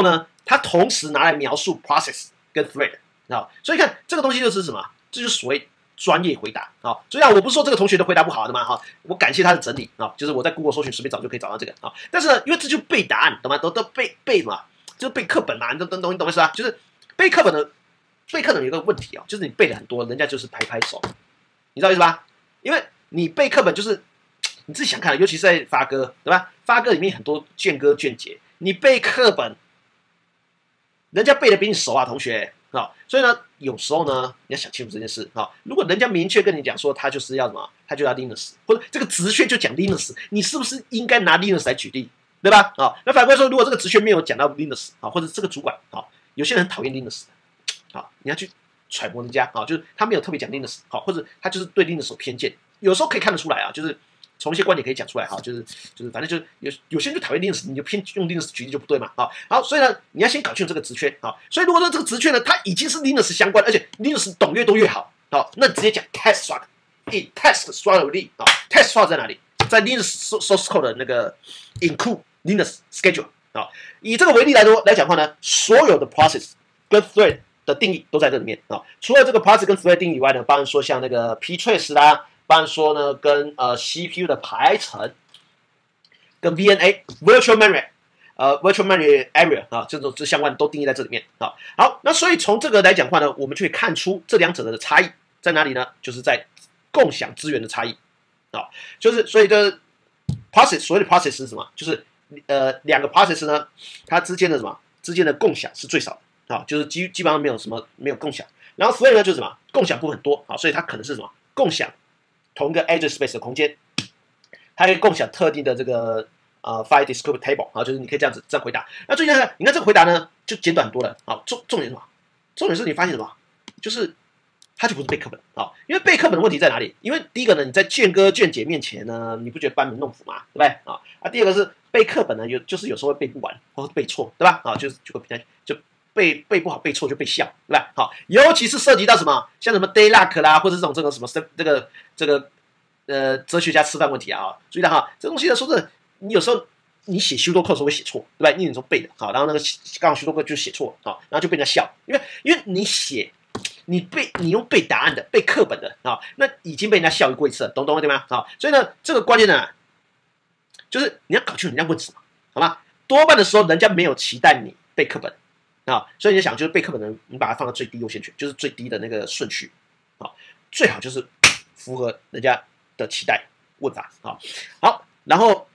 它同时拿来描述 process 跟 thread 啊，所以看这个东西就是什么？这就是所谓专业回答啊。所以啊，我不是说这个同学的回答不好的嘛哈，我感谢他的整理啊，就是我在 Google 搜寻随便找就可以找到这个啊。但是呢，因为这就背答案，懂吗？都都背背嘛，就是背课本嘛，你懂懂懂懂意思啊？就是背课本的背课本有一个问题啊，就是你背了很多，人家就是拍拍手，你知道意思吧？因为你背课本就是你自己想看，尤其是在发歌，对吧？发歌里面很多卷歌卷节，你背课本，人家背的比你熟啊，同学啊。所以呢，有时候呢，你要想清楚这件事啊。如果人家明确跟你讲说他就是要什么，他就要 Linux， 或者这个职缺就讲 Linux， 你是不是应该拿 Linux 来举例，对吧？啊，那反过来说，如果这个职缺没有讲到 Linux 啊，或者这个主管啊，有些人很讨厌 Linux 的，啊，你要去揣摩人家啊，就是他没有特别讲 Linux， 好，或者他就是对 Linux 有偏见，有时候可以看得出来啊，就是从一些观点可以讲出来哈，就是就是反正就是有有些人就讨厌 Linux， 你就偏用 Linux 举例就不对嘛，啊，好，所以呢，你要先搞清楚这个职缺啊，所以如果说这个职缺呢，它已经是 Linux 相关，而且 Linux 懂越多越好，好，那直接讲 test swag， 以 test swag 为例啊 ，test swag 在哪里？在 Linux source code 的那个 include Linux schedule 啊，以这个为例来说来讲的话呢，所有的 process 跟 thread 的定义都在这里面啊。除了这个 process 跟 thread 定义以外呢，包含说像那个 ptrace 啦，包含说呢跟呃 C P U 的排程，跟 V N A virtual memory 呃 virtual memory area 啊，这种这相关都定义在这里面啊。好，那所以从这个来讲的话呢，我们就可以看出这两者的差异在哪里呢？就是在共享资源的差异啊，就是所以这 process 所谓的 process 是什么？就是呃两个 process 呢，它之间的什么之间的共享是最少的啊，就是基基本上没有什么没有共享。然后 thread 呢就是什么共享部分很多啊，所以它可能是什么共享同一个 address space 的空间，它可以共享特定的这个呃 file descriptor table 啊，就是你可以这样子这样回答。那最近呢，你看这个回答呢就简短很多了啊，重重点是什么？重点是你发现什么？就是它就不是背课本啊，因为背课本的问题在哪里？因为第一个呢，你在卷哥卷姐面前呢，你不觉得班门弄斧嘛，对不对啊？啊，第二个是背课本呢，有就是有时候会背不完，或者背错，对吧？啊，就是就会比较就背背不好，背错就被笑，对吧？好，尤其是涉及到什么，像什么 day luck 啦，或者这种这个什么这个这个呃哲学家吃饭问题啊，注意到哈，这东西呢，说是你有时候你写修多课的时候会写错，对吧？你有时候背的，好，然后那个刚好修多课就写错，好，然后就被人家笑，因为因为你写。你背你用背答案的背课本的啊，那已经被人家笑过一次了，懂懂对吗？啊，所以呢，这个关键呢，就是你要搞清楚人家问什么，好吗？多半的时候人家没有期待你背课本啊，所以你想就是背课本的，你把它放到最低优先权，就是最低的那个顺序啊，最好就是符合人家的期待问法啊。好，然后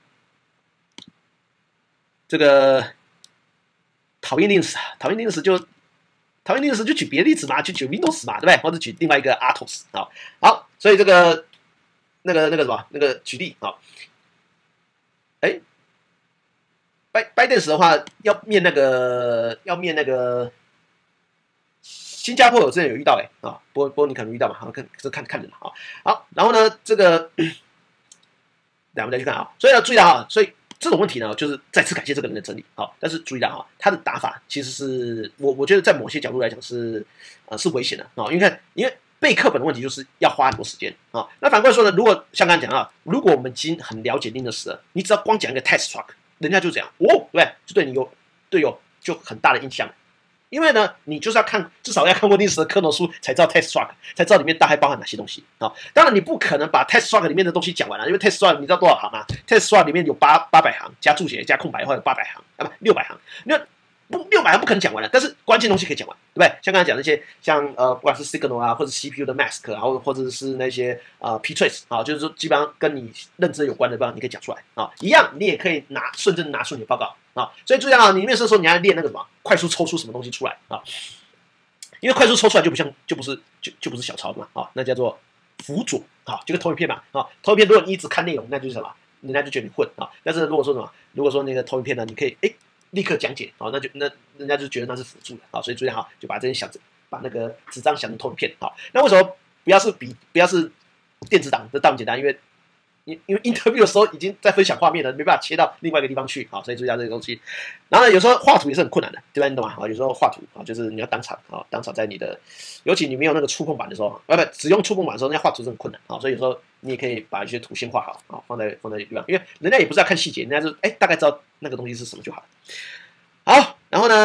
这个讨厌 Linux， 讨厌 Linux 就。讨厌 Linux 就举别的例子嘛，就举 Windows 嘛，对不对？或者举另外一个 R T O S 啊。好，所以这个那个那个什么那个举例啊，哎，拜拜登时的话要面那个要面那个新加坡，我之前有遇到哎啊，不过不过你可能遇到嘛，好看这看看人啊。好，然后呢这个，等我们再去看啊。所以要注意到啊，所以。这种问题呢，就是再次感谢这个人的整理，好，但是注意到哈，他的打法其实是我我觉得在某些角度来讲是呃是危险的啊，因为看因为背课本的问题就是要花很多时间啊。那反过来说呢，如果像刚才讲啊，如果我们已经很了解 Linux 了，你只要光讲一个 test struct， 人家就这样哦，对不对？就对你有对有就很大的印象。因为呢，你就是要看，至少要看过历史的科诺书，才知道 test struct， 才知道里面大概包含哪些东西啊。当然，你不可能把 test struct 里面的东西讲完了，因为 test struct 你知道多少行吗 ？test struct 里面有八八百行，加注解加空白的话有八百行啊，不六百行。那不六百行不可能讲完了，但是关键东西可以讲完，对不对？像刚才讲那些，像呃，不管是 signal 啊，或者 C P U 的 mask， 然后或者是那些呃 ptrace 啊，就是说基本上跟你认知有关的地方，你可以讲出来啊。一样，你也可以拿顺正拿出你的报告啊。所以注意啊，你面试的时候你要练那个什么，快速抽出什么东西出来啊。因为快速抽出来就不像就不是就就不是小抄的嘛啊，那叫做辅佐啊，就跟投影片嘛啊，投影片如果你一直看内容，那就是什么，人家就觉得你混啊。但是如果说什么，如果说那个投影片呢，你可以哎立刻讲解啊，那就那人家就觉得那是辅助的啊，所以注意哈，就把这些想着把那个纸张想成投影片啊。那为什么不要是笔不要是电子档？这当然简单，因为。因为 interview 的时候已经在分享画面了，没办法切到另外一个地方去啊，所以注意到这个东西。然后呢，有时候画图也是很困难的，对吧？你懂吗？啊，有时候画图啊，就是你要当场啊，当场在你的，尤其你没有那个触碰板的时候，啊不，只用触碰板的时候，人家画图是很困难啊，所以有时候你也可以把一些图先画好啊，放在放在地方，因为人家也不是要看细节，人家就哎大概知道那个东西是什么就好了。好，然后呢，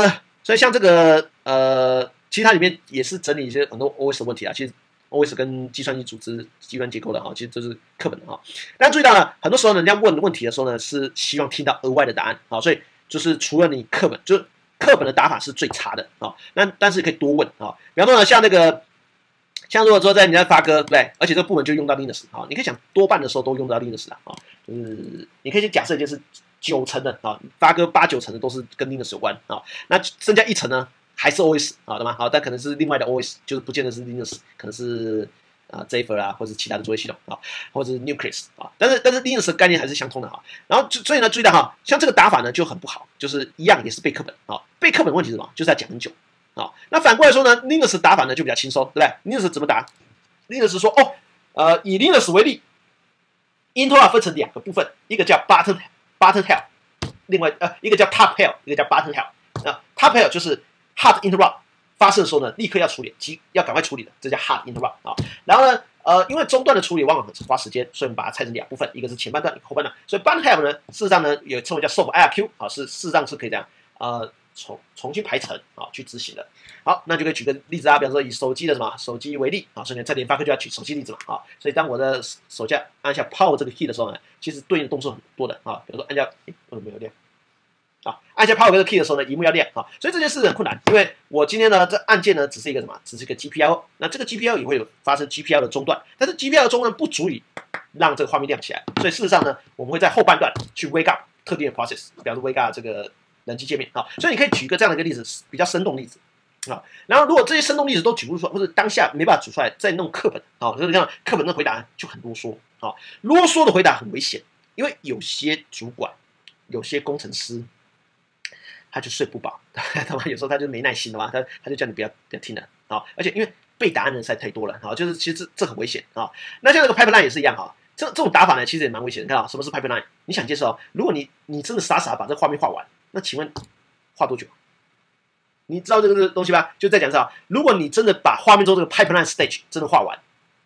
所以像这个呃，其实它里面也是整理一些很多 O S 的问题啊。其实 O S 跟计算机组织、计算结构的哈，其实这是课本的哈。但注意到了，很多时候人家问问题的时候呢，是希望听到额外的答案啊。所以就是除了你课本，就是课本的打法是最差的啊。那但是可以多问啊。比方说呢，像那个。像如果说在你在发歌，对不对？而且这个部门就用到 Linux 啊，你可以想多半的时候都用到 Linux 啊，就是你可以先假设一件事，九成的啊，发歌八九成的都是跟 Linux 有关啊，那剩下一成呢还是 O S 啊，对吗？好，但可能是另外的 O S， 就是不见得是 Linux， 可能是啊 Zephyr 啊，或者是其他的作业系统啊，或者是 Nucleus 啊，但是但是 Linux 的概念还是相通的啊。然后所以呢，注意到哈，像这个打法呢就很不好，就是一样也是背课本啊，背课本问题是什么？就是要讲很久。啊、哦，那反过来说呢 ，Linux 打法呢就比较轻松，对不对 ？Linux 怎么打 ？Linux 说哦，呃，以 Linux 为例 ，interrupt 分成两个部分，一个叫 button button help， 另外呃一个叫 top help， 一个叫 button help。啊 ，top help 就是 hard interrupt 发生的时候呢，立刻要处理，即要赶快处理的，这叫 hard interrupt 啊。然后呢，呃，因为中段的处理往往很花时间，所以我们把它拆成两部分，一个是前半段，一个后半段。所以 button help 呢，事实上呢也称为叫 solve I R Q 啊，是事实上是可以这样，呃。重重新排程啊，去执行的。好，那就可以举个例子啊，比方说以手机的什么手机为例啊，所以呢在联发科就要举手机例子嘛啊。所以当我的手架按下 Power 这个 key 的时候呢，其实对应的动作很多的啊，比如说按下，诶，为什么没有亮？啊，按下 Power 这个 key 的时候呢，荧幕要亮啊，所以这件事很困难，因为我今天呢这按键呢只是一个什么，只是一个 G P L， 那这个 G P L 也会有发生 G P L 的中断，但是 G P L 的中断不足以让这个画面亮起来，所以事实上呢，我们会在后半段去 wake up 特定的 process， 比方说 wake up 这个。人机界面啊，所以你可以举一个这样的一个例子，比较生动例子啊。然后如果这些生动例子都举不出来，或者当下没办法举出来，再弄课本啊，就是这样，课本的回答就很啰嗦啊，啰嗦的回答很危险，因为有些主管、有些工程师，他就睡不饱，他妈有时候他就没耐心的嘛，他他就叫你不要不要听了啊，而且因为背答案的人实在太多了啊，就是其实这这很危险啊。那像这个 pipeline 也是一样哈。这这种打法呢，其实也蛮危险的。你看啊，什么是 pipeline？ 你想接受哦？如果你你真的傻傻把这画面画完，那请问画多久？你知道这个东西吧？就在讲啥？如果你真的把画面中这个 pipeline stage 真的画完，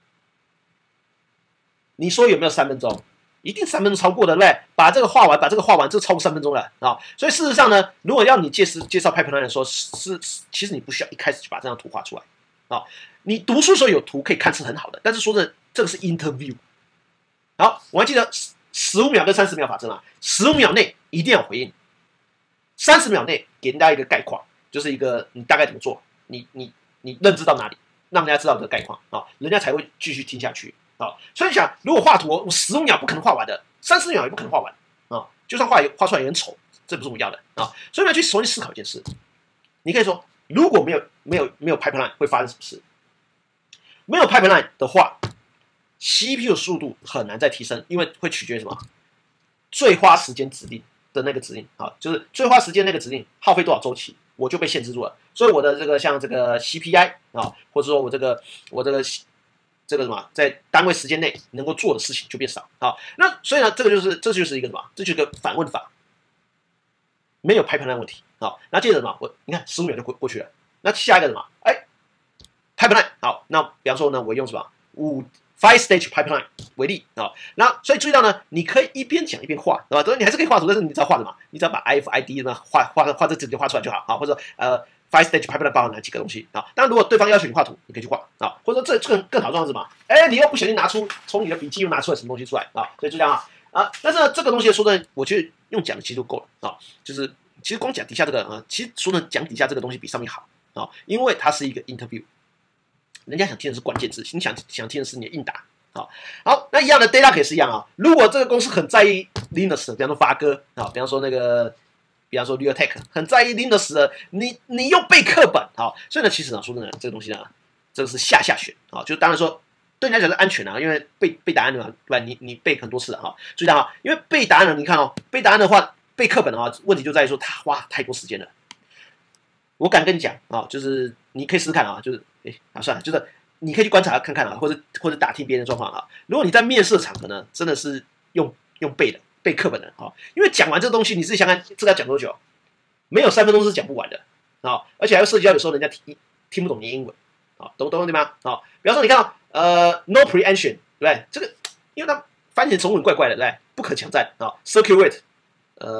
你说有没有三分钟？一定三分钟超过的，对不对？把这个画完，把这个画完，这超过三分钟了啊！所以事实上呢，如果要你介绍介绍 pipeline 的时候，是其实你不需要一开始就把这张图画出来啊。你读书的时候有图可以看是很好的，但是说的这个是 interview。好，我还记得十五秒跟三十秒法则嘛，十五秒内一定要回应，三十秒内给人家一个概况，就是一个你大概怎么做，你你你认知到哪里，让人家知道这个概况啊，人家才会继续听下去啊。所以你想，如果画图，我十五秒不可能画完的，三十秒也不可能画完啊，就算画画出来也很丑，这不是我们要的啊。所以你要去重新思考一件事，你可以说，如果没有没有没有 pipeline 会发生什么事？没有 pipeline 的话。C P U 速度很难再提升，因为会取决于什么？最花时间指令的那个指令啊，就是最花时间那个指令耗费多少周期，我就被限制住了。所以我的这个像这个 C P I 啊，或者说我这个我这个这个什么，在单位时间内能够做的事情就变少啊。那所以呢，这个就是这就是一个什么？这就是一个反问法，没有 pipeline 问题啊。那接着什么？我你看十五秒就过过去了。那下一个什么？哎 ，pipeline 好，那比方说呢，我用什么五。five stage pipeline 为例啊，那所以注意到呢，你可以一边讲一边画，对吧？当然你还是可以画图，但是你只要画什么？你只要把 I F I D 呢画画画这直接画出来就好啊，或者说呃 five stage pipeline 包含哪几个东西啊？当然如果对方要求你画图，你可以去画啊，或者说这这个更好状况是什么？哎，你又不小心拿出从你的笔记又拿出来什么东西出来啊？所以就这样啊啊，但是呢这个东西说的，我觉得用讲的其实就够了啊，就是其实光讲底下这个啊，其实说的讲底下这个东西比上面好啊，因为它是一个 interview。人家想听的是关键字，你想想听的是你的应答。好，好，那一样的 data 也是一样啊。如果这个公司很在意 Linux， 比方说发哥啊，比方说那个，比方说 Realtek 很在意 Linux 的，你你又背课本啊，所以呢，其实呢，说真的，这个东西呢，这个是下下选啊，就当然说对人家讲是安全啊，因为背背答案的嘛，对吧？你你背很多次了哈，注意到哈，因为背答案呢，你看哦，背答案的话，背课本的话，问题就在于说他花太多时间了。我敢跟你讲啊，就是你可以试试看啊，就是哎啊算了，就是你可以去观察看看啊，或者或者打听别人的状况啊。如果你在面试的场合呢，真的是用用背的背课本的啊，因为讲完这个东西，你自己想想，这个要讲多久？没有三分钟是讲不完的啊，而且还会涉及到有时候人家听听不懂你英文啊，懂懂对吗？啊，比方说你看呃 no preemption 对不对？这个因为它翻译成中文怪怪的对不对？不可抢占啊 ，circuit， 呃。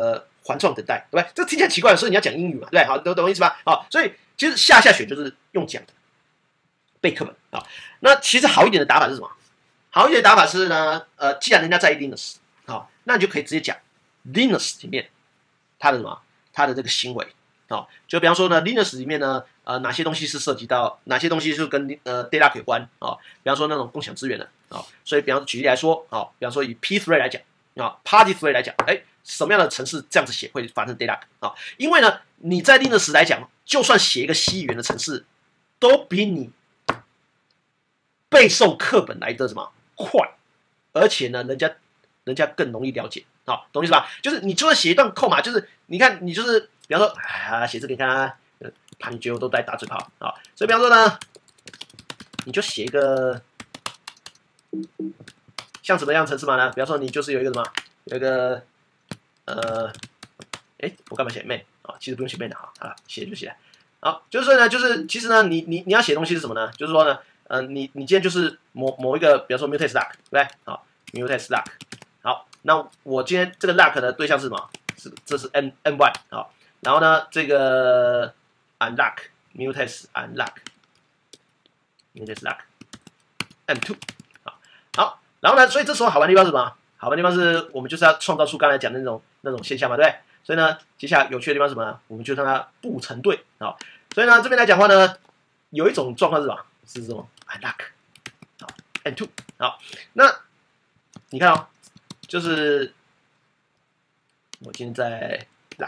环状等待，对不对？这听起来奇怪，所以你要讲英语嘛，对不对？好，懂懂我意思吧？好，所以其实下下选就是用讲的，背课本啊。那其实好一点的打法是什么？好一点的打法是呢，呃，既然人家在意 Linus， 好，那你就可以直接讲 Linus 里面它的什么，它的这个行为。哦，就比方说呢 ，Linux 里面呢，呃，哪些东西是涉及到，哪些东西是跟呃 data 有关啊、哦？比方说那种共享资源的啊、哦，所以比方举例来说啊、哦，比方说以 P three 来讲啊、哦、，Party three 来讲，哎，什么样的程式这样子写会发生 data 啊、哦？因为呢，你在 Linux 来讲，就算写一个 C 语言的程式，都比你背诵课本来的什么快，而且呢，人家人家更容易了解啊、哦，懂意思吧？就是你就算写一段扣码，就是你看你就是。比方说，啊，写这个你看啊，怕你觉得我都在打嘴炮啊，所以比方说呢，你就写一个像什么样的程式码呢？比方说你就是有一个什么，有一个呃，哎，我干嘛写 main 啊？其实不用写 main 的哈，啊，写就写。好，就是说呢，就是其实呢，你你你要写东西是什么呢？就是说呢，呃，你你今天就是某某一个，比方说 mutex lock， 对不对？好 ，mutex lock， 好，那我今天这个 lock 的对象是什么？是这是 n n one 好。然后呢，这个 unlock mutex unlock mutex lock m two 好，好，然后呢，所以这时候好玩的地方是什么？好玩的地方是我们就是要创造出刚才讲的那种那种现象嘛，对不对？所以呢，接下来有趣的地方是什么呢？我们就让它不成对啊。所以呢，这边来讲话呢，有一种状况是什么？是这种 unlock 好 m two 好，那你看哦，就是我今天在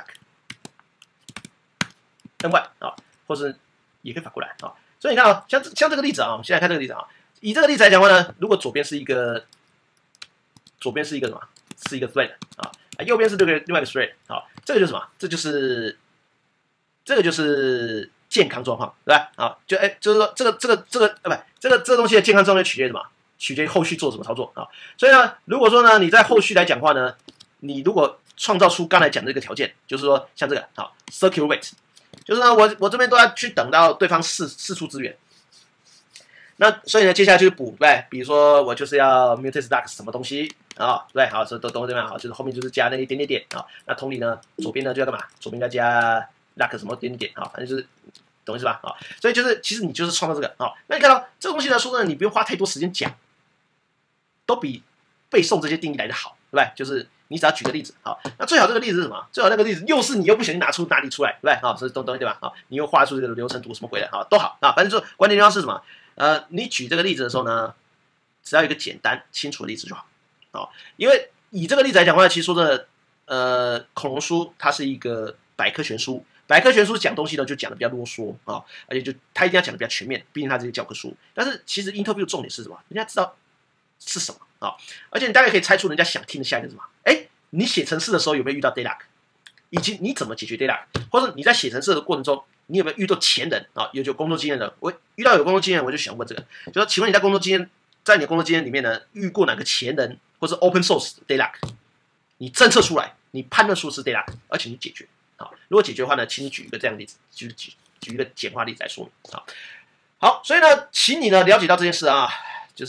lock。n one 啊，或是也可以反过来啊，所以你看啊，像像这个例子啊，我们现在看这个例子啊，以这个例子来讲的话呢，如果左边是一个，左边是一个什么？是一个 thread 啊，右边是这个另外一个 thread 啊，这个就是什么？这就是这个就是健康状况，对吧？啊，就哎，就是说这个这个这个呃不，这个这个东西的健康状况取决于什么？取决于后续做什么操作啊。所以呢，如果说呢你在后续来讲话呢，你如果创造出刚才讲的这个条件，就是说像这个好 circulate。就是呢，我我这边都要去等到对方释释出资源，那所以呢，接下来就是补，对不对？比如说我就是要 mutex lock 什么东西啊，对，好，这都懂这边好，就是后面就是加那一点点点啊。那同理呢，左边呢就要干嘛？左边要加 lock 什么点点点啊，反正就是懂意思吧？啊，所以就是其实你就是创造这个啊。那你看到这个东西呢，说真的，你不用花太多时间讲，都比背诵这些定义来的好，对不对？就是你只要举个例子，好，那最好这个例子是什么？最好那个例子又是你又不小心拿出哪里出来，对不对？好，所以懂懂对吧？好，你又画出这个流程图什么鬼的，好，都好啊，反正就关键地方是什么？呃，你举这个例子的时候呢，只要一个简单清楚的例子就好，好，因为以这个例子来讲的话，其实说真的，呃，恐龙书它是一个百科全书，百科全书讲东西呢就讲的比较啰嗦啊，而且就它一定要讲的比较全面，毕竟它这些教科书。但是其实 interview 重点是什么？人家知道是什么啊，而且你大概可以猜出人家想听的下一个是什么？哎。你写程式的时候有没有遇到 data？ 以及你怎么解决 data？ 或者你在写程式的过程中，你有没有遇到前人啊？有有工作经验的？我遇到有工作经验，我就想问这个，就说，请问你在工作经验，在你的工作经验里面呢，遇过哪个前人或是 open source data？ 你侦测出来，你判断出是 data， 而且你解决好，如果解决的话呢，请你举一个这样的例子，举举举一个简化例子来说明好。好，所以呢，请你呢了解到这件事啊，就是。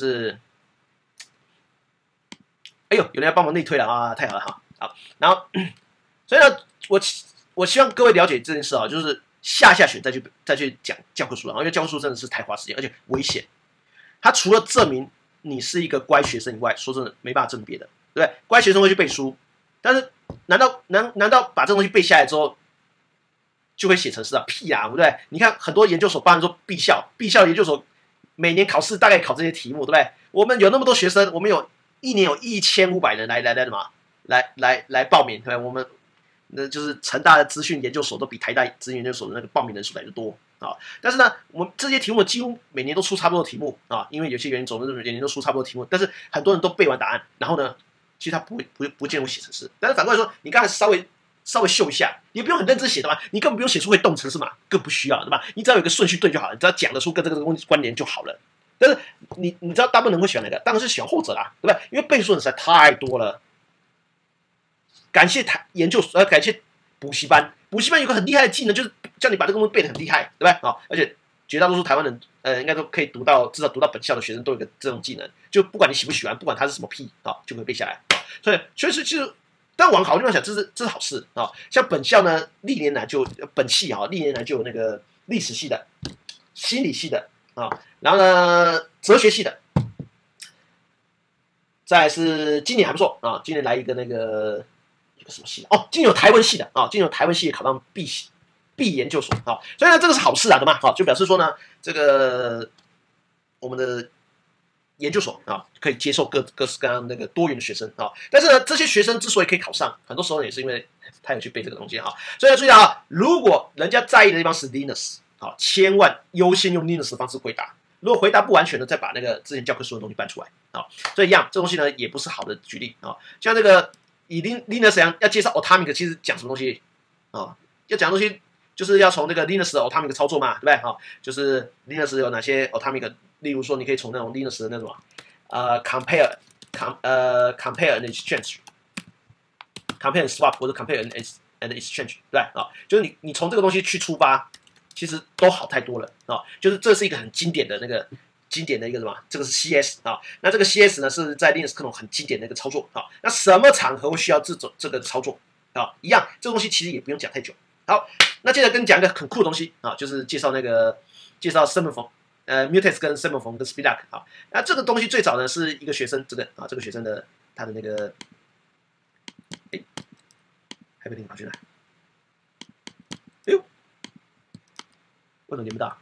哎呦，有人要帮忙内推了啊！太好了哈，好，然后，所以呢，我我希望各位了解这件事啊，就是下下选再去再去讲教科书啊，因为教科书真的是太花时间，而且危险。它除了证明你是一个乖学生以外，说真的没办法证明别的，对不对？乖学生会去背书，但是难道难难道把这东西背下来之后就会写程式啊？屁啊，对不对？你看很多研究所，包含说毕校，毕校研究所每年考试大概考这些题目，对不对？我们有那么多学生，我们有。一年有一千五百人来来来什么来来来报名，对吧？我们那就是成大的资讯研究所都比台大资讯研究所的那个报名人数来的多啊。但是呢，我们这些题目几乎每年都出差不多的题目啊，因为有些原因，总之每年都出差不多的题目。但是很多人都背完答案，然后呢，其实他不会不不见我写程式。但是反过来说，你刚才稍微稍微秀一下，你不用很认真写的嘛，你根本不用写出会动程式嘛，更不需要，对吧？你只要有个顺序对就好了，你只要讲得出跟这个东西关联就好了。但是你你知道大部分人会选哪个？当然是选后者啦，对不对？因为背书的实在太多了。感谢台研究所，呃，感谢补习班。补习班有个很厉害的技能，就是叫你把这个东西背得很厉害，对不对？啊，而且绝大多数台湾人，呃，应该都可以读到，至少读到本校的学生都有个这种技能，就不管你喜不喜欢，不管它是什么屁啊，就可以背下来。所以，所以是其实但往好地方想，这是这是好事啊、哦。像本校呢，历年来就本系啊、哦，历年来就有那个历史系的、心理系的啊、哦，然后呢哲学系的，再来是今年还不错啊、哦，今年来一个那个一个什么系的哦，今年有台湾系的啊、哦，今年有台湾系考上 B 系 B 研究所啊、哦，所以呢这个是好事啊，对吗？好、哦，就表示说呢，这个我们的研究所啊，可以接受各各式各样那个多元的学生啊。但是呢，这些学生之所以可以考上，很多时候也是因为他有去背这个东西哈。所以要注意啊，如果人家在意的地方是 Linus， 好，千万优先用 Linus 的方式回答。如果回答不完全的，再把那个之前教科书的东西搬出来啊。所以一样，这东西呢也不是好的举例啊。像这个以 Linus 一样要介绍 Atomic， 其实讲什么东西啊？要讲的东西就是要从那个 Linus 的 Atomic 操作嘛，对不对？哈，就是 Linus 有哪些 Atomic。例如说，你可以从那种 Linux 的那种呃 compare com 呃 compare and exchange，compare and swap 或者 compare and and exchange， 对吧？啊，就是你你从这个东西去出发，其实都好太多了啊。就是这是一个很经典的那个经典的一个什么？这个是 C S 啊。那这个 C S 呢是在 Linux 可能很经典的一个操作啊。那什么场合会需要这种这个操作啊？一样，这个东西其实也不用讲太久。好，那接着跟你讲一个很酷的东西啊，就是介绍那个介绍 Semaphore。呃 ，Mutex 跟 Semaphore 跟 Speedup 啊，那这个东西最早呢是一个学生，这个啊，这个学生的他的那个，哎，还没领跑进来，哎呦，为什么连不到？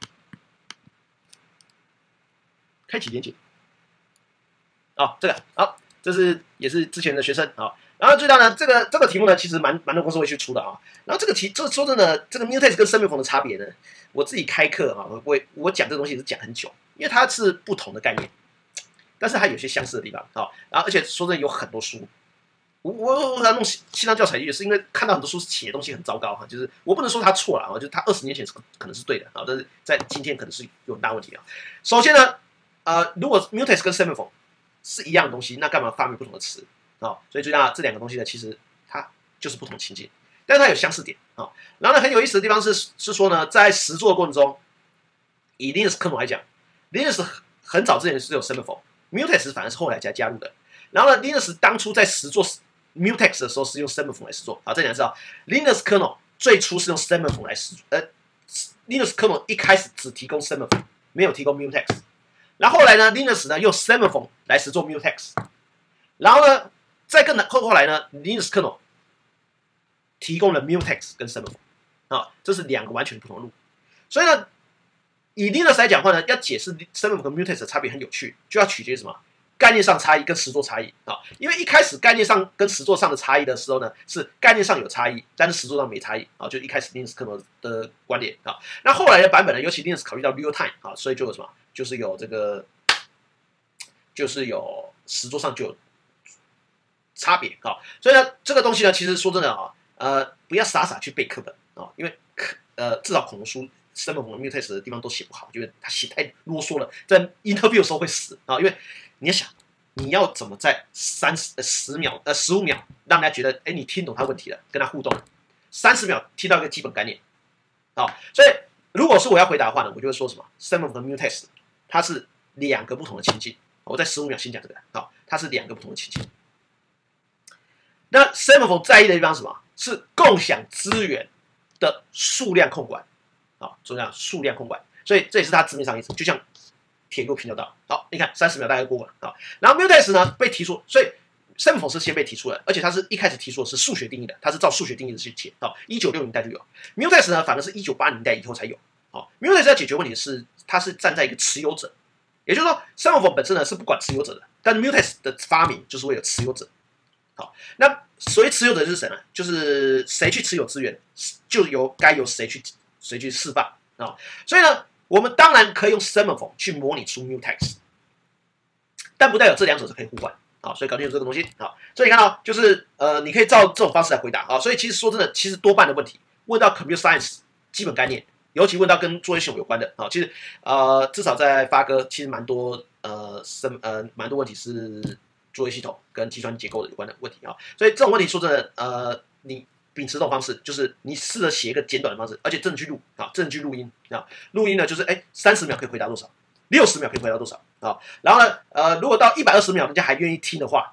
开启连接，哦，这个好，这是也是之前的学生啊。然后最大呢，这个这个题目呢，其实蛮蛮多公司会去出的啊。然后这个题，这说真的，这个 Mutex 跟 Semaphore 的差别呢，我自己开课啊，我我讲这个东西是讲很久，因为它是不同的概念，但是它有些相似的地方啊。然后而且说真的有很多书，我我我弄西西方教材也是因为看到很多书写的东西很糟糕哈，就是我不能说它错了啊，就是它二十年前是可能是对的啊，但是在今天可能是有很大问题啊。首先呢，呃，如果 Mutex 跟 Semaphore 是一样的东西，那干嘛发明不同的词？啊、哦，所以最大这两个东西呢，其实它就是不同情境，但是它有相似点啊、哦。然后呢，很有意思的地方是是说呢，在实作的过程中，以 Linux 科目来讲 ，Linux 很早之前是有 Semaphore，Mutex 反而是后来才加入的。然后呢 ，Linux 当初在实作 Mutex 的时候是用 Semaphore 来实作啊。再讲一次啊 ，Linux 科目最初是用 Semaphore 来实作，呃 ，Linux 科目一开始只提供 Semaphore， 没有提供 Mutex。然后后来呢 ，Linux 呢用 Semaphore 来实作 Mutex， 然后呢。再更后后来呢 ，Linux kernel 提供了 Mutex 跟 Semaphore 啊，这是两个完全不同的路。所以呢，以 Linux 来讲的话呢，要解释 Semaphore 跟 Mutex 的差别很有趣，就要取决于什么概念上差异跟实作差异啊。因为一开始概念上跟实作上的差异的时候呢，是概念上有差异，但是实作上没差异啊。就一开始 Linux kernel 的观点啊，那后来的版本呢，尤其 Linux 考虑到 real time 啊，所以就有什么，就是有这个，就是有实作上就有。差别啊、哦，所以呢，这个东西呢，其实说真的啊、哦，呃，不要傻傻去背课本啊、哦，因为课呃，至少恐龙书 Semaphore 和 Mutex 的地方都写不好，因为他写太啰嗦了，在 interview 的时候会死啊、哦，因为你要想，你要怎么在三十呃十秒呃十五秒让大家觉得，哎，你听懂他问题了，跟他互动，三十秒听到一个基本概念啊、哦，所以如果是我要回答的话呢，我就会说什么 Semaphore 和 Mutex 它是两个不同的情境，我在十五秒先讲这个啊、哦，它是两个不同的情境。那 Semaphore 在意的地方是什么？是共享资源的数量控管，啊，重要数量控管，所以这也是它字面上意思，就像铁路平交道。好，你看三十秒大概过了啊。然后 Mutex 呢被提出，所以 Semaphore 是先被提出的，而且它是一开始提出的是数学定义的，它是照数学定义的去写啊。一九六零年代就有 ，Mutex 呢反而是一九八零年代以后才有。好 ，Mutex 要解决问题是它是站在一个持有者，也就是说 Semaphore 本身呢是不管持有者的，但是 Mutex 的发明就是为了持有者。好，那所谓持有者就是谁呢？就是谁去持有资源，就由该由谁去谁去释放啊、哦。所以呢，我们当然可以用 Semaphore 去模拟出 Mutex， 但不代表这两者是可以互换啊、哦。所以搞清楚这个东西啊、哦。所以你看到、哦，就是呃，你可以照这种方式来回答啊、哦。所以其实说真的，其实多半的问题问到 Computer Science 基本概念，尤其问到跟作业系统有关的啊、哦，其实呃，至少在发哥其实蛮多呃生呃蛮多问题是。作业系统跟计算结构的有关的问题啊，所以这种问题说真的，呃，你秉持这种方式，就是你试着写一个简短的方式，而且真的去录啊，真的去录音啊，录音呢就是哎，三十秒可以回答多少，六十秒可以回答多少啊，然后呢，呃，如果到一百二十秒人家还愿意听的话，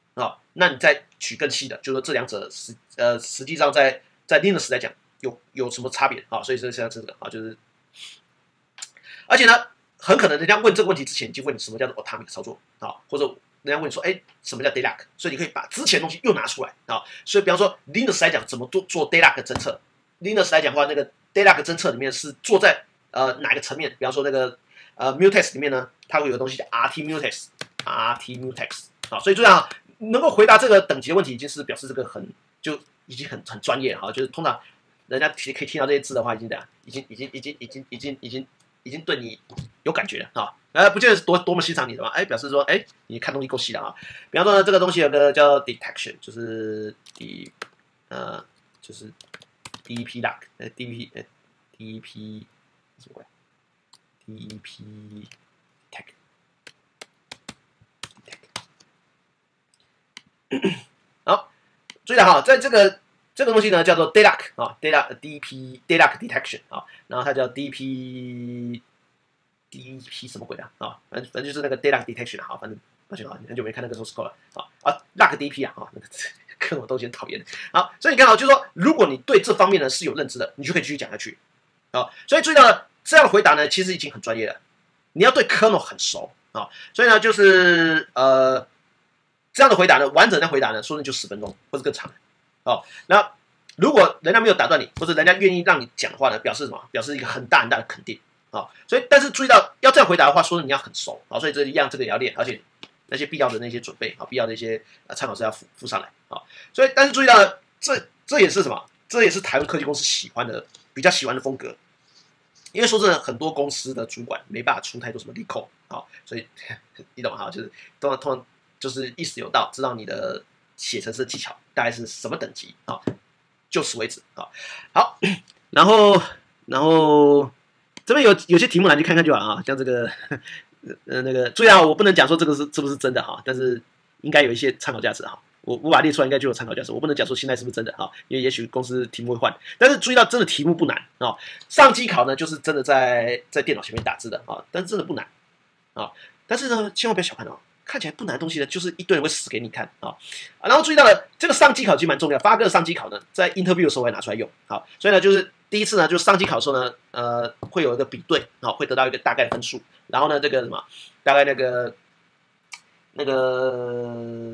啊，那你再取更细的，就是说这两者实呃实际上在在 Linux 来讲有有什么差别啊？所以这像这个啊，就是，而且呢，很可能人家问这个问题之前，已经问你什么叫做 atomic 操作啊，或者人家问你说，哎，什么叫 delock？ 所以你可以把之前的东西又拿出来啊。所以比方说 Linux 来讲，怎么做做 delock 侦测 ？Linux 来讲的话，那个 delock 侦测里面是做在呃哪个层面？比方说那个呃 mutex 里面呢，它会有个东西叫 rt mutex，rt mutex 啊。所以这样能够回答这个等级的问题，已经是表示这个很就已经很很专业哈。就是通常人家可以听到这些字的话，已经怎样？已经已经已经已经已经已经已经对你有感觉了啊。呃，不见得是多多么欣赏你的嘛，哎，表示说，哎，你看东西够细了啊。比方说呢，这个东西有个叫 detection， 就是 d 呃，就是 D E P lock， 呃 D E P 呃 D E P 什么鬼 ？D E P detect detect。好，注意了哈，在这个这个东西呢叫做 delock 啊 ，delock D E P delock detection 啊，然后它叫 D E P。D E P 什么鬼啊？啊，反正反正就是那个 delock detection 啊，反正抱歉啊，很久没看那个 source code 了啊啊 ，lock D E P 啊啊，那个跟我都有点讨厌。好，所以你看啊，就是说，如果你对这方面呢是有认知的，你就可以继续讲下去啊。所以注意到了，这样的回答呢，其实已经很专业了。你要对 kernel 很熟啊，所以呢，就是呃，这样的回答呢，完整的回答呢，说不定就十分钟或者更长哦。那如果人家没有打断你，或者人家愿意让你讲的话呢，表示什么？表示一个很大很大的肯定。啊、哦，所以但是注意到要这样回答的话，说你要很熟啊、哦，所以这一样这个也要练，而且那些必要的那些准备啊、哦，必要的一些呃参考是要附附上来啊、哦。所以但是注意到这这也是什么？这也是台湾科技公司喜欢的比较喜欢的风格，因为说真的，很多公司的主管没办法出太多什么利口啊，所以你懂哈，就是通常通常就是意识有道，知道你的写程式技巧大概是什么等级啊、哦，就此为止啊、哦。好，然后然后。这边有有些题目来去看看就好啊，像这个呃那个，注意啊，我不能讲说这个是是不是真的哈，但是应该有一些参考价值哈。我我把它列出来，应该就有参考价值。我不能讲说现在是不是真的哈，因为也许公司题目会换。但是注意到，真的题目不难啊。上机考呢，就是真的在在电脑前面打字的啊，但是真的不难啊。但是呢，千万不要小看哦，看起来不难的东西呢，就是一堆人会死给你看啊。然后注意到了，这个上机考其实蛮重要，发哥的上机考呢，在 interview 的时候会拿出来用好，所以呢就是。第一次呢，就上机考的时候呢，呃，会有一个比对啊、哦，会得到一个大概的分数。然后呢，这个什么，大概那个那个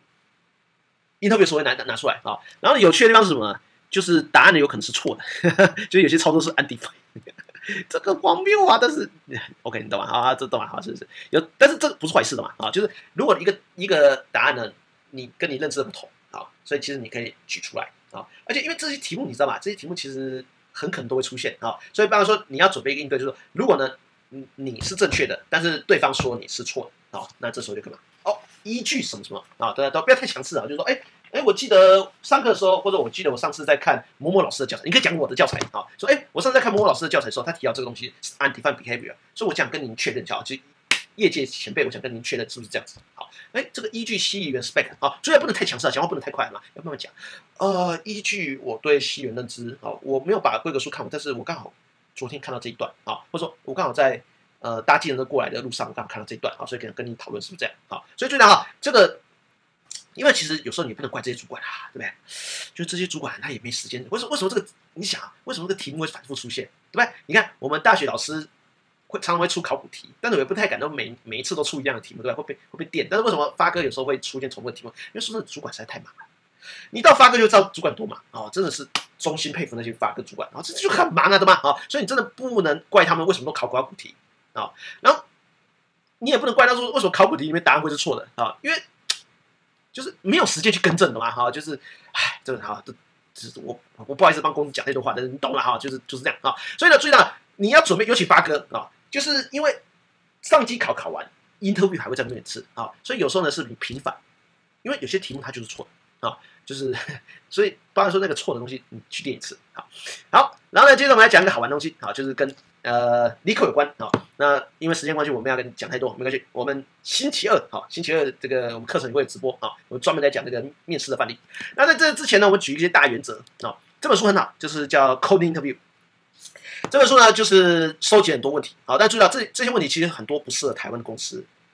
interview 的时候会拿拿出来啊、哦。然后有趣的地方是什么呢？就是答案呢有可能是错的，呵呵就是有些操作是 undefined， 这个荒谬啊！但是 OK， 你懂吗？啊，这懂吗？好，是不是？有，但是这不是坏事的嘛啊，就是如果一个一个答案呢，你跟你认知的不同啊，所以其实你可以举出来啊，而且因为这些题目你知道吗？这些题目其实。很可能都会出现啊，所以比方说你要准备一个应对，就是说，如果呢，你是正确的，但是对方说你是错的啊，那这时候就干嘛？哦，依据什么什么啊？对，都不要太强势啊，就是说，哎哎，我记得上课的时候，或者我记得我上次在看某某老师的教材，你可以讲我的教材啊，说，哎，我上次在看某某老师的教材的时候，他提到这个东西是 undefined behavior， 所以我想跟您确认一下，就业界前辈，我想跟您确认是不是这样子？好，哎，这个依据西元 spec 啊，所以不能太强势啊，讲话不能太快嘛，要慢慢讲。呃，依据我对西元认知啊，我没有把规格书看完，但是我刚好昨天看到这一段啊，或者说我刚好在呃搭计程车过来的路上，我刚好看到这一段啊，所以可能跟你讨论是不是这样啊？所以最难哈，这个因为其实有时候你不能怪这些主管啊，对不对？就这些主管他也没时间，为什么为什么这个你想啊，为什么这个题目会反复出现，对不对？你看我们大学老师。会常常会出考古题，但是我也不太敢说每每一次都出一样的题目，对吧？会被会被电。但是为什么发哥有时候会出现重复的题目？因为说真的，主管实在太忙了。你到发哥就知道主管多忙啊、哦，真的是衷心佩服那些发哥主管啊、哦，这就很忙啊，对吗？啊、哦，所以你真的不能怪他们为什么都考考古题啊、哦，然后你也不能怪他说为什么考古题里面答案会是错的啊、哦，因为就是没有时间去更正的嘛，哈、哦，就是唉，这个哈，这这我我不好意思帮公司讲这段话，但是你懂了哈、哦，就是就是这样啊、哦，所以呢，注意到你要准备，尤其发哥啊。哦就是因为上机考考完 ，interview 还会再问一次啊，所以有时候呢是你平反，因为有些题目它就是错的啊，就是所以当然说那个错的东西你去练一次，好，好，然后呢接着我们来讲一个好玩的东西啊，就是跟呃 Lico 有关啊，那因为时间关系我们要跟你讲太多，没关系，我们星期二好，星期二这个我们课程会直播啊，我们专门来讲这个面试的范例。那在这之前呢，我们举一些大原则啊，这本书很好，就是叫 Coding Interview。这本书呢，就是收集很多问题，好，但注意到这这些问题其实很多不适合台湾的公司，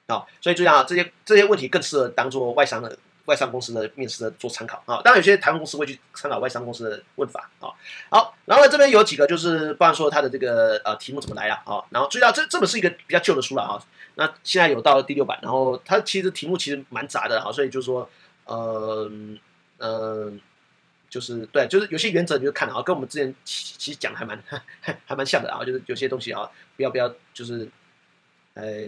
啊、所以注意啊，这些这些问题更适合当做外商的外商公司的面试的做参考啊。当然，有些台湾公司会去参考外商公司的问法啊。好，然后呢，这边有几个就是包含说它的这个呃题目怎么来了啊。然后注意到这这本是一个比较旧的书了啊。那现在有到第六版，然后它其实题目其实蛮杂的啊，所以就是说呃呃。就是对，就是有些原则你就看了啊，跟我们之前其其实讲的还蛮还蛮像的啊，就是有些东西啊，不要不要就是呃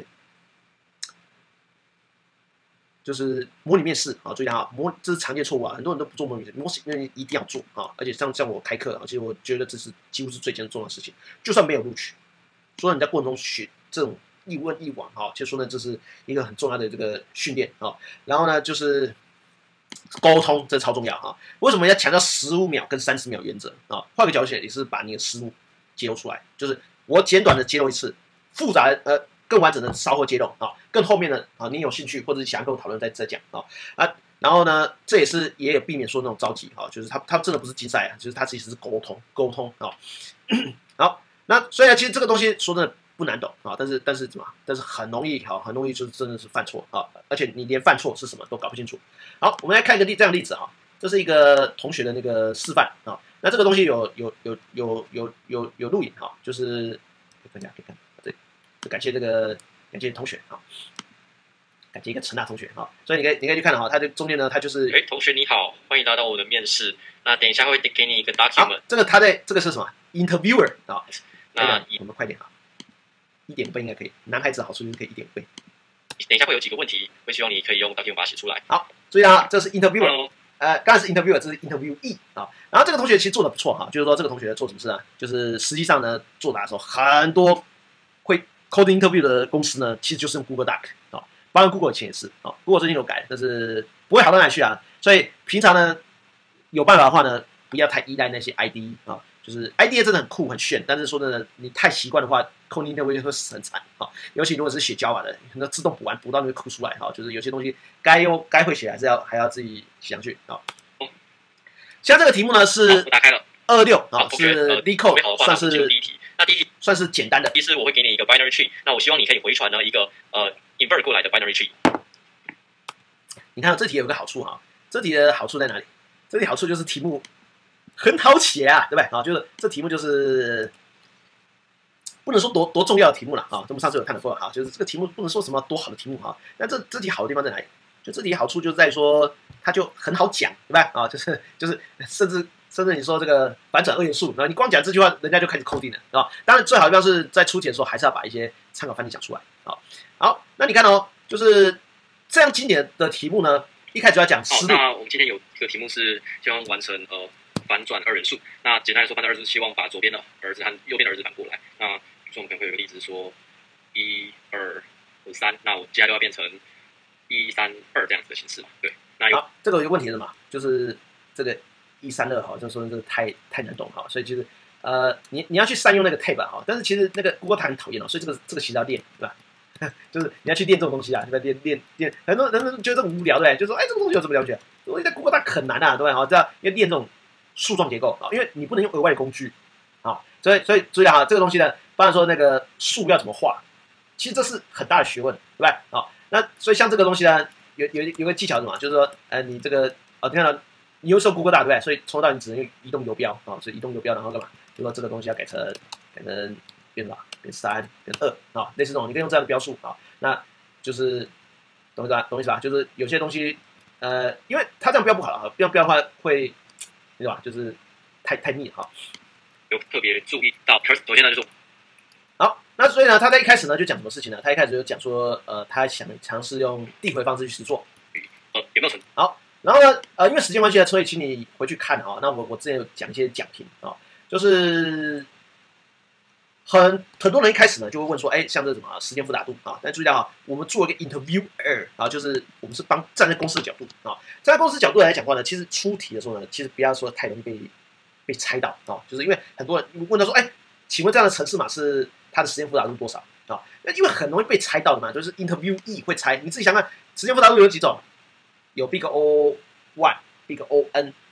就是模拟面试啊，注意啊，模这是常见错误啊，很多人都不做模拟面试，模拟面试一定要做啊，而且像像我开课啊，其实我觉得这是几乎是最重要的事情，就算没有录取，说你在过程中学这种一问一往啊，就说呢这是一个很重要的这个训练啊，然后呢就是沟通，这超重要啊，为什么要强调十五秒跟三十秒原则啊？换个角度写，也是把你的思路揭露出来，就是我简短的揭露一次，复杂的呃。更完整的稍后揭露啊，更后面的啊，你有兴趣或者想要跟我讨论再再讲啊啊，然后呢，这也是也有避免说那种着急啊，就是他他真的不是竞赛啊，就是他其实是沟通沟通啊，好，那所以呢，其实这个东西说真的不难懂啊，但是但是怎么，但是很容易啊，很容易就是真的是犯错啊，而且你连犯错是什么都搞不清楚。好，我们来看一个例这样的例子啊，这是一个同学的那个示范啊，那这个东西有有有有有有有录影哈，就是大家可以看。感谢这个，感谢同学啊，感谢一个陈娜同学啊，所以你可以你可以去看哈，它的中间呢，它就是， 哎，同学你好，欢迎来到我的面试。那等一下会给你一个 document。 这个他在这个是什么 ？interviewer 啊， 那我们快点啊，一点五倍应该可以，男孩子好处就是可以一点五倍。 等一下会有几个问题，会希望你可以用 document 把它写出来。 好，注意啊，这是 interviewer， 呃，刚才是 interviewer， 这是 interviewee 啊。然后这个同学其实做的不错哈，就是说这个同学做什么事呢？就是实际上呢，作答的时候很多会。Coding interview 的公司呢，其实就是用 Google Doc 啊、哦，当然 Google 以前也是啊、哦、，Google 最近有改，但是不会好到哪里去啊。所以平常呢，有办法的话呢，不要太依赖那些 I D E 啊、哦，就是 I D E 真的很酷很炫，但是说真的，你太习惯的话 ，Coding interview 会死很惨啊、哦。尤其如果是写 Java 的，那自动补完补到那个哭出来哈、哦，就是有些东西该用该会写还是要还要自己写上去啊。哦、像这个题目呢是打开了二六啊，是 LeetCode 算是第一题。那第一题算是简单的。 第一是我会给你一个 binary tree， 那我希望你可以回传呢一个呃 invert 过来的 binary tree。 你看这题有个好处哈，这题的好处在哪里？这题好处就是题目很好写啊，对不对啊？就是这题目就是不能说多多重要的题目了啊。我们上次有看到过哈，就是这个题目不能说什么多好的题目哈。那这这题好的地方在哪里？就这题好处就是在说它就很好讲，对吧？啊，就是就是甚至。甚至你说这个反转二元素，然后你光讲这句话，人家就开始扣定了啊。当然，最好的地方是在出题的时候，还是要把一些参考范例讲出来啊。好，那你看哦，就是这样经典的题目呢，一开始要讲思路。 那我们今天有一个题目是希望完成呃反转二元素。那简单来说，反转二元素希望把左边的儿子和右边的儿子反过来。那比如说我们可能会有个例子说一二或三，那我接下来就要变成一三二这样子的形式嘛？对。那有好，这个有个问题是什么？就是这个。一三二哈，就说这个太太难懂哈，所以其实呃，你你要去善用那个 tab 哈，但是其实那个 Google 它很讨厌哦，所以这个这个其实要练，对吧？就是你要去练这种东西啊，对吧？练练练，很多人觉得这么无聊，对不对？就说哎，这个东西有什么了解？所以在 Google 它很难啊，对吧？哈，这样要练这种树状结构啊，因为你不能用额外的工具啊，所以所以注意啊，这个东西呢，包含说那个树要怎么画，其实这是很大的学问，对吧？啊，那所以像这个东西呢，有有有个技巧是什么？就是说，呃，你这个啊，听到。你又是用 Google 大对不对？所以从头到你只能用移动游标啊，所以移动游标然后干嘛？就说这个东西要改成改成变什么？变三变二啊，类似这种，你可以用这样的标数啊。那就是懂意思吧？懂意思吧？就是有些东西呃，因为它这样标不好啊，标标的话会对吧？就是太太密哈。 有特别注意到，首先呢就是好，那所以呢，他在一开始呢就讲什么事情呢？他一开始就讲说，呃，他想尝试用递回方式去实做， 呃，有没有成？ 好。然后呢，呃，因为时间关系呢，所以请你回去看啊。那我我之前有讲一些讲评啊，就是很很多人一开始呢就会问说，哎，像这什么时间复杂度啊？但注意到啊，我们做一个 interviewer 啊，就是我们是帮站在公司的角度啊，站在公司角度来讲的话呢，其实出题的时候呢，其实不要说太容易被被猜到啊，就是因为很多人问他说，哎，请问这样的程式码是它的时间复杂度多少啊？那因为很容易被猜到的嘛，就是 interviewee 会猜，你自己想看时间复杂度有几种？有 big O one、big O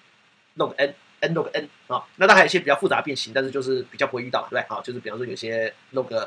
N、log n、n log n 啊，那当然还有一些比较复杂的变形，但是就是比较不会遇到，对不对？啊，就是比方说有些 log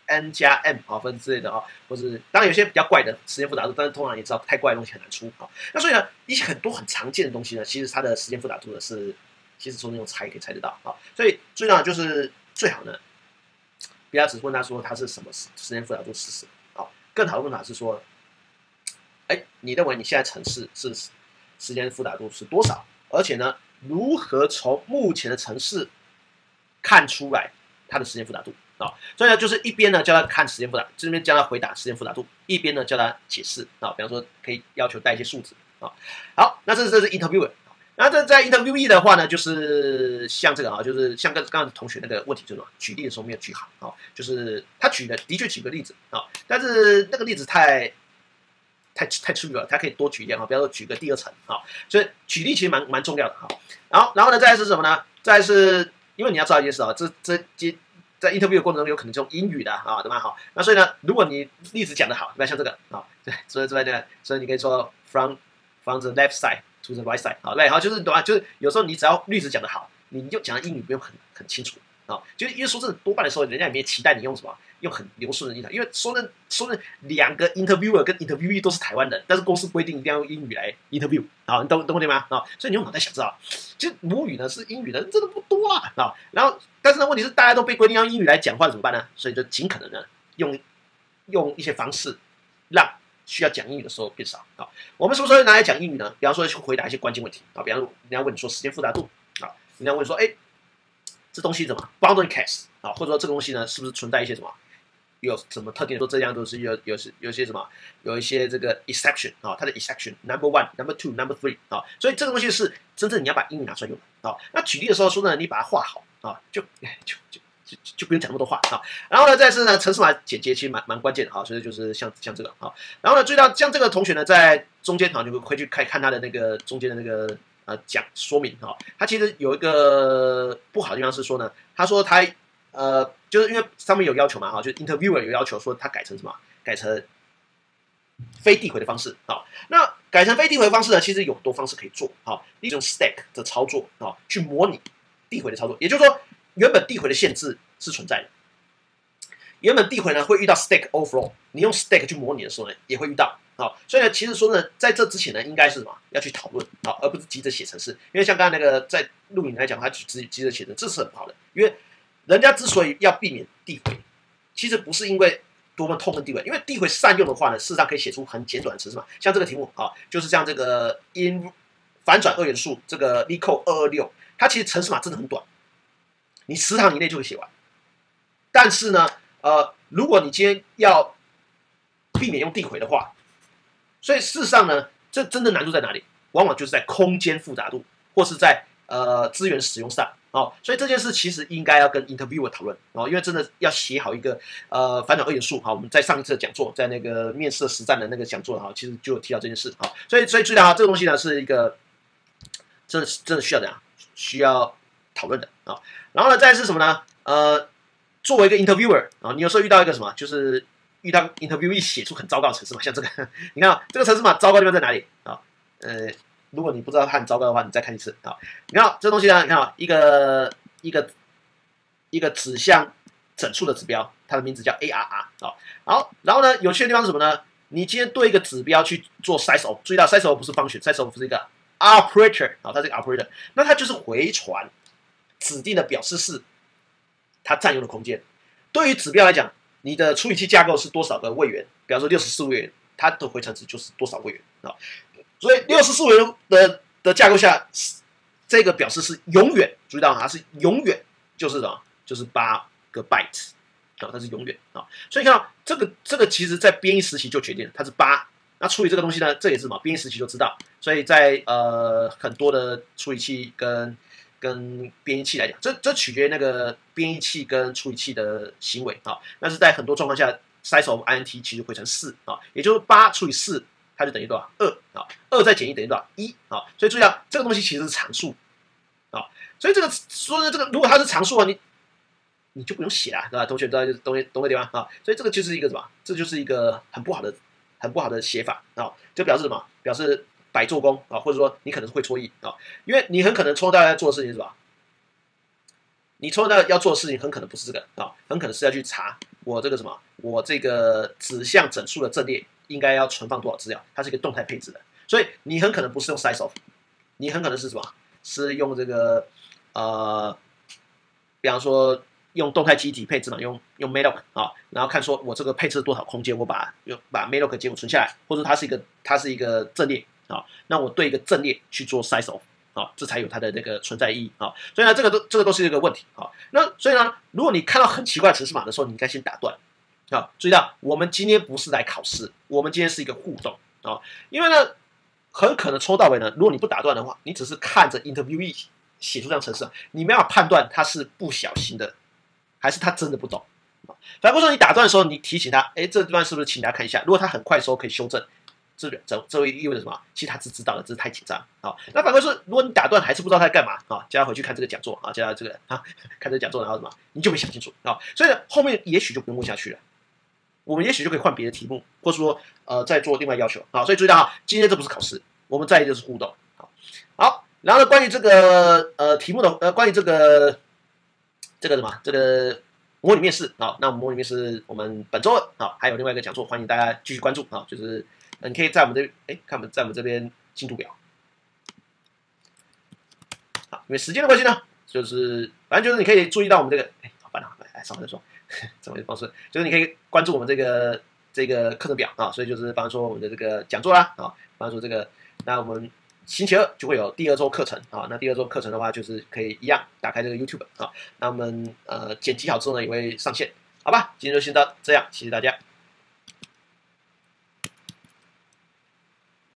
n 加 m 啊分之类的啊，或是当然有些比较怪的时间复杂度，但是通常也知道太怪的东西很难出啊。那所以呢，一些很多很常见的东西呢，其实它的时间复杂度呢是，其实从那种猜可以猜得到啊。所以最重要就是最好呢，不要只问他说它是什么时间复杂度是什么啊，更好的问法是说，哎，你认为你现在城市是时间复杂度是多少？而且呢，如何从目前的城市看出来它的时间复杂度啊？所以呢，就是一边呢叫他看时间复杂，这边叫他回答时间复杂度，一边呢叫他解释啊。比方说，可以要求带一些数字啊。好，那这是这是 interviewer。那这在 interviewee 的话呢，就是像这个啊，就是像刚刚同学那个问题，就是举例的时候没有举好啊，就是他举的的确举个例子啊，但是那个例子太。太太粗了，他可以多举一点哈，比方说举个第二层啊，所以举例其实蛮蛮重要的哈。然后然后呢，再来是什么呢？再来是因为你要知道一件事啊，这这这在 interview 的过程中有可能用英语的啊，对吧？好，那所以呢，如果你例子讲得好，那像这个啊，对，所以所以对，所以你可以说 from from the left side to the right side， 好，对，好，就是懂啊，就是有时候你只要例子讲得好，你就讲的英语不用很很清楚。啊、哦，就是因为说真的，多半的时候，人家也没期待你用什么，用很流顺的英语，因为说真说真，两个 interviewer 跟 interviewee 都是台湾人，但是公司规定一定要用英语来 interview， 啊、哦，你懂懂我点吗？啊、哦，所以你用脑袋想知道，其实母语呢是英语的人真的不多啊，啊、哦，然后但是呢，问题是大家都被规定要用英语来讲话怎么办呢？所以就尽可能呢用用一些方式，让需要讲英语的时候变少啊、哦。我们什么时候拿来讲英语呢？比方说去回答一些关键问题啊、哦，比方说人家问你说时间复杂度啊、哦，人家问说，哎。这东西怎么 boundary case 啊，或者说这个东西呢，是不是存在一些什么有什么特定？说这样都是有有有些什么，有一些这个 exception 啊，它的 exception number one、number two、number three 啊，所以这个东西是真正你要把英语拿出来用的啊。那举例的时候说呢，你把它画好啊，就就就就就不用讲那么多话啊。然后呢，再是呢，程式码简洁其实蛮蛮关键的啊，所以就是像像这个啊。然后呢，注意到像这个同学呢，在中间啊，就会去看看他的那个中间的那个。呃，讲说明哈、哦，他其实有一个不好的地方是说呢，他说他呃，就是因为上面有要求嘛哈，就是 interviewer 有要求说他改成什么，改成非递回的方式啊、哦。那改成非递回的方式呢，其实有很多方式可以做啊，一种 stack 的操作啊、哦，去模拟递回的操作，也就是说，原本递回的限制是存在的，原本递回呢会遇到 stack overflow， 你用 stack 去模拟的时候呢，也会遇到。好，所以呢，其实说呢，在这之前呢，应该是什么？要去讨论，好，而不是急着写程式。因为像刚才那个在录影来讲，他急急着写程式，这是很不好的。因为人家之所以要避免递回，其实不是因为多么痛恨递回，因为递回善用的话呢，事实上可以写出很简短的程式嘛。像这个题目啊，就是像这个 in 反转二元数这个 LeetCode 二二六，它其实程式码真的很短，你十行以内就会写完。但是呢，呃，如果你今天要避免用递回的话，所以事实上呢，这真的难度在哪里？往往就是在空间复杂度，或是在呃资源使用上哦。所以这件事其实应该要跟 interviewer 讨论哦，因为真的要写好一个呃反转二元素。好，我们在上一次的讲座，在那个面试实战的那个讲座哈，其实就有提到这件事啊。所以所以注意到啊，这个东西呢是一个真的真的需要怎样需要讨论的啊。然后呢，再是什么呢？呃，作为一个 interviewer 啊，你有时候遇到一个什么，就是遇到 interviewee 写出很糟糕的程式码，像这个，你看、哦、这个程式码糟糕的地方在哪里啊？呃，如果你不知道它很糟糕的话，你再看一次啊。你看、哦、这东西呢，你看啊、哦，一个一个一个指向整数的指标，它的名字叫 A R R 啊、哦。好，然后呢，有趣的地方是什么呢？你今天对一个指标去做 size of， 注意到 size of 不是function， size of 是一个 operator 啊、哦，它是一个 operator， 那它就是回传指定的表示式，它占用的空间。对于指标来讲，你的处理器架构是多少个位元？比方说六十四位元，它的回传值就是多少位元啊？所以六十四位元的的架构下，这个表示是永远，注意到它是永远就是什么？就是八个 byte 啊，它是永远啊。所以看到这个这个其实在编译时期就决定了，它是八。那处理这个东西呢，这也是什么？编译时期就知道。所以在呃很多的处理器跟跟编译器来讲，这这取决于那个编译器跟处理器的行为啊。但是在很多状况下 ，size of int 其实会成四啊，也就是八除以四，它就等于多少？二啊，二再减一等于多少？一啊。所以注意到这个东西其实是常数啊。所以这个说的这个，如果它是常数啊，你你就不用写了，对吧？同学知道就是懂懂个地方啊。所以这个就是一个什么？这就是一个很不好的、很不好的写法啊，就表示什么？表示白做工啊，或者说你可能会错译啊，因为你很可能从头到尾要做的事情是什么？你从头到尾要做的事情很可能不是这个啊，很可能是要去查我这个什么，我这个指向整数的阵列应该要存放多少资料，它是一个动态配置的，所以你很可能不是用 size of， 你很可能是什么，是用这个呃，比方说用动态基体配置嘛，用用 malloc 啊，然后看说我这个配置多少空间，我把用把 malloc 结果存下来，或者它是一个它是一个阵列啊，那我对一个阵列去做 size of。啊，这才有它的那个存在意义啊，所以呢，这个都这个都是一个问题啊。那所以呢，如果你看到很奇怪的程式码的时候，你应该先打断啊。注意到，我们今天不是来考试，我们今天是一个互动啊。因为呢，很可能抽到尾呢，如果你不打断的话，你只是看着 interviewee 写出这样程式，你没法判断他是不小心的，还是他真的不懂。反过来说，你打断的时候，你提醒他，哎，这段是不是请大家看一下？如果他很快的时候可以修正。这这这意味着什么？其实他是知道的，只是太紧张啊。那反过来说，如果你打断还是不知道他在干嘛啊，叫他回去看这个讲座啊，叫他这个啊看这个讲座，然后什么，你就没想清楚啊。所以呢，后面也许就不用问下去了，我们也许就可以换别的题目，或者说呃再做另外要求啊。所以注意到啊，今天这不是考试，我们在意的是互动。好，好，然后呢，关于这个呃题目的呃关于这个这个什么这个。模拟面试啊，那我们模拟面试我们本周啊还有另外一个讲座，欢迎大家继续关注啊，就是你可以在我们这哎看我们在我们这边进度表，好，因为时间的关系呢，就是反正就是你可以注意到我们这个哎好烦啊，来稍后再说，怎么方式就是你可以关注我们这个这个课程表啊，所以就是比方说我们的这个讲座啦啊，比方说这个那我们。星期二就会有第二周课程啊，那第二周课程的话，就是可以一样打开这个 YouTube 啊，那我们呃剪辑好之后呢，也会上线，好吧？今天就先到这样，谢谢大家。